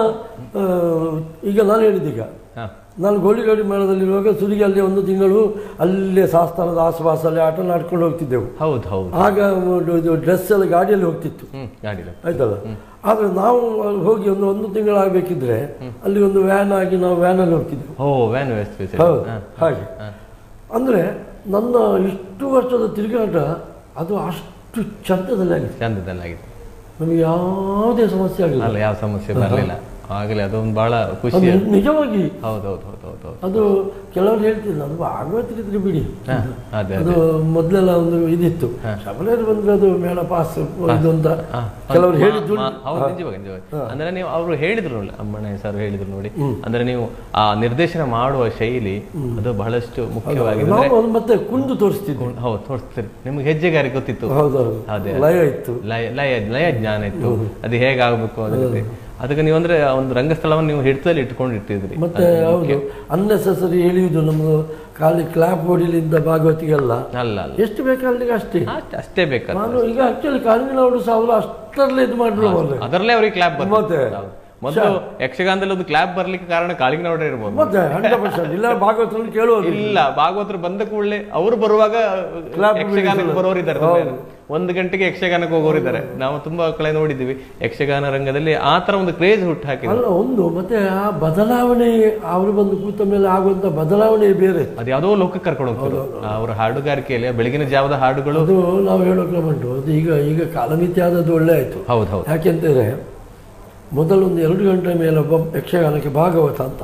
[SPEAKER 2] ಈಗ ನಾನು ಹೇಳಿದ್ದೀಗ ನಾನು ಗೋಳಿಗಡಿ ಮೇಳದಲ್ಲಿರುವಾಗ ಸುರಿಗೆ ಅಲ್ಲಿ ಒಂದು ತಿಂಗಳು ಅಲ್ಲೇ ಶಾಸ್ತ್ರದ ಆಸುಪಾಸಲ್ಲಿ ಆಟ ನಾಡ್ಕೊಂಡು ಹೋಗ್ತಿದ್ದೆವು.
[SPEAKER 1] ಹೌದು ಹೌದು.
[SPEAKER 2] ಆಗ ಡ್ರೆಸ್ ಎಲ್ಲ ಗಾಡಿಯಲ್ಲಿ ಹೋಗ್ತಿತ್ತು, ಆಯ್ತಲ್ಲ. ಆದರೆ ನಾವು ಹೋಗಿ ಒಂದು ಒಂದು ತಿಂಗಳಾಗಬೇಕಿದ್ರೆ ಅಲ್ಲಿ ಒಂದು ವ್ಯಾನ್ ಆಗಿ ನಾವು ವ್ಯಾನಲ್ಲಿ ಹೋಗ್ತಿದ್ದೆವು.
[SPEAKER 1] ಓ ವ್ಯಾನ್ ವ್ಯವಸ್ಥೆ.
[SPEAKER 2] ಹೌದು, ಹಾಗೆ. ಅಂದರೆ ನನ್ನ ಇಷ್ಟು ವರ್ಷದ ತಿರುಗಾಟ ಅದು ಅಷ್ಟು ಚಂದದಲ್ಲಿ ಆಗಿದೆ,
[SPEAKER 1] ಚಂದದಲ್ಲಾಗಿದೆ.
[SPEAKER 2] ನಮಗೆ ಯಾವುದೇ ಸಮಸ್ಯೆ ಆಗಲಿಲ್ಲ.
[SPEAKER 1] ಅಲ್ಲ, ಯಾವ ಸಮಸ್ಯೆ ಬರಲಿಲ್ಲ ಆಗಲೇ. ಅದೊಂದು ಬಹಳ ಖುಷಿ
[SPEAKER 2] ನಿಜವಾಗಿ.
[SPEAKER 1] ಹೌದು ಹೌದು ಹೌದು ಹೌದು.
[SPEAKER 2] ಅದು ಕೆಲವರು ಹೇಳ್ತಿಲ್ಲ, ಅದು ಭಾಗವತರಿದ್ರೆ ಬಿಡಿ, ಅದು ಮೊದಲೆಲ್ಲ ಒಂದು ಇದಿತ್ತು, ಶಬಲೇರು ಬಂದ್ರೆ ಅದು ಮೇಳ ಪಾಸ್ ಇದು ಅಂತ ಕೆಲವರು ಹೇಳಿದ್ರು.
[SPEAKER 1] ಹೌದು, ನಿಜವಾಗಿ ನಿಜವಾಗಿ. ಅಂದ್ರೆ ನೀವು ಅವರು ಹೇಳಿದ್ರು ನೋಡಿ, ಅಮ್ಮಣ್ಣ ಸರ್ ಹೇಳಿದ್ರು ನೋಡಿ, ಅಂದ್ರೆ ನೀವು ಆ ನಿರ್ದೇಶನ ಮಾಡುವ ಶೈಲಿ ಅದು ಬಹಳಷ್ಟು ಮುಖ್ಯವಾಗಿದೆ.
[SPEAKER 2] ಮತ್ತೆ ಕುಂದು ತೋರಿಸ್ತಿದ್ವಿ.
[SPEAKER 1] ಹೌದು, ತೋರಿಸ್ತೀರಿ. ನಿಮ್ಗೆ ಹೆಜ್ಜೆಗಾರಿ ಗೊತ್ತಿತ್ತು,
[SPEAKER 2] ಅದೇ ಲಯ ಇತ್ತು,
[SPEAKER 1] ಲಯ ಲಯ ಲಯ ಜ್ಞಾನ ಇತ್ತು, ಅದು ಹೇಗಾಗಬೇಕು ಅನ್ನೋದು. ಅದಕ್ಕೆ ನೀವು ಅಂದ್ರೆ ಒಂದು ರಂಗಸ್ಥಳವನ್ನು ನೀವು ಹಿಡಿತದಲ್ಲಿ ಇಟ್ಕೊಂಡು ಇಟ್ಟಿದ್ರಿ.
[SPEAKER 2] ಮತ್ತೆ ಹೌದು, ಅನ್ನೆಸೆಸರಿ ಎಳೆಯುವುದು ನಮ್ದು ಖಾಲಿ ಕ್ಲಾಪ್ ಹೊಡಿಲಿಂದ ಭಾಗವತಿಗೆಲ್ಲ
[SPEAKER 1] ಅಲ್ಲ ಅಲ್ಲ,
[SPEAKER 2] ಎಷ್ಟು ಬೇಕಾಗ್ಲಿಕ್ಕೆ ಅಷ್ಟೇ
[SPEAKER 1] ಅಷ್ಟೇ ಬೇಕಾದ.
[SPEAKER 2] ನಾನು ಈಗ ಆಕ್ಚುಲಿ ಕಾಲಿನವರು ಸಹ ಅವರು ಅಷ್ಟರಲ್ಲೇ ಇದು ಮಾಡಿದ್ರು,
[SPEAKER 1] ಅದರಲ್ಲೇ ಅವ್ರಿಗೆ ಕ್ಲಾಪ್ ಬರ್ತದೆ. ಮೊದಲು ಯಕ್ಷಗಾನದಲ್ಲಿ ಒಂದು ಕ್ಲಾಪ್ ಬರ್ಲಿಕ್ಕೆ ಕಾರಣ ಕಾಳಿಂಗನವರೇ ಇರ್ಬೋದು.
[SPEAKER 2] ಮತ್ತೆ ಹಂಡ್ರೆಡ್ ಪರ್ಸೆಂಟ್ ಇಲ್ಲ, ಭಾಗವತರಲ್ಲಿ ಕೇಳುವುದು
[SPEAKER 1] ಇಲ್ಲ. ಭಾಗವತರು ಬಂದ ಕೂಡಲೇ ಅವರು ಬರುವಾಗ ಯಕ್ಷಗಾನಕ್ಕೆ ಬರೋರಿದ್ದಾರೆ, ಒಂದು ಗಂಟೆಗೆ ಯಕ್ಷಗಾನಕ್ಕೆ ಹೋಗೋರಿದ್ದಾರೆ. ನಾವು ತುಂಬಾ ಕಡೆ ನೋಡಿದ್ದೀವಿ ಯಕ್ಷಗಾನ ರಂಗದಲ್ಲಿ ಆ ತರ ಒಂದು ಕ್ರೇಜ್ ಹುಟ್ಟು ಹಾಕಿದ್ರು.
[SPEAKER 2] ಅಲ್ಲ ಒಂದು, ಮತ್ತೆ ಆ ಬದಲಾವಣೆ ಅವರು ಬಂದು ಕೂತ ಮೇಲೆ ಆಗುವಂತ ಬದಲಾವಣೆ ಬೇರೆ.
[SPEAKER 1] ಅದು ಯಾವುದೋ ಲೋಕಕ್ಕೆ ಕರ್ಕೊಂಡು ಹೋಗ್ತಾರೆ ಅವರ ಹಾಡುಗಾರಿಕೆಯಲ್ಲಿ. ಬೆಳಗಿನ ಜಾವದ ಹಾಡುಗಳು
[SPEAKER 2] ಅದು ನಾವು ಹೇಳೋ ಕ್ರಮ ಉಂಟು. ಅದು ಈಗ ಈಗ ಕಾಲಮಿತಿ ಆದದ್ದು ಒಳ್ಳೆ ಆಯ್ತು.
[SPEAKER 1] ಹೌದು ಹೌದು.
[SPEAKER 2] ಯಾಕೆಂತಂದ್ರೆ ಮೊದಲೊಂದು ಎರಡು ಗಂಟೆ ಮೇಲೆ ಒಬ್ಬ ಯಕ್ಷಗಾನಕ್ಕೆ ಭಾಗವತ ಅಂತ,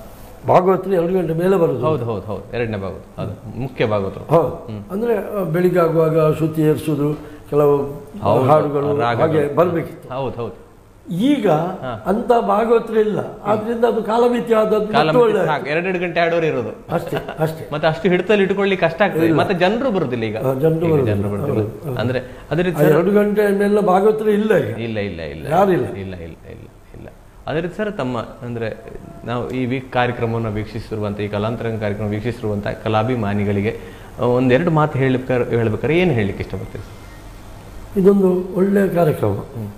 [SPEAKER 2] ಭಾಗವತರು ಎರಡು ಗಂಟೆ ಮೇಲೆ ಬರುದು.
[SPEAKER 1] ಹೌದು ಹೌದು ಹೌದು, ಎರಡನೇ ಭಾಗವತ, ಅದು ಮುಖ್ಯ ಭಾಗವತರು.
[SPEAKER 2] ಹೌದು, ಅಂದ್ರೆ ಬೆಳಿಗ್ಗೆ ಆಗುವಾಗ ಶ್ರುತಿ ಏರಿಸುದು, ಕೆಲವು ಹಾಡುಗಳು ಹಾಗೆ ಬರ್ಬೇಕಿತ್ತು.
[SPEAKER 1] ಹೌದು ಹೌದು.
[SPEAKER 2] ಈಗ ಅಂತ ಭಾಗವತರು ಇಲ್ಲ, ಆದ್ರಿಂದ ಅದು ಕಾಲಮಿತಿ ಆದದ್ದು.
[SPEAKER 1] ಎರಡೆರಡು ಗಂಟೆ ಆಡೋರು ಇರೋದು
[SPEAKER 2] ಅಷ್ಟೇ ಅಷ್ಟೇ.
[SPEAKER 1] ಮತ್ತೆ ಅಷ್ಟು ಹಿಡಿತಲ್ಲಿ ಇಟ್ಕೊಳ್ಳಿ ಕಷ್ಟ ಆಗ್ತದೆ. ಮತ್ತೆ ಜನರು ಬರುದಿಲ್ಲ ಈಗ, ಜನರು ಜನರು ಬರುದಿಲ್ಲ. ಅಂದ್ರೆ ಅದೇ ರೀತಿ
[SPEAKER 2] ಎರಡು ಗಂಟೆ ಮೇಲೆ ಭಾಗವತರು ಇಲ್ಲ
[SPEAKER 1] ಇಲ್ಲ ಇಲ್ಲ ಇಲ್ಲ
[SPEAKER 2] ಯಾರಿಲ್ಲ
[SPEAKER 1] ಇಲ್ಲ ಇಲ್ಲ ಇಲ್ಲ ಇಲ್ಲ. ಅದೇ ರೀತಿ ಸರ್, ತಮ್ಮ ಅಂದ್ರೆ ನಾವು ಈ ವೀಕ್ ಕಾರ್ಯಕ್ರಮವನ್ನು ವೀಕ್ಷಿಸಿರುವಂಥ, ಈ ಕಲಾಂತರಂಗ ಕಾರ್ಯಕ್ರಮ ವೀಕ್ಷಿಸಿರುವಂಥ ಕಲಾಭಿಮಾನಿಗಳಿಗೆ ಒಂದೆರಡು ಮಾತು ಹೇಳ್ಬೇಕಾರೆ ಹೇಳ್ಬೇಕಾದ್ರೆ ಏನು ಹೇಳಲಿಕ್ಕೆ ಇಷ್ಟಪಡ್ತೀರಿ?
[SPEAKER 2] ಇದೊಂದು ಒಳ್ಳೆಯ ಕಾರ್ಯಕ್ರಮ.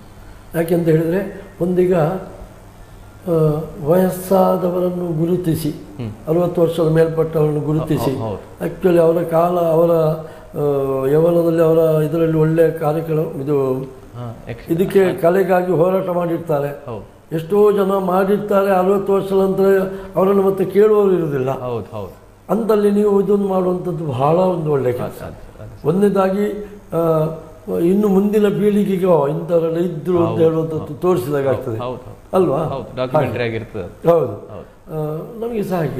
[SPEAKER 2] ಯಾಕೆಂತ ಹೇಳಿದರೆ, ಒಂದೀಗ ವಯಸ್ಸಾದವರನ್ನು ಗುರುತಿಸಿ, ಅರವತ್ತು ವರ್ಷದ ಮೇಲ್ಪಟ್ಟವರನ್ನು ಗುರುತಿಸಿ, ಆ್ಯಕ್ಚುಲಿ ಅವರ ಕಾಲ, ಅವರ ಯವನದಲ್ಲಿ ಅವರ ಇದರಲ್ಲಿ ಒಳ್ಳೆಯ ಕಾರ್ಯಕ್ರಮ ಇದು, ಇದಕ್ಕೆ ಕಲೆಗಾಗಿ ಹೋರಾಟ ಮಾಡಿರ್ತಾರೆ. ಎಷ್ಟೋ ಜನ ಮಾಡಿರ್ತಾರೆ. ಅರವತ್ತು ವರ್ಷದ ನಂತರ ಅವರನ್ನು ಮತ್ತೆ ಕೇಳುವವರು ಇರುವುದಿಲ್ಲ.
[SPEAKER 1] ಹೌದು ಹೌದು.
[SPEAKER 2] ಅಂತಲ್ಲಿ ನೀವು ಇದನ್ನು ಮಾಡುವಂಥದ್ದು ಬಹಳ ಒಂದು ಒಳ್ಳೆಯ ಕೆಲಸ. ಒಂದನೇದಾಗಿ ಇನ್ನು ಮುಂದಿನ ಪೀಳಿಗೆಗೆ ಇಂಥವರೆಲ್ಲ ಇದ್ರು ಅಂತ ಹೇಳುವಂಥದ್ದು ತೋರಿಸಿದಾಗ ಆಗ್ತದೆ ಅಲ್ವಾ? ಹೌದು, ನಮಗೆ ಸಹ ಹಾಗೆ.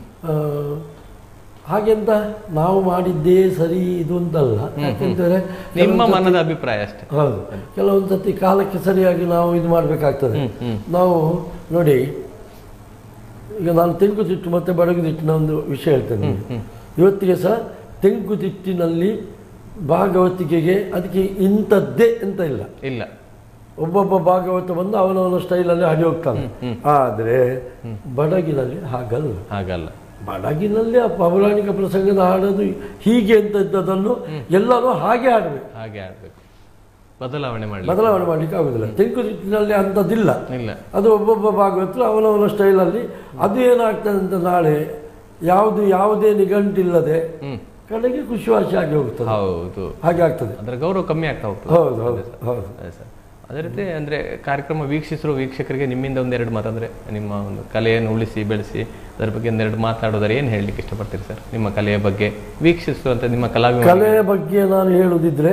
[SPEAKER 2] ಹಾಗೆಂತ ನಾವು ಮಾಡಿದ್ದೇ ಸರಿ ಇದು ಅಂತಲ್ಲ. ಯಾಕೆಂದರೆ
[SPEAKER 1] ನಿಮ್ಮ ಮನದ ಅಭಿಪ್ರಾಯ ಅಷ್ಟೇ.
[SPEAKER 2] ಹೌದು, ಕೆಲವೊಂದು ಸತಿ ಕಾಲಕ್ಕೆ ಸರಿಯಾಗಿ ನಾವು ಇದು ಮಾಡಬೇಕಾಗ್ತದೆ. ನಾವು ನೋಡಿ, ಈಗ ನಾನು ತೆಂಕುತಿಟ್ಟು ಮತ್ತು ಬಡಗುತಿಟ್ಟಿನ ಒಂದು ವಿಷಯ ಹೇಳ್ತೇನೆ. ಇವತ್ತಿಗೆ ಸಹ ತೆಂಕುತಿಟ್ಟಿನಲ್ಲಿ ಭಾಗವತಿಕೆಗೆ ಅದಕ್ಕೆ ಇಂಥದ್ದೇ ಅಂತ ಇಲ್ಲ ಇಲ್ಲ ಒಬ್ಬೊಬ್ಬ ಭಾಗವತ ಬಂದು ಅವನವನ ಸ್ಟೈಲಲ್ಲಿ ಹಾಡಿ ಹೋಗ್ತಾನೆ. ಆದರೆ ಬಡಗಿನಲ್ಲಿ ಹಾಗಲ್ಲ ಹಾಗಲ್ಲ ಬಡಗಿನಲ್ಲಿ ಆ ಪೌರಾಣಿಕ ಪ್ರಸಂಗದ ಹಾಡೋದು ಹೀಗೆ ಅಂತ ಇದ್ದದನ್ನು ಎಲ್ಲರೂ ಹಾಗೆ ಆಡಬೇಕು ಹಾಗೆ ಆಡಬೇಕು ಬದಲಾವಣೆ ಮಾಡಿ ಬದಲಾವಣೆ ಮಾಡಲಿಕ್ಕೆ ಆಗುದಿಲ್ಲ. ತೆಂಕುತಿಟ್ಟಿನಲ್ಲಿ ಅಂಥದ್ದಿಲ್ಲ ಇಲ್ಲ. ಅದು ಒಬ್ಬೊಬ್ಬ ಭಾಗವತರು ಅವನವನ ಸ್ಟೈಲಲ್ಲಿ. ಅದು ಏನಾಗ್ತದೆ ಅಂತ ನಾಳೆ ಯಾವುದು ಯಾವುದೇ ನಿಘಂಟಿಲ್ಲದೆ ಕಡೆಗೆ ಖುಷಿವಾಸಿ ಆಗಿ ಹೋಗ್ತದೆ. ಹೌದು, ಹಾಗೆ ಆಗ್ತದೆ. ಅದರ ಗೌರವ ಕಮ್ಮಿ ಆಗ್ತಾ ಹೋಗ್ತದೆ. ಹೌದು ಹೌದು ಹೌದು ಸರ್. ಅದೇ ರೀತಿ ಅಂದರೆ ಕಾರ್ಯಕ್ರಮ ವೀಕ್ಷಿಸಿರೋ ವೀಕ್ಷಕರಿಗೆ ನಿಮ್ಮಿಂದ ಒಂದೆರಡು ಮಾತಂದರೆ ನಿಮ್ಮ ಒಂದು ಕಲೆಯನ್ನು ಉಳಿಸಿ ಬೆಳೆಸಿ ಅದರ ಬಗ್ಗೆ ಒಂದೆರಡು ಮಾತಾಡೋದಾರೆ ಏನು ಹೇಳಲಿಕ್ಕೆ ಇಷ್ಟಪಡ್ತೀರಿ ಸರ್? ನಿಮ್ಮ ಕಲೆಯ ಬಗ್ಗೆ ವೀಕ್ಷಿಸುವಂಥ ನಿಮ್ಮ ಕಲಾವಿದ ಕಲೆಯ ಬಗ್ಗೆ ನಾನು ಹೇಳುವುದಿದ್ರೆ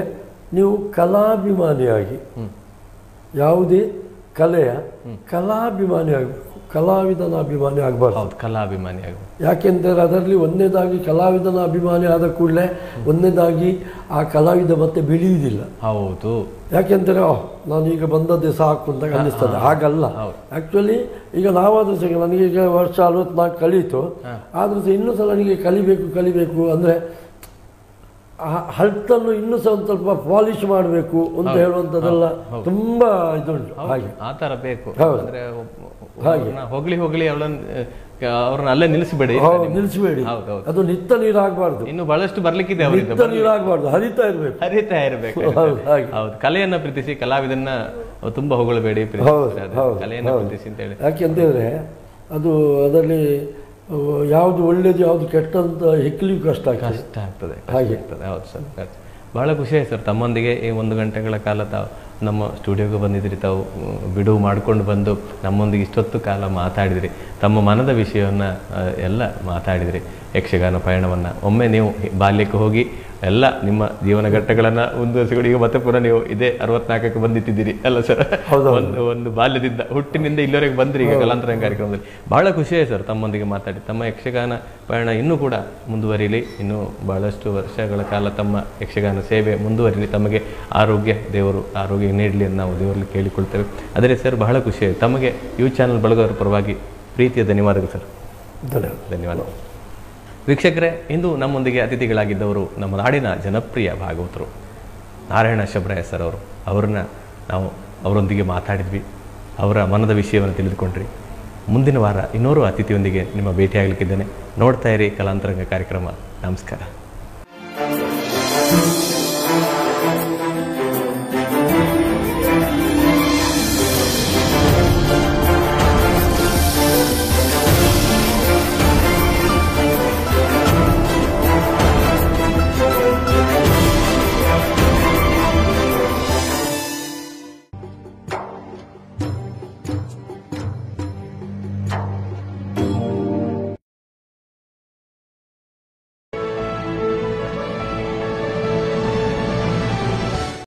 [SPEAKER 2] ನೀವು ಕಲಾಭಿಮಾನಿಯಾಗಿ ಯಾವುದೇ ಕಲೆಯ ಕಲಾಭಿಮಾನಿ ಆಗಬೇಕು, ಕಲಾವಿದನ ಅಭಿಮಾನಿ ಆಗಬಾರ್ದು.
[SPEAKER 1] ಹೌದು, ಕಲಾಭಿಮಾನಿ ಆಗಬೇಕು.
[SPEAKER 2] ಯಾಕೆಂದರೆ ಅದರಲ್ಲಿ ಒಂದನೇದಾಗಿ ಕಲಾವಿದನ ಅಭಿಮಾನಿ ಆದ ಕೂಡಲೇ ಒಂದನೇದಾಗಿ ಆ ಕಲಾವಿದ ಮತ್ತೆ ಬೆಳೆಯುವುದಿಲ್ಲ.
[SPEAKER 1] ಹೌದು,
[SPEAKER 2] ಯಾಕೆಂದರೆ ನಾನೀಗ ಬಂದದ್ದೇ ಸಾಕು ಅಂತ ಅನ್ನಿಸ್ತದೆ. ಹಾಗಲ್ಲ. ಆ್ಯಕ್ಚುಲಿ ಈಗ ನಾವಾದರೂ ಸಹ ನನಗೆ ಈಗ ವರ್ಷ ಅರವತ್ನಾಲ್ಕು ಕಳೀತು, ಆದರೂ ಸಹ ಇನ್ನೂ ಸಹ ನನಗೆ ಕಲಿಬೇಕು ಕಲಿಬೇಕು ಅಂದರೆ ಹಲ್ಟನ್ನು ಇನ್ನೂ ಸಹ ಒಂದು ಸ್ವಲ್ಪ ಪಾಲಿಶ್ ಮಾಡಬೇಕು ಅಂತ ಹೇಳುವಂಥದ್ದೆಲ್ಲ ತುಂಬ ಇದುಂಟು. ಹಾಗೆ
[SPEAKER 1] ಆ ಥರ ಬೇಕು.
[SPEAKER 2] ಹೌದು.
[SPEAKER 1] ಅಂದರೆ ಹೋಗ್ಲಿ ಹೋಗ್ಲಿ ಅವಳನ್ನು ಅವ್ರನ್ನ ಅಲ್ಲೇ ನಿಲ್ಲಿಸಬೇಡಿ,
[SPEAKER 2] ನಿಲ್ಲಿಸಬೇಡಿ. ಅದು ನಿತ್ತ ನೀರಾಗಬಾರ್ದು,
[SPEAKER 1] ಇನ್ನು ಬಹಳಷ್ಟು ಬರ್ಲಿಕ್ಕಿದೆ ಅವರಿಗೆ.
[SPEAKER 2] ನಿತ್ತ ನೀರಾಗಬಾರ್ದು, ಹರಿತಾ ಇರಬೇಕು,
[SPEAKER 1] ಹರಿತಾ ಇರಬೇಕು. ಹೌದು, ಕಲೆಯನ್ನ ಪ್ರೀತಿಸಿ, ಕಲಾವಿದನ್ನ ತುಂಬಾ ಹೊಗಳಬೇಡಿ, ಕಲೆಯನ್ನ ಪ್ರೀತಿಸಿ ಅಂತ ಹೇಳಿ.
[SPEAKER 2] ಯಾಕೆಂತಂದ್ರೆ ಅದು ಅದರಲ್ಲಿ ಯಾವುದು ಒಳ್ಳೇದು ಯಾವುದು ಕೆಟ್ಟ ಅಂತ ಹೆಕ್ಕಲಿಕ್ಕೆ ಕಷ್ಟ
[SPEAKER 1] ಕಷ್ಟ ಆಗ್ತದೆ ಹಾಗೆ ಆಗ್ತದೆ. ಹೌದು ಸರ್, ಬಹಳ ಖುಷಿ ಆಯ್ತು ಸರ್ ತಮ್ಮೊಂದಿಗೆ ಈ ಒಂದು ಗಂಟೆಗಳ ಕಾಲ ತಾವು ನಮ್ಮ ಸ್ಟುಡಿಯೋಗೆ ಬಂದಿದ್ರಿ. ತಾವು ಬಿಡುವು ಮಾಡಿಕೊಂಡು ಬಂದು ನಮ್ಮೊಂದಿಗೆ ಇಷ್ಟೊತ್ತು ಕಾಲ ಮಾತಾಡಿದ್ರಿ, ತಮ್ಮ ಮನದ ವಿಷಯವನ್ನು ಎಲ್ಲ ಮಾತಾಡಿದ್ರಿ. ಯಕ್ಷಗಾನ ಪಯಣವನ್ನು ಒಮ್ಮೆ ನೀವು ಬಾಲ್ಯಕ್ಕೆ ಹೋಗಿ ಎಲ್ಲ ನಿಮ್ಮ ಜೀವನ ಘಟ್ಟಗಳನ್ನು ಮುಂದುವರಿಸಿಕೊಂಡು ಈಗ ಮತ್ತೆ ಪುನಃ ನೀವು ಇದೇ ಅರವತ್ನಾಲ್ಕಕ್ಕೆ ಬಂದಿಟ್ಟಿದ್ದೀರಿ ಅಲ್ಲ ಸರ್? ಒಂದು ಒಂದು ಬಾಲ್ಯದಿಂದ ಹುಟ್ಟಿನಿಂದ ಇಲ್ಲಿವರೆಗೆ ಬಂದ್ರಿ ಈಗ ಕಲಾಂತರಂಗ ಕಾರ್ಯಕ್ರಮದಲ್ಲಿ. ಬಹಳ ಖುಷಿಯಾಗಿ ಸರ್ ತಮ್ಮೊಂದಿಗೆ ಮಾತಾಡಿ. ತಮ್ಮ ಯಕ್ಷಗಾನ ಪಯಣ ಇನ್ನೂ ಕೂಡ ಮುಂದುವರಿಲಿ, ಇನ್ನೂ ಬಹಳಷ್ಟು ವರ್ಷಗಳ ಕಾಲ ತಮ್ಮ ಯಕ್ಷಗಾನ ಸೇವೆ ಮುಂದುವರಿಲಿ. ತಮಗೆ ಆರೋಗ್ಯ ದೇವರು ಆರೋಗ್ಯ ನೀಡಲಿ ಅಂತ ನಾವು ದೇವರಲ್ಲಿ ಕೇಳಿಕೊಳ್ತೇವೆ. ಅದೇ ಸರ್ ಬಹಳ ಖುಷಿಯಾಗಿ ತಮಗೆ ಯು ಚಾನಲ್ ಬಳಗವರ ಪರವಾಗಿ ಪ್ರೀತಿಯ ಧನ್ಯವಾದಗಳು ಸರ್.
[SPEAKER 2] ಧನ್ಯವಾದ
[SPEAKER 1] ಧನ್ಯವಾದ ವೀಕ್ಷಕರೇ, ಇಂದು ನಮ್ಮೊಂದಿಗೆ ಅತಿಥಿಗಳಾಗಿದ್ದವರು ನಮ್ಮ ನಾಡಿನ ಜನಪ್ರಿಯ ಭಾಗವತರು ನಾರಾಯಣ ಶಬ್ರಾಯ ಸರ್ ಅವರು. ಅವ್ರನ್ನ ನಾವು ಅವರೊಂದಿಗೆ ಮಾತಾಡಿದ್ವಿ, ಅವರ ಮನದ ವಿಷಯವನ್ನು ತಿಳಿದುಕೊಂಡ್ರಿ. ಮುಂದಿನ ವಾರ ಇನ್ನೋರು ಅತಿಥಿಯೊಂದಿಗೆ ನಿಮ್ಮ ಭೇಟಿಯಾಗಲಿಕ್ಕಿದ್ದೇನೆ. ನೋಡ್ತಾ ಇರಿ ಕಲಾಂತರಂಗ ಕಾರ್ಯಕ್ರಮ. ನಮಸ್ಕಾರ.